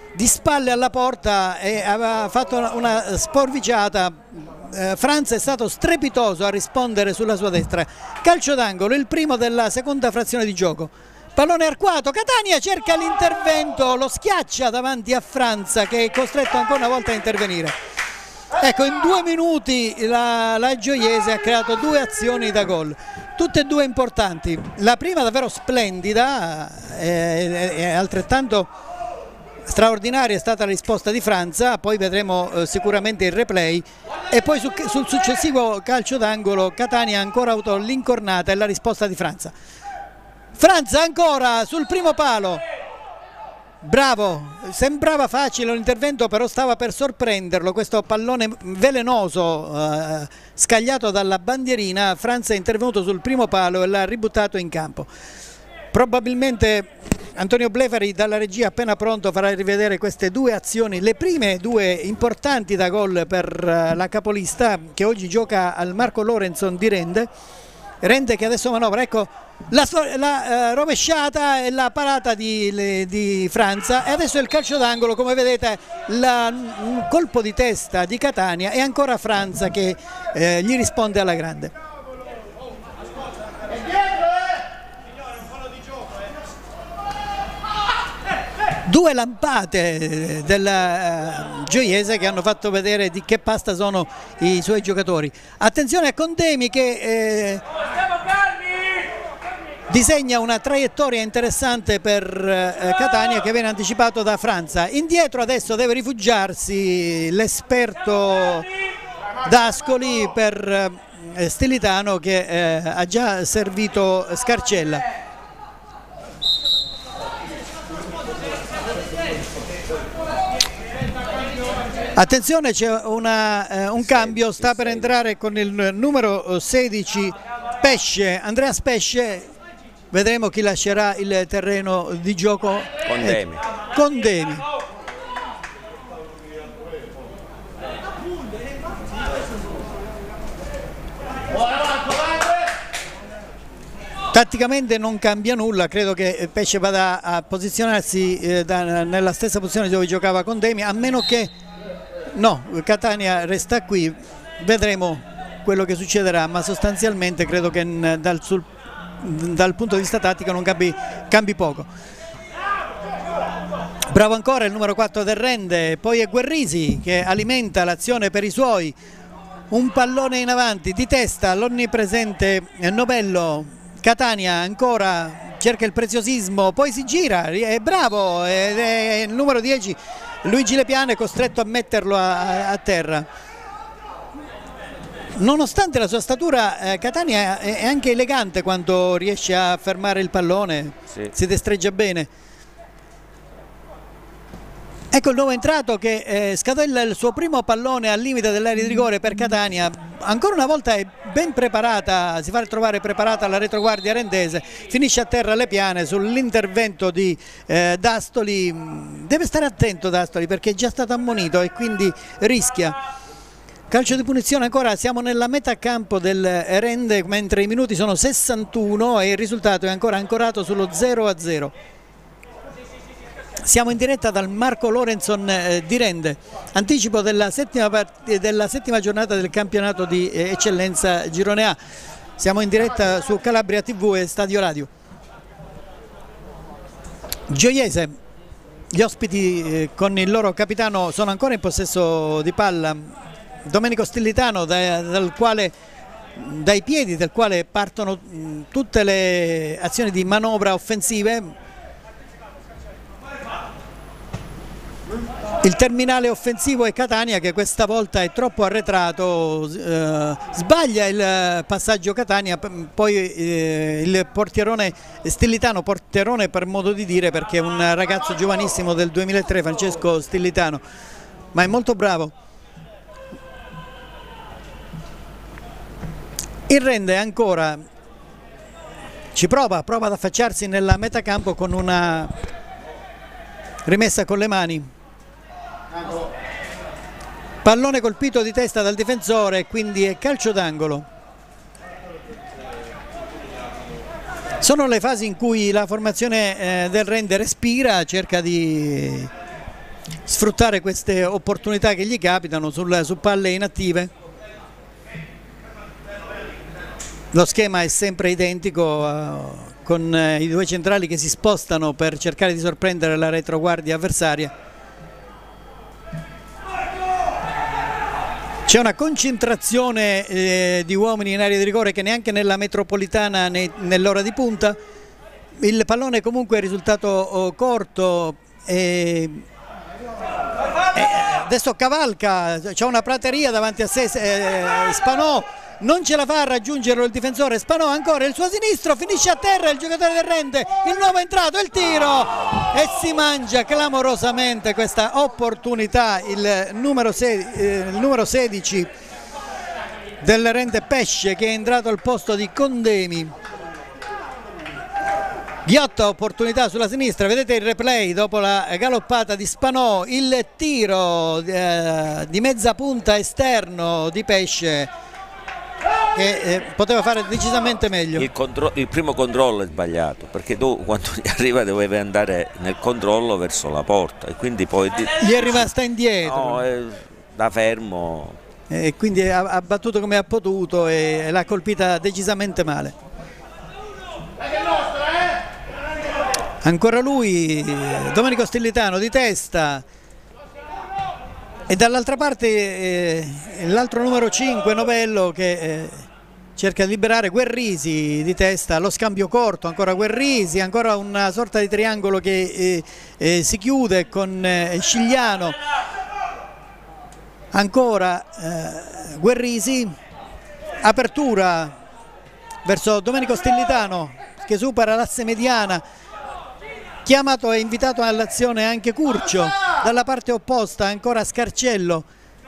di spalle alla porta e aveva fatto una, una sporviciata. eh, Franz è stato strepitoso a rispondere sulla sua destra. Calcio d'angolo, il primo della seconda frazione di gioco. Pallone arcuato, Catania cerca l'intervento, lo schiaccia davanti a Franz che è costretto ancora una volta a intervenire. Ecco, in due minuti la, la Gioiese ha creato due azioni da gol, tutte e due importanti. La prima davvero splendida, e eh, altrettanto straordinaria è stata la risposta di Franz, poi vedremo eh, sicuramente il replay, e poi su, sul successivo calcio d'angolo Catania ha ancora avuto l'incornata e la risposta di Franz. Franz ancora sul primo palo, bravo, sembrava facile l'intervento, però stava per sorprenderlo questo pallone velenoso eh, scagliato dalla bandierina. Franz è intervenuto sul primo palo e l'ha ributtato in campo. Probabilmente Antonio Blefari dalla regia appena pronto farà rivedere queste due azioni, le prime due importanti da gol per la capolista che oggi gioca al Marco Lorenson di Rende. Rende che adesso manovra, ecco la, la uh, rovesciata e la parata di, le, di Franz, e adesso il calcio d'angolo, come vedete la, un colpo di testa di Catania e ancora Franz che eh, gli risponde alla grande. Due lampate della uh, Gioiese che hanno fatto vedere di che pasta sono i suoi giocatori. Attenzione a Condemi che eh, disegna una traiettoria interessante per eh, Catania, che viene anticipato da Franz. Indietro adesso deve rifugiarsi l'esperto D'Ascoli per eh, Stilitano che eh, ha già servito Scarcella. Attenzione, c'è eh, un cambio, sta per entrare con il numero sedici Pesce, Andreas Pesce, vedremo chi lascerà il terreno di gioco.
Condemi.
Eh, Condemi. Tatticamente non cambia nulla, credo che Pesce vada a posizionarsi eh, da, nella stessa posizione dove giocava Condemi, a meno che no, Catania resta qui, vedremo quello che succederà, ma sostanzialmente credo che dal, sul, dal punto di vista tattico non cambi, cambi poco. Bravo ancora il numero quattro del Rende, poi è Guerrisi che alimenta l'azione per i suoi, un pallone in avanti di testa, l'onnipresente Novello. Catania ancora cerca il preziosismo, poi si gira, è bravo, è, è il numero dieci Luigi Lepiane è costretto a metterlo a, a terra. Nonostante la sua statura, eh, Catania è, è anche elegante quando riesce a fermare il pallone, sì. Si destreggia bene. Ecco il nuovo entrato che eh, scatella il suo primo pallone al limite dell'area di rigore per Catania. Ancora una volta è ben preparata, si fa trovare preparata la retroguardia rendese, finisce a terra Lepiane sull'intervento di eh, D'Astoli. Deve stare attento D'Astoli perché è già stato ammonito e quindi rischia. Calcio di punizione ancora, siamo nella metà campo del Rende mentre i minuti sono sessantuno e il risultato è ancora ancorato sullo zero a zero. Siamo in diretta dal Marco Lorenson eh, di Rende, anticipo della settima, della settima giornata del campionato di eh, eccellenza Girone A. Siamo in diretta su Calabria tivù e Stadio Radio. Gioiese, gli ospiti eh, con il loro capitano sono ancora in possesso di palla. Domenico Stillitano, da, dal quale, dai piedi del quale partono mh, tutte le azioni di manovra offensive. Il terminale offensivo è Catania che questa volta è troppo arretrato, eh, sbaglia il passaggio Catania, poi eh, il portierone Stillitano, portierone per modo di dire perché è un ragazzo giovanissimo del duemilatré, Francesco Stillitano, ma è molto bravo. Il Rende ancora ci prova, prova ad affacciarsi nella metacampo con una rimessa con le mani. Pallone colpito di testa dal difensore, quindi è calcio d'angolo. Sono le fasi in cui la formazione eh, del Rende respira, cerca di sfruttare queste opportunità che gli capitano sul, su palle inattive. Lo schema è sempre identico, uh, con uh, i due centrali che si spostano per cercare di sorprendere la retroguardia avversaria. C'è una concentrazione eh, di uomini in area di rigore che neanche nella metropolitana né nell'ora di punta. Il pallone comunque è risultato oh, corto e, e adesso cavalca, c'è una prateria davanti a sé, eh, Spanò non ce la fa a raggiungere il difensore, Spanò ancora il suo sinistro, finisce a terra il giocatore del Rende, il nuovo entrato, il tiro e si mangia clamorosamente questa opportunità il numero, eh, il numero sedici del Rende, Pesce, che è entrato al posto di Condemi. Ghiotta opportunità sulla sinistra, vedete il replay dopo la galoppata di Spanò, il tiro eh, di mezza punta esterno di Pesce che eh, poteva fare decisamente meglio.
Il, il primo controllo è sbagliato, perché tu quando gli arriva dovevi andare nel controllo verso la porta e quindi poi
gli è rimasta indietro,
no, è da fermo
e quindi ha, ha battuto come ha potuto e, e l'ha colpita decisamente male. Ancora lui, Domenico Stellitano di testa, e dall'altra parte eh, l'altro numero cinque, Novello, che eh, cerca di liberare Guerrisi di testa, lo scambio corto, ancora Guerrisi, ancora una sorta di triangolo che eh, eh, si chiude con eh, Scigliano, ancora eh, Guerrisi, apertura verso Domenico Stellitano che supera l'asse mediana. Chiamato e invitato all'azione anche Curcio, dalla parte opposta ancora Scarcello,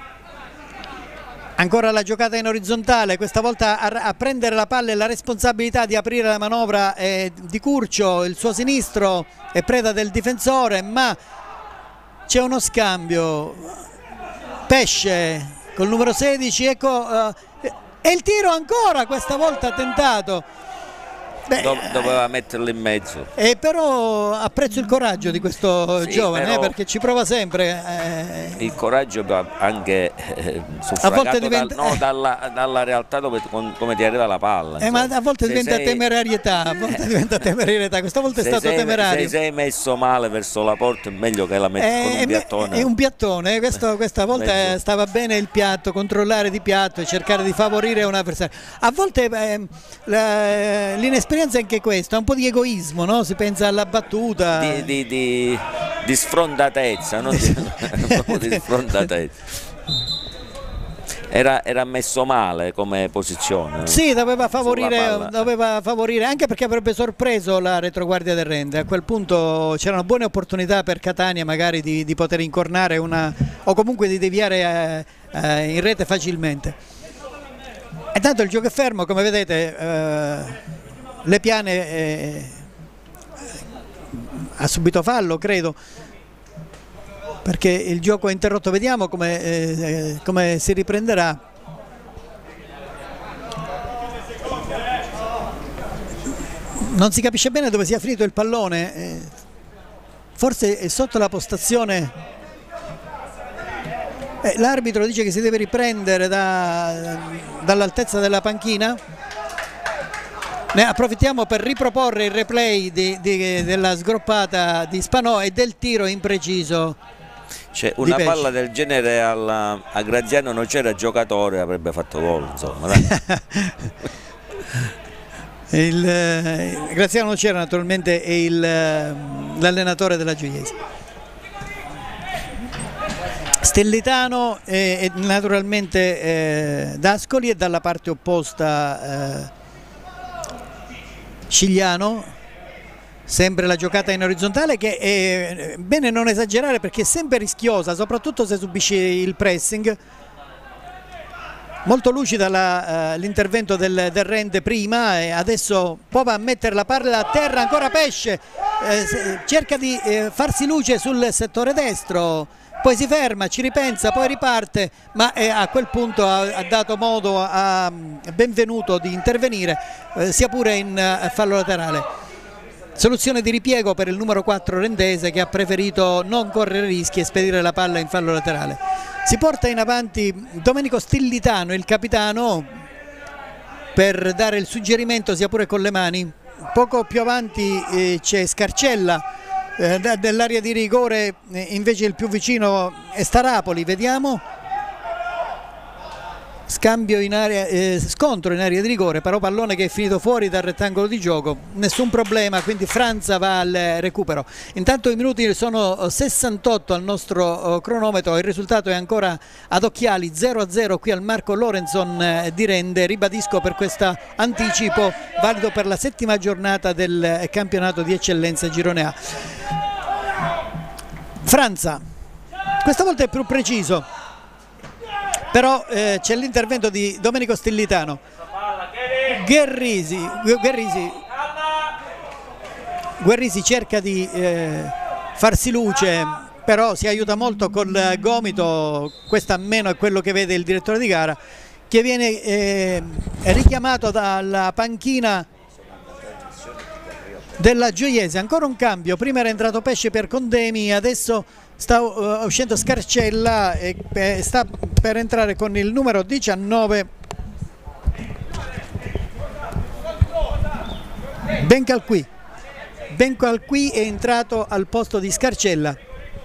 ancora la giocata in orizzontale, questa volta a, a prendere la palla e la responsabilità di aprire la manovra è di Curcio, il suo sinistro è preda del difensore, ma c'è uno scambio, Pesce col numero sedici, ecco, uh, e il tiro ancora, questa volta tentato. Beh,
doveva metterlo in mezzo,
e però apprezzo il coraggio di questo
sì,
giovane, eh, perché ci prova sempre.
Eh. Il coraggio anche eh, suffragato diventa... dal, no, dalla, dalla realtà dove, con, come ti arriva la palla.
Eh, ma a volte se diventa sei... temerarietà, a volte diventa temerarietà. Questa volta è
se
stato
sei,
temerario.
Se sei messo male verso la porta è meglio che la metti eh, con un piattone.
È un piattone, questo, questa volta mezzo. Stava bene il piatto, controllare di piatto e cercare di favorire un avversario. A volte eh, l'inesperienza è anche questo, è un po' di egoismo, no? Si pensa alla battuta
di, di, di, di sfrontatezza, no? di, un po' di sfrontatezza. Era, era messo male come posizione.
Sì, doveva favorire, doveva favorire, anche perché avrebbe sorpreso la retroguardia del Rende. A quel punto c'erano buone opportunità per Catania magari di, di poter incornare una, o comunque di deviare eh, eh, in rete facilmente. E tanto il gioco è fermo, come vedete. Eh, Le Piane eh, ha subito fallo, credo, perché il gioco è interrotto. Vediamo come, eh, come si riprenderà. Non si capisce bene dove sia finito il pallone, eh, forse è sotto la postazione. Eh, l'arbitro dice che si deve riprendere da, dall'altezza della panchina. Ne approfittiamo per riproporre il replay di, di, della sgroppata di Spanò e del tiro impreciso.
Cioè, una palla del genere alla, a Graziano non c'era giocatore, avrebbe fatto gol, insomma.
il, eh, Graziano non c'era, naturalmente, è l'allenatore della Gioiese. Stellitano e, e naturalmente eh, D'Ascoli, e dalla parte opposta eh, Scigliano, sempre la giocata in orizzontale, che è bene non esagerare perché è sempre rischiosa, soprattutto se subisce il pressing. Molto lucida l'intervento uh, del, del Rende prima, e adesso prova a mettere la palla a terra, ancora Pesce, eh, cerca di eh, farsi luce sul settore destro, poi si ferma, ci ripensa, poi riparte, ma eh, a quel punto ha, ha dato modo a, a Benvenuto di intervenire, eh, sia pure in uh, fallo laterale. Soluzione di ripiego per il numero quattro Rendese, che ha preferito non correre rischi e spedire la palla in fallo laterale. Si porta in avanti Domenico Stillitano, il capitano, per dare il suggerimento sia pure con le mani. Poco più avanti eh, c'è Scarcella eh, dell'area di rigore, eh, invece il più vicino è Starapoli. Vediamo. Scambio in area, eh, scontro in area di rigore, però pallone che è finito fuori dal rettangolo di gioco, nessun problema, quindi Franza va al recupero. Intanto i minuti sono sessantotto al nostro cronometro, il risultato è ancora ad occhiali zero a zero qui al Marco Lorentzon di Rende. Ribadisco per questo anticipo valido per la settima giornata del campionato di eccellenza Girone A. Franza, questa volta è più preciso, però eh, c'è l'intervento di Domenico Stillitano. Guerrisi, Guerrisi, Guerrisi cerca di eh, farsi luce, però si aiuta molto col gomito. Questo almeno è quello che vede il direttore di gara, che viene eh, richiamato dalla panchina della Gioiese. Ancora un cambio, prima era entrato Pesce per Condemi, adesso sta uh, uscendo Scarcella e eh, sta per entrare con il numero diciannove Bencalqui. Bencalqui è entrato al posto di Scarcella.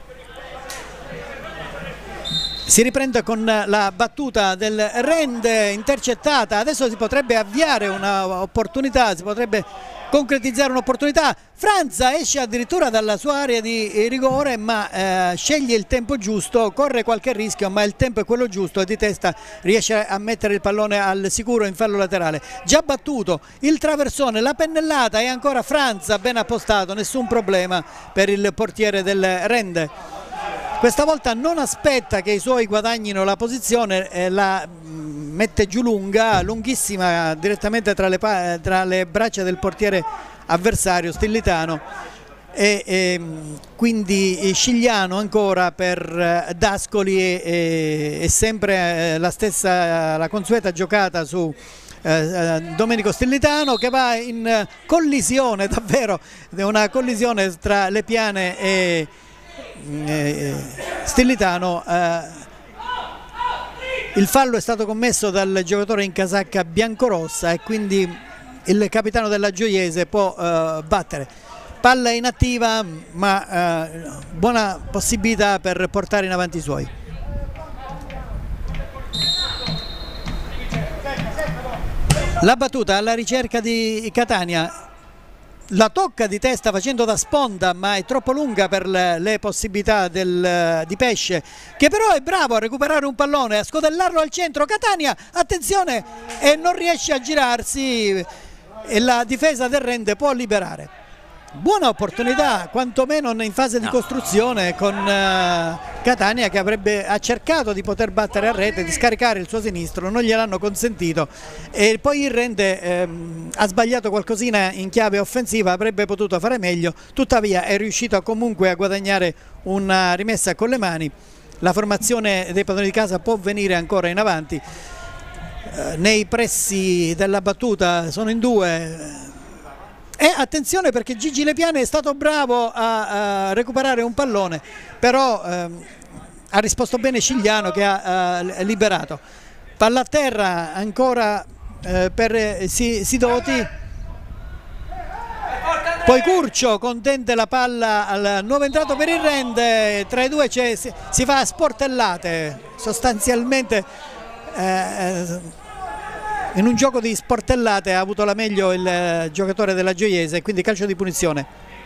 Si riprende con la battuta del Rende, intercettata. Adesso si potrebbe avviare un'opportunità, si potrebbe concretizzare un'opportunità. Franza esce addirittura dalla sua area di rigore, ma eh, sceglie il tempo giusto, corre qualche rischio, ma il tempo è quello giusto e di testa riesce a mettere il pallone al sicuro in fallo laterale. Già battuto il traversone, la pennellata, e ancora Franza ben appostato, nessun problema per il portiere del Rende. Questa volta non aspetta che i suoi guadagnino la posizione, eh, la mette giù lunga, lunghissima, direttamente tra le, tra le braccia del portiere avversario Stillitano, e, e quindi Scigliano ancora per Dascoli, e, e, e sempre la stessa, la consueta giocata su eh, Domenico Stillitano, che va in collisione, davvero una collisione tra Le Piane e Stillitano. Eh, il fallo è stato commesso dal giocatore in casacca biancorossa e quindi il capitano della Gioiese può eh, battere. Palla inattiva, ma eh, buona possibilità per portare in avanti i suoi. La battuta alla ricerca di Catania. La tocca di testa facendo da sponda, ma è troppo lunga per le, le possibilità del, di Pesce, che però è bravo a recuperare un pallone, a scodellarlo al centro. Catania, attenzione, e non riesce a girarsi, e la difesa del Rende può liberare. Buona opportunità, quantomeno in fase di costruzione, con uh, Catania, che avrebbe ha cercato di poter battere a rete, di scaricare il suo sinistro, non gliel'hanno consentito, e poi il Rende ehm, ha sbagliato qualcosina in chiave offensiva, avrebbe potuto fare meglio, tuttavia è riuscito comunque a guadagnare una rimessa con le mani. La formazione dei padroni di casa può venire ancora in avanti. Eh, nei pressi della battuta sono in due. E attenzione, perché Gigi Le Piane è stato bravo a, a recuperare un pallone, però ehm, ha risposto bene Scigliano, che ha eh, liberato. Palla a terra ancora eh, per si, Sidoti, poi Curcio contende la palla al nuovo entrato per il Rende. Tra i due si, si fa a sportellate sostanzialmente. Eh, In un gioco di sportellate ha avuto la meglio il eh, giocatore della Gioiese, quindi calcio di punizione.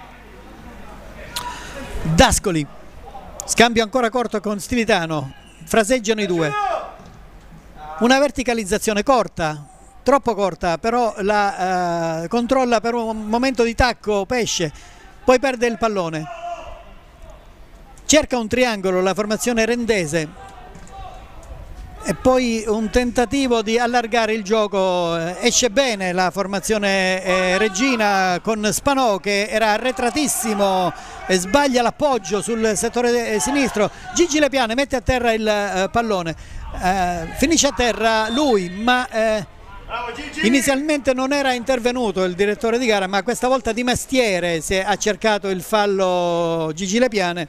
Dascoli, scambio ancora corto con Stillitano, fraseggiano i due. Una verticalizzazione corta, troppo corta, però la eh, controlla per un momento di tacco Pesce, poi perde il pallone. Cerca un triangolo la formazione rendese. E poi un tentativo di allargare il gioco, esce bene la formazione eh, Regina con Spanò, che era arretratissimo e sbaglia l'appoggio sul settore sinistro. Gigi Le Piane mette a terra il eh, pallone, eh, finisce a terra lui, ma eh, Inizialmente non era intervenuto il direttore di gara, ma questa volta di mestiere si è, ha cercato il fallo Gigi Lepiane.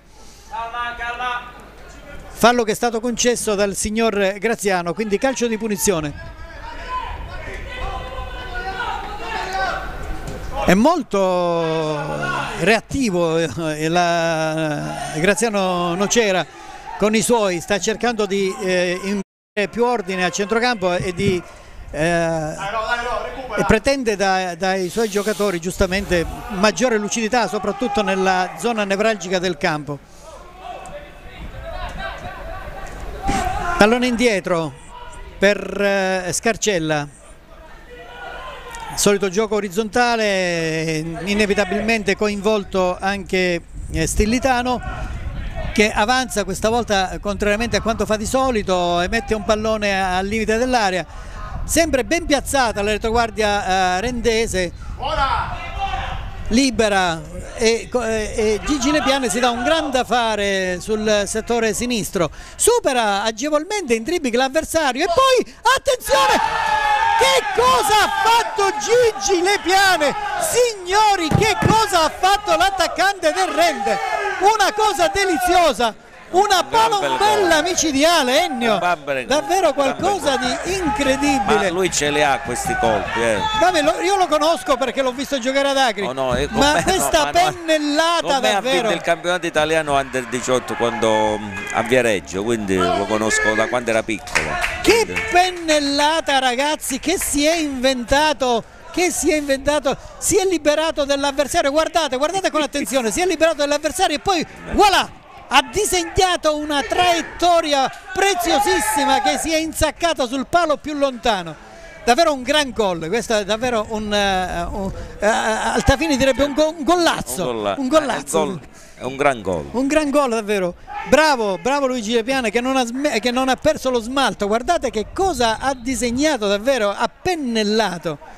Fallo che è stato concesso dal signor Graziano, quindi calcio di punizione. È molto reattivo la Graziano Nocera con i suoi, sta cercando di eh, imparare più ordine a centrocampo e di eh, e pretende da, dai suoi giocatori giustamente maggiore lucidità, soprattutto nella zona nevralgica del campo. Pallone indietro per eh, Scarcella, solito gioco orizzontale, inevitabilmente coinvolto anche eh, Stillitano, che avanza questa volta contrariamente a quanto fa di solito e mette un pallone al limite dell'area, sempre ben piazzata la retroguardia eh, rendese, libera e, e Gigi Lepiane si dà un gran da fare sul settore sinistro, supera agevolmente in dribbling l'avversario e poi attenzione, che cosa ha fatto Gigi Lepiane, signori, che cosa ha fatto l'attaccante del Rende, una cosa deliziosa, una palombella micidiale, Ennio, davvero qualcosa di incredibile.
Ma lui ce li ha questi colpi, eh.
Vabbè, io lo conosco perché l'ho visto giocare ad Acri,
no, no,
ma
me,
questa
no,
pennellata
ma
davvero.
Ha vinto il campionato italiano under diciotto quando a Viareggio, quindi lo conosco da quando era piccolo.
Che
quindi... pennellata,
ragazzi, che si è inventato, che si è inventato, si è liberato dell'avversario, guardate, guardate con attenzione, si è liberato dell'avversario e poi voilà! Ha disegnato una traiettoria preziosissima che si è insaccata sul palo più lontano. Davvero un gran gol, questo è davvero un, uh, un uh, Altafini direbbe un, go, un gollazzo, un, golla, un gollazzo.
È un, gol, è un gran gol.
Un gran gol davvero. Bravo, bravo Luigi Lepiane che non, ha, che non ha perso lo smalto. Guardate che cosa ha disegnato davvero, ha pennellato.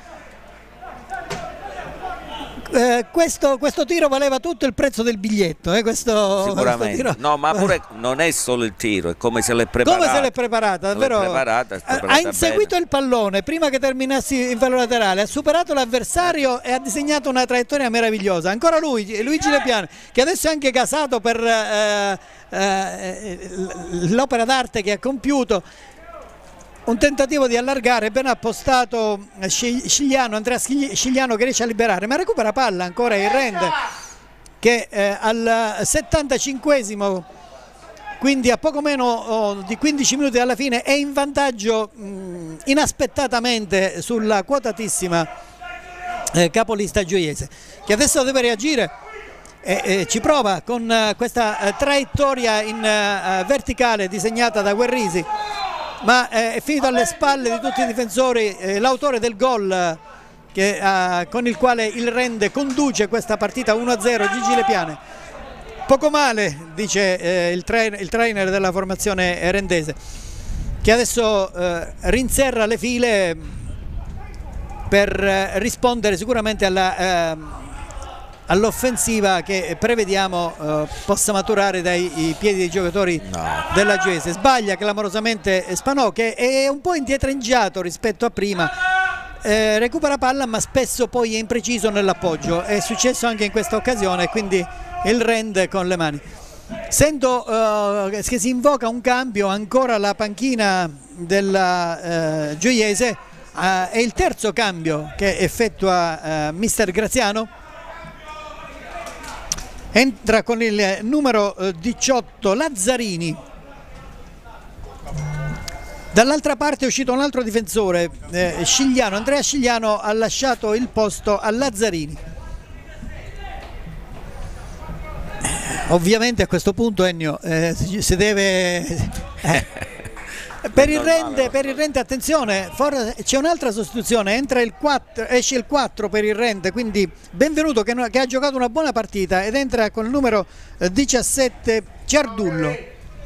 Eh, questo, questo tiro valeva tutto il prezzo del biglietto, eh, questo,
sicuramente
questo tiro...
no, ma pure non è solo il tiro, è come se l'è preparata,
come se l'è preparata, davvero
preparata,
ha inseguito bene il pallone prima che terminassi in fallo laterale, ha superato l'avversario e ha disegnato una traiettoria meravigliosa. Ancora lui, Luigi Lepiane, che adesso è anche casato per eh, eh, l'opera d'arte che ha compiuto. Un tentativo di allargare, ben appostato Scigliano, Andrea Scigliano che riesce a liberare, ma recupera palla ancora il Rende che eh, al settantacinquesimo, quindi a poco meno oh, di quindici minuti alla fine, è in vantaggio mh, inaspettatamente sulla quotatissima eh, capolista gioiese, che adesso deve reagire. E, e ci prova con uh, questa uh, traiettoria in uh, verticale disegnata da Guerrisi, ma eh, è finito alle spalle di tutti i difensori eh, l'autore del gol che, eh, con il quale il Rende conduce questa partita uno a zero, Gigi Lepiane. Poco male, dice eh, il, trainer, il trainer della formazione rendese, che adesso eh, rinserra le file per eh, rispondere sicuramente alla... Eh, all'offensiva che prevediamo eh, possa maturare dai piedi dei giocatori no. della Gioiese. Sbaglia clamorosamente Spanò, che è un po' indietreggiato rispetto a prima, eh, recupera palla ma spesso poi è impreciso nell'appoggio, è successo anche in questa occasione, quindi il Rende con le mani. Sento eh, che si invoca un cambio, ancora la panchina della eh, Gioiese, eh, è il terzo cambio che effettua eh, mister Graziano. Entra con il numero diciotto Lazzarini. Dall'altra parte è uscito un altro difensore, eh, Scigliano, Andrea Scigliano ha lasciato il posto a Lazzarini. Ovviamente a questo punto, Ennio, eh, si deve... Eh. Per il, Rende, per il Rende, attenzione, c'è un'altra sostituzione, entra il quattro, esce il quattro per il Rende, quindi Benvenuto che, che ha giocato una buona partita ed entra con il numero diciassette Ciardullo.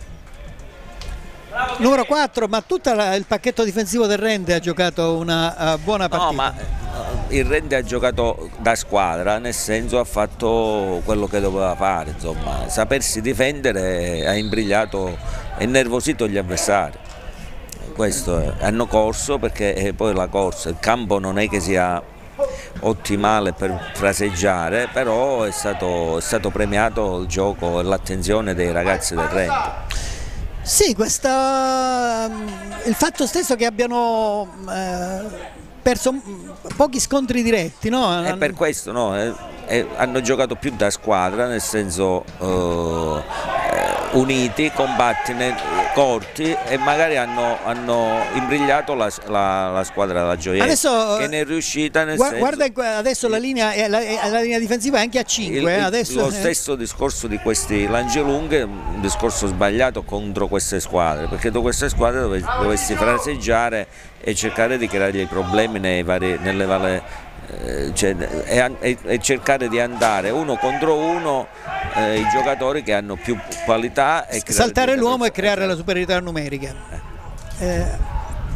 Numero quattro, ma tutto il pacchetto difensivo del Rende ha giocato una uh, buona partita.
No, ma uh, il Rende ha giocato da squadra, nel senso ha fatto quello che doveva fare, insomma, sapersi difendere, ha imbrigliato e innervosito gli avversari. questo è. Hanno corso perché eh, poi la corsa, il campo non è che sia ottimale per fraseggiare, però è stato, è stato premiato il gioco e l'attenzione dei ragazzi del Rende.
Sì, questa, il fatto stesso che abbiano eh, perso pochi scontri diretti, no?
È per questo, no? È, è, hanno giocato più da squadra, nel senso eh, uniti, combatti corti, e magari hanno, hanno imbrigliato la, la, la squadra della Gioiese, adesso, che ne è riuscita nel
guarda,
senso,
guarda adesso la linea, la, la linea difensiva è anche a cinque.
Il,
adesso,
lo stesso discorso di questi Langelunghe, un discorso sbagliato contro queste squadre, perché tu queste squadre dove, dovessi fraseggiare e cercare di creare i problemi nei vari, nelle varie Cioè, e, e, e cercare di andare uno contro uno eh, i giocatori che hanno più qualità e
saltare l'uomo e creare la superiorità numerica. Eh,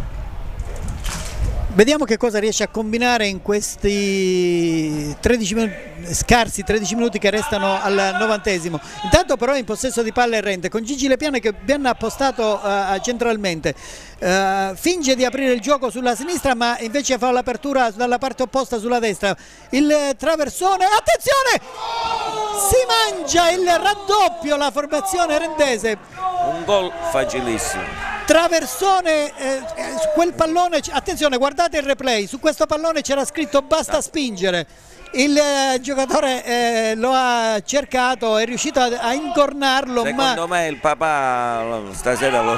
vediamo che cosa riesce a combinare in questi tredici minuti, scarsi tredici minuti che restano al novantesimo. Intanto però è in possesso di palla il Rende con Gigi Lepiane che ben appostato uh, centralmente. Uh, finge di aprire il gioco sulla sinistra, ma invece fa l'apertura dalla parte opposta sulla destra. Il traversone, attenzione! Si mangia il raddoppio la formazione rendese.
Un gol facilissimo.
Traversone, eh, su quel pallone, attenzione, guardate il replay, su questo pallone c'era scritto basta spingere. Il eh, giocatore eh, lo ha cercato, è riuscito a, a incornarlo.
Secondo
ma...
me il papà stasera lo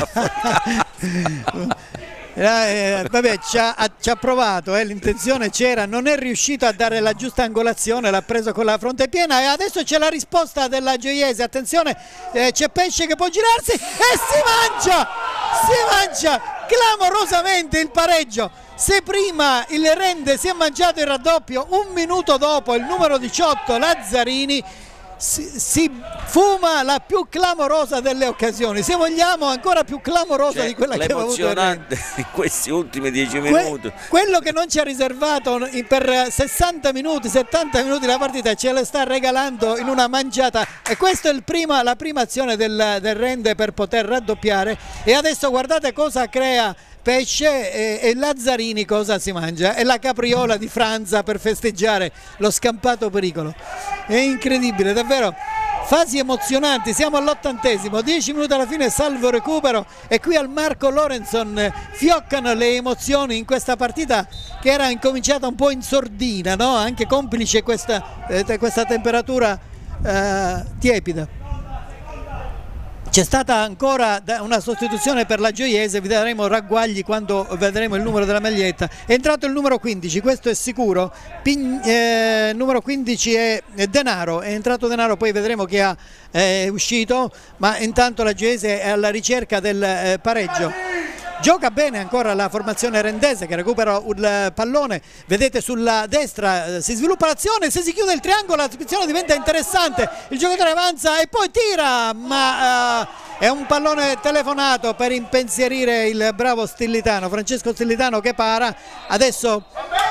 eh, vabbè, ci ha, ci ha provato, eh, l'intenzione c'era, non è riuscito a dare la giusta angolazione, l'ha preso con la fronte piena e adesso c'è la risposta della Gioiese. Attenzione, eh, c'è Pesce che può girarsi e si mangia, si mangia clamorosamente il pareggio. Se prima il Rende si è mangiato il raddoppio, un minuto dopo il numero diciotto Lazzarini si, si fuma la più clamorosa delle occasioni, se vogliamo ancora più clamorosa, cioè, di quella che aveva avuto il Rende
in questi ultimi dieci minuti.
Que quello che non ci ha riservato per sessanta minuti, settanta minuti la partita, ce la sta regalando in una mangiata, e questa è il prima, la prima azione del, del Rende per poter raddoppiare. E adesso guardate cosa crea Pesce e, e Lazzarini cosa si mangia, è la capriola di Franza per festeggiare lo scampato pericolo. È incredibile, davvero, fasi emozionanti. Siamo all'ottantesimo, dieci minuti alla fine, salvo recupero, e qui al Marco Lorenson fioccano le emozioni in questa partita che era incominciata un po' in sordina, no? Anche complice questa, eh, questa temperatura eh, tiepida. C'è stata ancora una sostituzione per la Gioiese, vi daremo ragguagli quando vedremo il numero della maglietta. È entrato il numero quindici, questo è sicuro. Pin, eh, numero quindici è, è Denaro, è entrato Denaro, poi vedremo chi ha, è uscito, ma intanto la Gioiese è alla ricerca del eh, pareggio. Gioca bene ancora la formazione rendese che recupera il pallone, vedete sulla destra, si sviluppa l'azione, se si chiude il triangolo la situazione diventa interessante, il giocatore avanza e poi tira, ma uh, è un pallone telefonato per impensierire il bravo Stillitano, Francesco Stillitano, che para. Adesso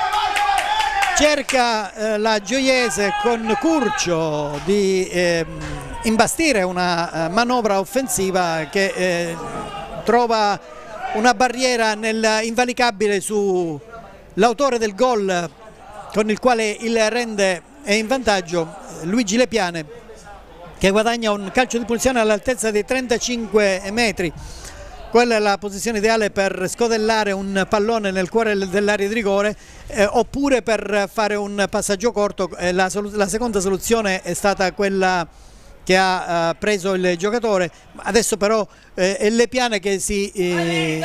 cerca eh, la Gioiese con Curcio di eh, imbastire una uh, manovra offensiva che eh, trova una barriera nel invalicabile sull'autore del gol con il quale il Rende è in vantaggio, Luigi Lepiane, che guadagna un calcio di punizione all'altezza dei trentacinque metri. Quella è la posizione ideale per scodellare un pallone nel cuore dell'area di rigore, eh, oppure per fare un passaggio corto. Eh, la, la seconda soluzione è stata quella che ha uh, preso il giocatore. Adesso però eh, è Lepiane che si, eh,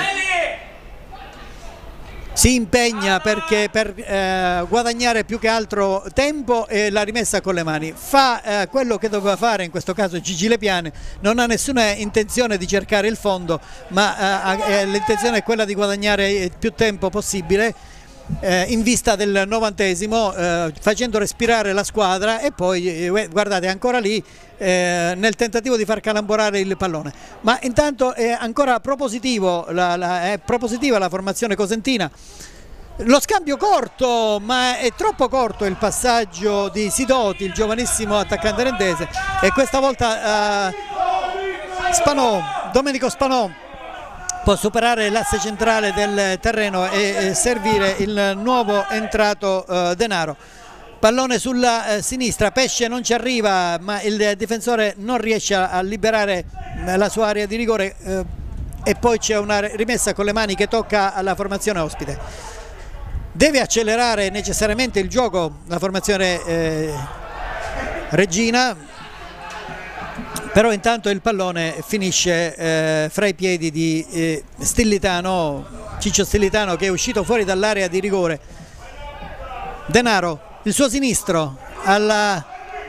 si impegna perché, per eh, guadagnare più che altro tempo e la rimessa con le mani. Fa eh, quello che doveva fare in questo caso Gigi Lepiane, non ha nessuna intenzione di cercare il fondo, ma eh, l'intenzione è quella di guadagnare il più tempo possibile Eh, in vista del novantesimo, eh, facendo respirare la squadra, e poi eh, guardate ancora lì eh, nel tentativo di far calamborare il pallone. Ma intanto è ancora propositivo la, la, è propositiva la formazione cosentina. Lo scambio corto, ma è troppo corto il passaggio di Sidoti, il giovanissimo attaccante rendese, e questa volta eh, Spanò, Domenico Spanò può superare l'asse centrale del terreno e, e servire il nuovo entrato eh, Denaro. Pallone sulla eh, sinistra, Pesce non ci arriva, ma il difensore non riesce a, a liberare la sua area di rigore eh, e poi c'è una rimessa con le mani che tocca alla formazione ospite. Deve accelerare necessariamente il gioco la formazione eh, Regina, però intanto il pallone finisce eh, fra i piedi di eh, Stillitano, Ciccio Stillitano, che è uscito fuori dall'area di rigore. Denaro, il suo sinistro, alla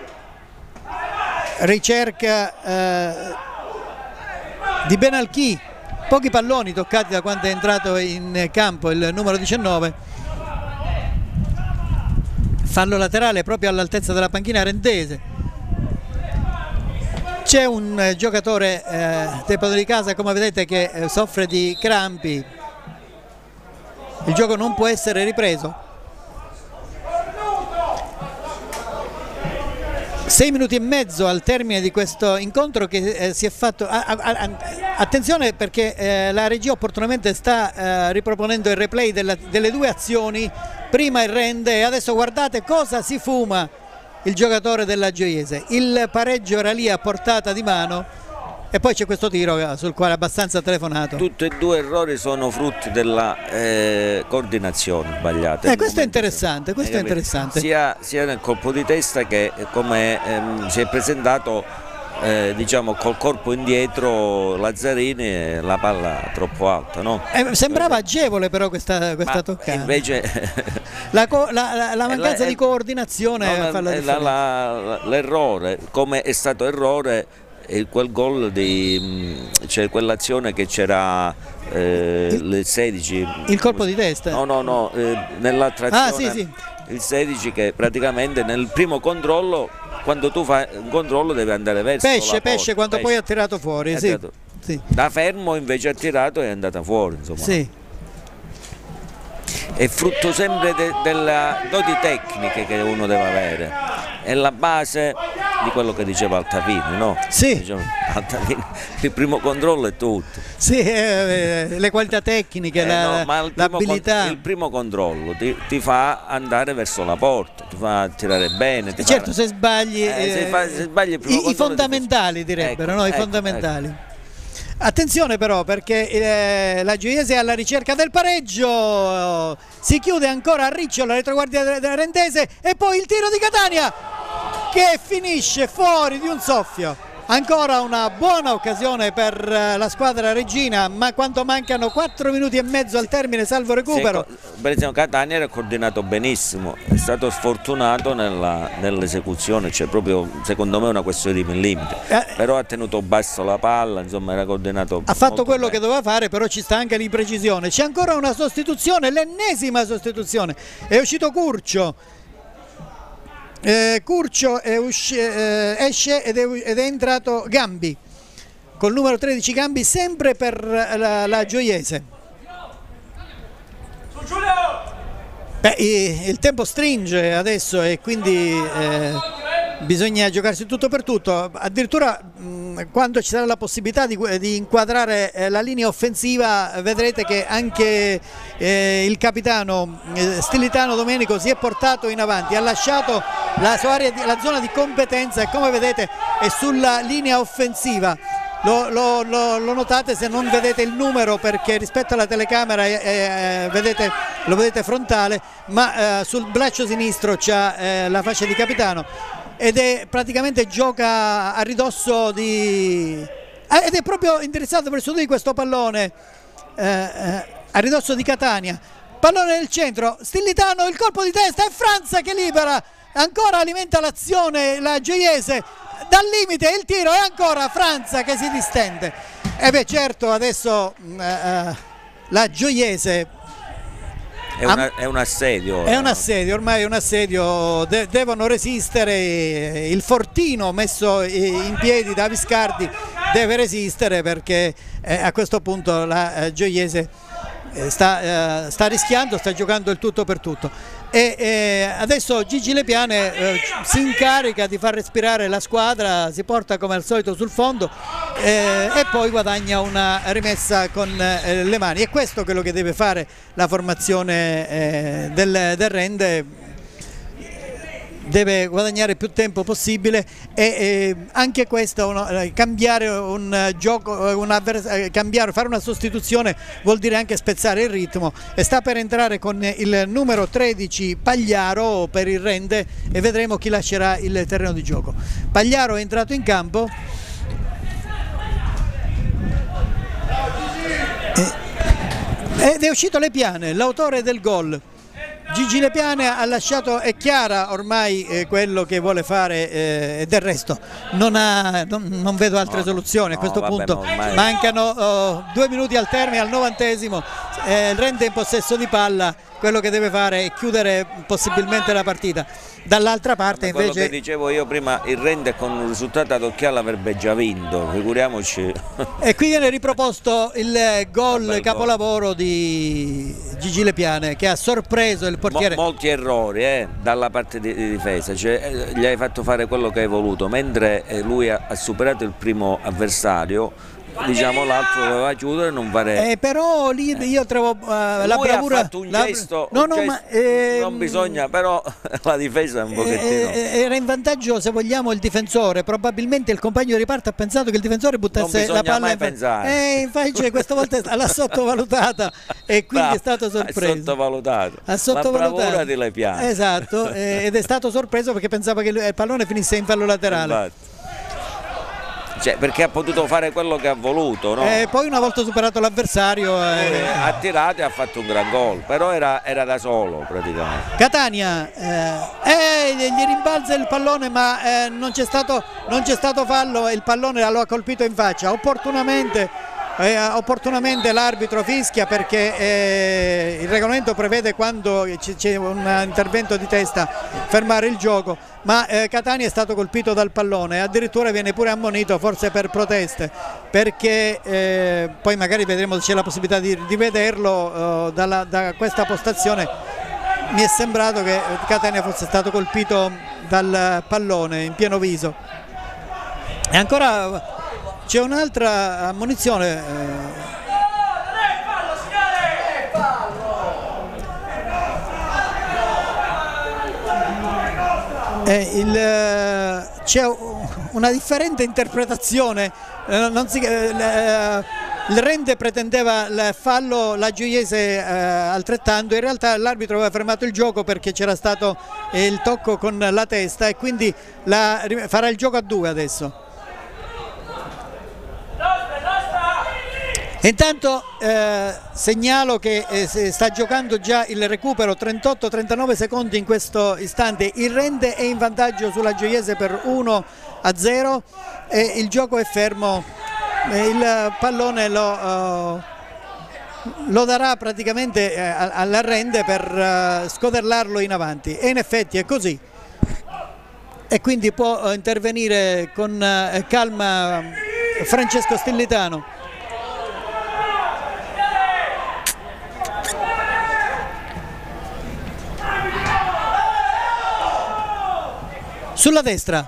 ricerca eh, di Benalchi, pochi palloni toccati da quando è entrato in campo il numero diciannove. Fallo laterale proprio all'altezza della panchina arendese. C'è un eh, giocatore eh, del padrone di casa, come vedete, che eh, soffre di crampi. Il gioco non può essere ripreso. Sei minuti e mezzo al termine di questo incontro che eh, si è fatto. A, a, a, attenzione, perché eh, la regia opportunamente sta eh, riproponendo il replay della, delle due azioni. Prima il rende e adesso guardate cosa si fuma il giocatore della Gioiese. Il pareggio era lì a portata di mano e poi c'è questo tiro sul quale è abbastanza telefonato.
Tutti e due errori sono frutti della eh, coordinazione sbagliata.
Eh, questo è interessante, questo è interessante.
Sia, sia nel colpo di testa che come ehm, si è presentato eh, diciamo col corpo indietro Lazzarini e la palla troppo alta, no?
Eh, sembrava agevole però questa, questa
Ma
toccata.
Invece
la, la, la, la mancanza
la,
di coordinazione
no,
fa la
differenza. L'errore, come è stato errore e quel gol di cioè quell'azione che c'era eh, il sedici,
il colpo di testa,
no no no eh, nell'altra azione,
ah, sì, sì.
il sedici che praticamente nel primo controllo, quando tu fai un controllo devi andare verso
pesce
la
pesce
porta,
quando
pesce.
Poi ha tirato fuori, sì.
Tirato.
Sì.
Da fermo invece ha tirato e è andata fuori, insomma.
Sì.
È frutto sempre de, delle doti tecniche che uno deve avere, è la base di quello che diceva Altavini, no?
Sì.
Diciamo, Altavini, il primo controllo è tutto.
Sì, eh, le qualità tecniche,
eh
la,
no,
l'abilità.
Il primo controllo ti, ti fa andare verso la porta, ti fa tirare bene. Ti
certo,
fa...
se sbagli,
eh, se fa, se sbagli il primo
i, i fondamentali
ti...
direbbero,
ecco,
no? I
ecco,
fondamentali.
Ecco.
Attenzione però, perché eh, la Gioiese è alla ricerca del pareggio, si chiude ancora a riccio la retroguardia della Rendese e poi il tiro di Catania che finisce fuori di un soffio. Ancora una buona occasione per la squadra Regina, ma quando mancano quattro minuti e mezzo al termine salvo recupero.
Sì, per esempio Catania era coordinato benissimo, è stato sfortunato nell'esecuzione, cioè proprio secondo me è una questione di millimetri, eh, però ha tenuto basso la palla, insomma era coordinato.
Ha fatto quello
bene.
che doveva fare, però ci sta anche l'imprecisione. C'è ancora una sostituzione, l'ennesima sostituzione, è uscito Curcio. Eh, Curcio è usci- eh, esce ed è, ed è entrato Gambi col numero tredici, Gambi sempre per la, la Gioiese. Beh, il tempo stringe adesso e quindi eh, bisogna giocarsi tutto per tutto, addirittura mh, quando ci sarà la possibilità di, di inquadrare eh, la linea offensiva vedrete che anche eh, il capitano eh, Stillitano Domenico si è portato in avanti, ha lasciato la sua area, di, la zona di competenza e come vedete è sulla linea offensiva. Lo, lo, lo, lo notate se non vedete il numero, perché rispetto alla telecamera eh, eh, vedete, lo vedete frontale, ma eh, sul braccio sinistro c'ha eh, la fascia di capitano ed è praticamente gioca a ridosso di eh, ed è proprio indirizzato verso lui questo pallone eh, eh, a ridosso di Catania. Pallone nel centro, Stillitano, il colpo di testa, è Franza che libera, ancora alimenta l'azione la Gioiese dal limite, il tiro è ancora Franza che si distende. E beh certo adesso eh, la Gioiese
è, una, è un assedio.
È un assedio, ormai è un assedio, de devono resistere, il fortino messo in piedi da Viscardi deve resistere, perché eh, a questo punto la eh, Gioiese eh, sta, eh, sta rischiando, sta giocando il tutto per tutto. E eh, adesso Gigi Lepiane eh, si incarica di far respirare la squadra, si porta come al solito sul fondo eh, e poi guadagna una rimessa con eh, le mani. È questo quello che deve fare la formazione eh, del, del Rende. Deve guadagnare più tempo possibile e eh, anche questo uno, eh, cambiare un uh, gioco, un eh, cambiare, fare una sostituzione vuol dire anche spezzare il ritmo, e sta per entrare con il numero tredici Pagliaro per il Rende e vedremo chi lascerà il terreno di gioco. Pagliaro è entrato in campo eh, ed è uscito Lepiane, l'autore del gol. Gigi Lepiane ha lasciato, è chiara ormai eh, quello che vuole fare eh, e del resto non, ha, non, non vedo altre no, soluzioni a questo no, punto. Vabbè, ormai... mancano oh, due minuti al termine, al novantesimo, eh, il Rende in possesso di palla, quello che deve fare è chiudere possibilmente la partita. Dall'altra parte
quello
invece...
che dicevo io prima, il Rende con un risultato ad occhiale avrebbe già vinto, figuriamoci.
E qui viene riproposto il gol capolavoro di Gigi Lepiane, che ha sorpreso il portiere.
Mo molti errori eh, dalla parte di, di difesa, cioè, gli hai fatto fare quello che hai voluto, mentre lui ha, ha superato il primo avversario, diciamo l'altro doveva chiudere e non fare.
Eh, però lì io trovo uh, la bravura.
Ha fatto un
la...
gesto,
no,
un
no,
gesto
ma, eh,
non bisogna, però la difesa è un pochettino.
Eh, era in vantaggio, se vogliamo, il difensore. Probabilmente il compagno di riparto ha pensato che il difensore buttasse la palla
mai
in
pensare.
Eh, infatti questa volta l'ha sottovalutata e quindi
no,
è stato sorpreso.
Ha sottovalutato.
Ha sottovalutato.
La bravura di Lepiane.
Esatto, eh, ed è stato sorpreso perché pensava che il pallone finisse in fallo laterale.
Infatti. Cioè, perché ha potuto fare quello che ha voluto, no?
Eh, poi una volta superato l'avversario
eh... ha tirato e ha fatto un gran gol, però era, era da solo praticamente.
Catania eh, eh, gli rimbalza il pallone, ma eh, non c'è stato, non c'è stato fallo, il pallone lo ha colpito in faccia opportunamente. Eh, opportunamente l'arbitro fischia perché eh, il regolamento prevede, quando c'è un intervento di testa, fermare il gioco, ma eh, Catania è stato colpito dal pallone e addirittura viene pure ammonito, forse per proteste, perché eh, poi magari vedremo se c'è la possibilità di, di vederlo eh, dalla, da questa postazione. Mi è sembrato che Catania fosse stato colpito dal pallone in pieno viso. E ancora c'è un'altra ammonizione. Eh, c'è una differente interpretazione. Eh, non si, eh, il Rende pretendeva il fallo, la Gioiese eh, altrettanto. In realtà l'arbitro aveva fermato il gioco perché c'era stato il tocco con la testa e quindi la, farà il gioco a due adesso. Intanto eh, segnalo che eh, sta giocando già il recupero, trentotto trentanove secondi in questo istante, il Rende è in vantaggio sulla Gioiese per uno a zero e il gioco è fermo, eh, il pallone lo, uh, lo darà praticamente eh, al Rende per uh, scoderlarlo in avanti, e in effetti è così, e quindi può uh, intervenire con uh, calma Francesco Stillitano. Sulla destra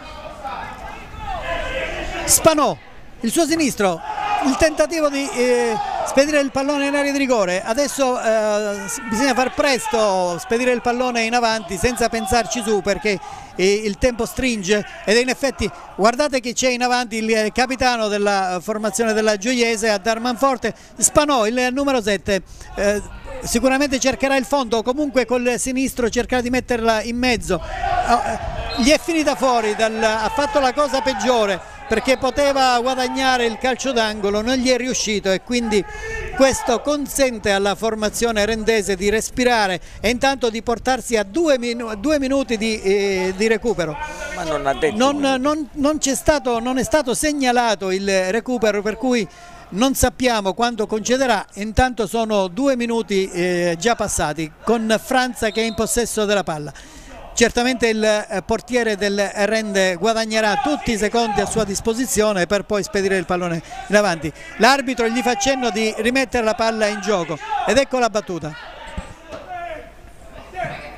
Spanò, il suo sinistro, il tentativo di eh, spedire il pallone in area di rigore. Adesso eh, bisogna far presto, spedire il pallone in avanti senza pensarci su, perché eh, il tempo stringe, ed in effetti guardate che c'è in avanti il capitano della formazione della Gioiese a dar manforte. Spanò, il numero sette, eh, sicuramente cercherà il fondo, comunque col sinistro cercherà di metterla in mezzo. Gli è finita fuori, dal, ha fatto la cosa peggiore, perché poteva guadagnare il calcio d'angolo, non gli è riuscito, e quindi questo consente alla formazione rendese di respirare e intanto di portarsi a due, minu due minuti di, eh, di recupero.
Ma non ha detto
non, non, non, c'è stato, non è stato segnalato il recupero, per cui non sappiamo quando concederà. Intanto sono due minuti eh, già passati, con Franza che è in possesso della palla. Certamente il portiere del Rende guadagnerà tutti i secondi a sua disposizione per poi spedire il pallone in avanti. L'arbitro gli fa cenno di rimettere la palla in gioco ed ecco la battuta.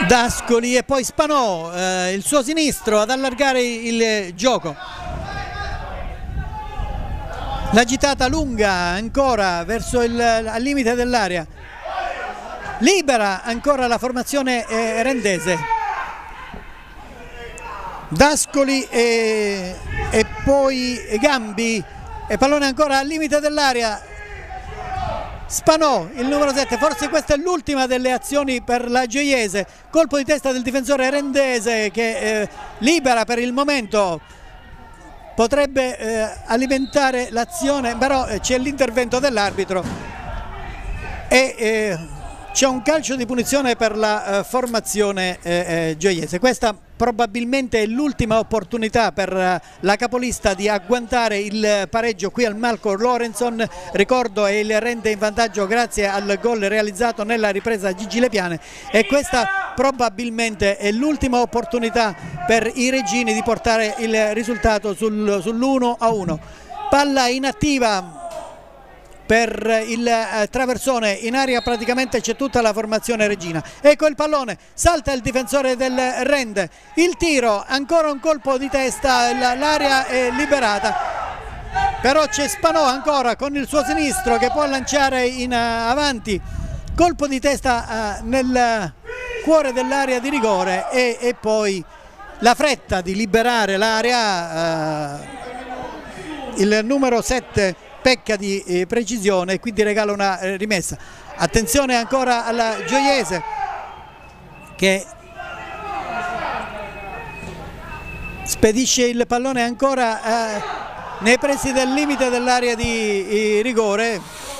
D'Ascoli e poi Spanò, eh, il suo sinistro ad allargare il gioco. L'agitata lunga ancora verso il al limite dell'area. Libera ancora la formazione eh, rendese. D'Ascoli e, e poi Gambi e pallone ancora al limite dell'area. Spanò, il numero sette, forse questa è l'ultima delle azioni per la Gioiese. Colpo di testa del difensore rendese che eh, libera per il momento, potrebbe eh, alimentare l'azione, però eh, c'è l'intervento dell'arbitro e eh, c'è un calcio di punizione per la eh, formazione eh, eh, gioiese. Questa probabilmente è l'ultima opportunità per eh, la capolista di agguantare il pareggio qui al Marco Lorenson. Ricordo, è il rende in vantaggio grazie al gol realizzato nella ripresa Gigi Lepiane, e questa probabilmente è l'ultima opportunità per i reggini di portare il risultato sul, sull'uno a uno. Palla inattiva per il eh, traversone, in aria praticamente c'è tutta la formazione reggina. Ecco il pallone, salta il difensore del Rende, il tiro, ancora un colpo di testa, l'area è liberata, però c'è Spanò ancora con il suo sinistro che può lanciare in uh, avanti, colpo di testa uh, nel cuore dell'area di rigore e, e poi la fretta di liberare l'area, uh, il numero sette pecca di eh, precisione e quindi regala una eh, rimessa. Attenzione ancora alla Gioiese che spedisce il pallone ancora eh, nei pressi del limite dell'area di eh, rigore.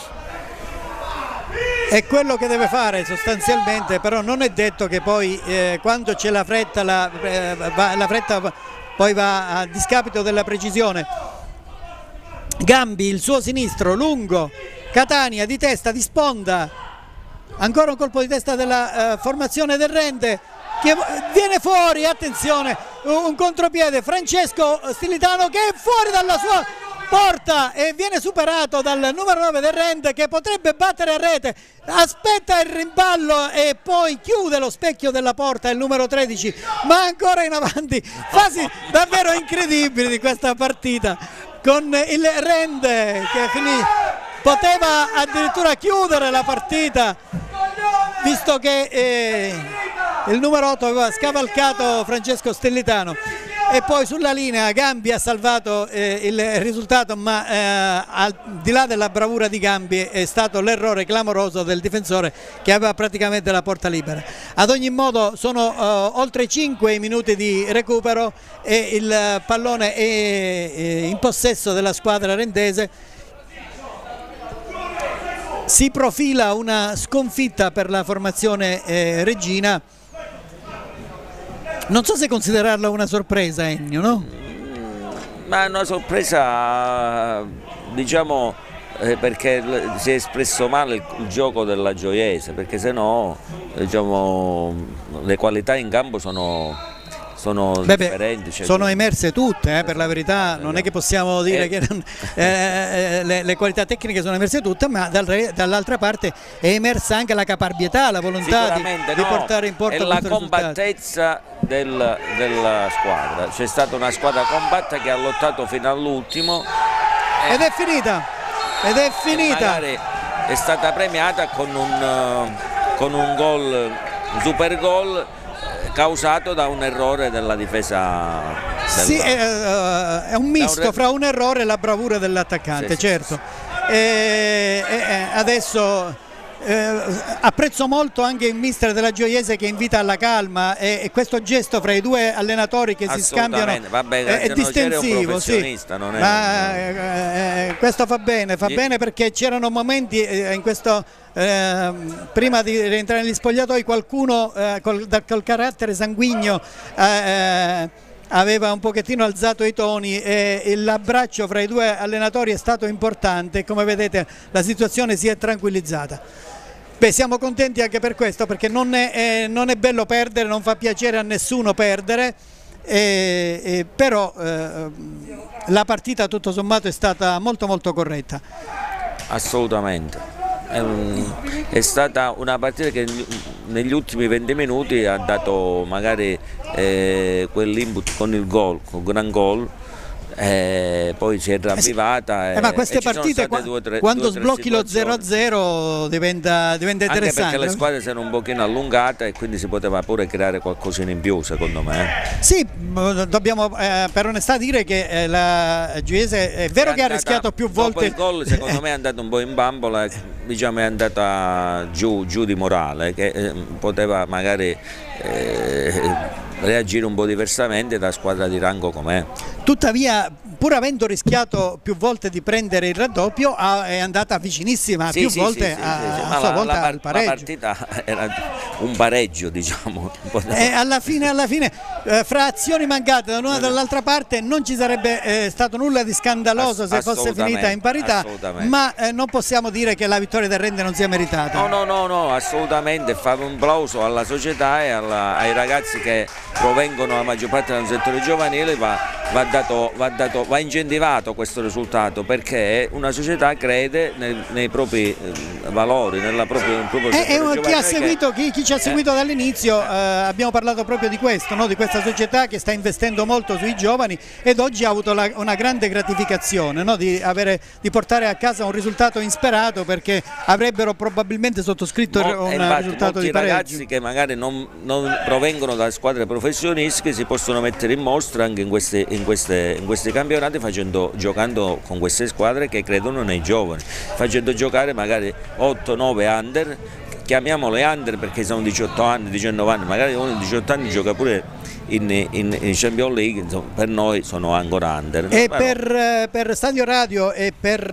È quello che deve fare sostanzialmente, però non è detto che poi eh, quando c'è la fretta la, eh, va, la fretta poi va a discapito della precisione. Gambi, il suo sinistro lungo, Catania di testa, di sponda, ancora un colpo di testa della uh, formazione del Rende che viene fuori, attenzione, un contropiede, Francesco Stilitano che è fuori dalla sua porta e viene superato dal numero nove del Rende che potrebbe battere a rete, aspetta il rimballo e poi chiude lo specchio della porta il numero tredici, ma ancora in avanti, fasi davvero incredibili di questa partita, con il Rende che finì, poteva addirittura chiudere la partita visto che eh, il numero otto aveva scavalcato Francesco Stellitano, e poi sulla linea Gambi ha salvato eh, il risultato, ma eh, al di là della bravura di Gambi è stato l'errore clamoroso del difensore che aveva praticamente la porta libera. Ad ogni modo sono eh, oltre cinque minuti di recupero e il pallone è, è in possesso della squadra rendese. Si profila una sconfitta per la formazione eh, reggina. Non so se considerarla una sorpresa, Ennio, no?
Ma è una sorpresa, diciamo, eh, perché si è espresso male il, il gioco della Gioiese, perché se no, diciamo, le qualità in campo sono, sono
Beh,
differenti. Cioè,
sono emerse tutte, eh, per la verità, non è che possiamo dire eh. che non, eh, le, le qualità tecniche sono emerse tutte, ma dal, dall'altra parte è emersa anche la caparbietà, la volontà di,
no,
di portare in porto
e la compattezza del, della squadra. C'è stata una squadra compatta che ha lottato fino all'ultimo
ed è finita ed è finita
e è stata premiata con un, con un gol, un super gol causato da un errore della difesa del...
Sì, è, uh, è un misto un fra un errore e la bravura dell'attaccante, sì, certo. Sì, sì. E, e, adesso eh, apprezzo molto anche il mister della Gioiese che invita alla calma, e, e questo gesto fra i due allenatori che si scambiano
Vabbè,
è, è distensivo, sì.
Non è
ma
un...
eh, questo fa bene, fa Gli... bene perché c'erano momenti eh, in questo Eh, prima di rientrare negli spogliatoi qualcuno eh, col, da, col carattere sanguigno eh, aveva un pochettino alzato i toni e l'abbraccio fra i due allenatori è stato importante e come vedete la situazione si è tranquillizzata. Beh, siamo contenti anche per questo, perché non è, eh, non è bello perdere, non fa piacere a nessuno perdere, eh, eh, però eh, la partita tutto sommato è stata molto molto corretta.
Assolutamente. È, un, è stata una partita che negli ultimi venti minuti ha dato magari eh, quell'input con il gol, con il gran gol. Eh, poi si è ravvivata.
Eh, eh, ma queste
e
partite qua,
due, tre,
quando
due,
sblocchi lo zero a zero diventa, diventa
anche
interessante.
Perché le squadre si erano un pochino allungate e quindi si poteva pure creare qualcosina in più, secondo me.
Sì, dobbiamo eh, per onestà dire che eh, la Giese è vero è che andata, ha rischiato più volte.
Dopo il gol secondo me è andato un po' in bambola, diciamo è andata giù, giù di morale, che eh, poteva magari eh, reagire un po' diversamente da squadra di rango com'è.
Tuttavia, pur avendo rischiato più volte di prendere il raddoppio, è andata vicinissima sì, più sì, volte sì, a, sì, sì. a sua
la,
volta
la,
al pareggio.
La partita era un pareggio, diciamo.
E alla fine, alla fine eh, fra azioni mancate da una e dall'altra parte non ci sarebbe eh, stato nulla di scandaloso Ass se fosse finita in parità, ma eh, non possiamo dire che la vittoria del Rende non sia meritata.
No, no, no, no, assolutamente. Fare un plauso alla società e alla, ai ragazzi che provengono la maggior parte dal settore giovanile, va, va, dato, va, dato, va incentivato questo risultato, perché una società crede nei, nei propri eh, valori, nella propria, nel proprio
settore
giovanile.
Chi, ha seguito, chi, chi ci ha seguito eh. dall'inizio eh, abbiamo parlato proprio di questo, no? Di questa società che sta investendo molto sui giovani ed oggi ha avuto la, una grande gratificazione, no? di, avere, di portare a casa un risultato insperato, perché avrebbero probabilmente sottoscritto Mo, un infatti, risultato di pareggio.
Ragazzi che magari non, non provengono da squadre professionistiche si possono mettere in mostra anche in, queste, in, queste, in questi campionati, facendo, giocando con queste squadre che credono nei giovani, facendo giocare magari otto nove under, chiamiamole under perché sono diciotto anni, diciannove anni, magari uno di diciotto anni gioca pure in, in, in Champions League, insomma, per noi sono ancora under.
E no? per, per Stadio Radio e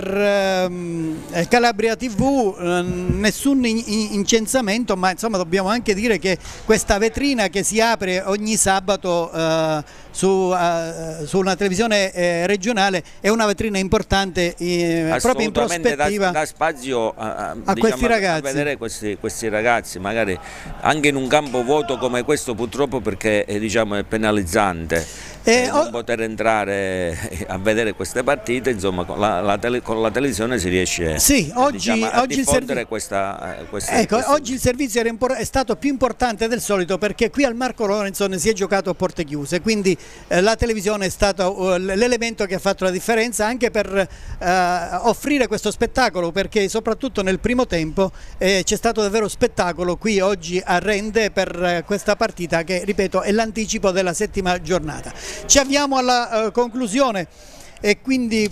per um, Calabria tivù uh, nessun in, in, incensamento, ma insomma dobbiamo anche dire che questa vetrina che si apre ogni sabato uh, su, uh, su una televisione eh, regionale è una vetrina importante eh, proprio in prospettiva,
da, da spazio a, a,
a
diciamo,
questi ragazzi,
a vedere questi, questi ragazzi magari anche in un campo vuoto come questo, purtroppo, perché eh, diciamo è penalizzante. E non poter entrare a vedere queste partite, insomma, con la, la, tele, con la televisione si riesce
sì, oggi,
diciamo, a
oggi
diffondere questa, questa,
ecco,
questa...
oggi il servizio è stato più importante del solito, perché qui al Marco Lorenzo si è giocato a porte chiuse, quindi eh, la televisione è stato uh, l'elemento che ha fatto la differenza anche per uh, offrire questo spettacolo, perché soprattutto nel primo tempo eh, c'è stato davvero spettacolo qui oggi a Rende per uh, questa partita che, ripeto, è l'anticipo della settima giornata. Ci avviamo alla uh, conclusione e quindi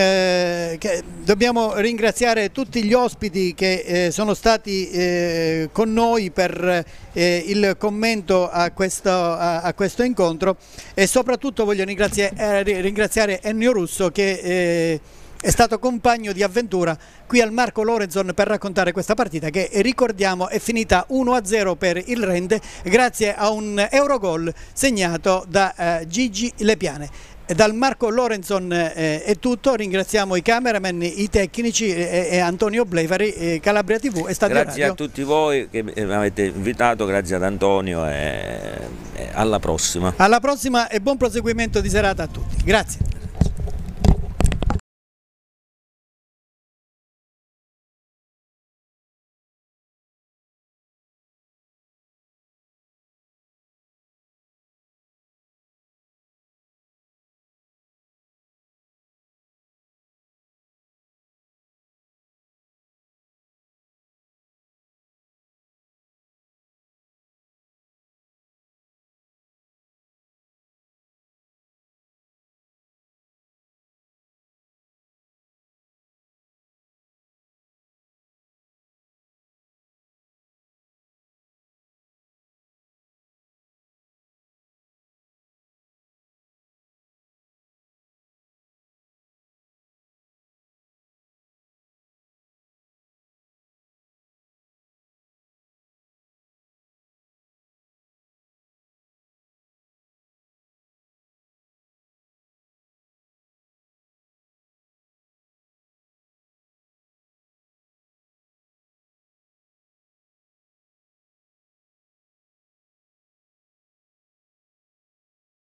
eh, che dobbiamo ringraziare tutti gli ospiti che eh, sono stati eh, con noi per eh, il commento a questo, a, a questo incontro, e soprattutto voglio ringraziare, eh, ringraziare Ennio Russo che eh, è stato compagno di avventura qui al Marco Lorenzo per raccontare questa partita che, ricordiamo, è finita uno a zero per il Rende grazie a un Eurogol segnato da eh, Gigi Lepiane. Dal Marco Lorenzo eh, è tutto, ringraziamo i cameraman, i tecnici e, e Antonio Blevari, eh, Calabria tivù e Stadio
Grazie
Radio.
A tutti voi che mi avete invitato, grazie ad Antonio e, e alla prossima.
Alla prossima e buon proseguimento di serata a tutti. Grazie.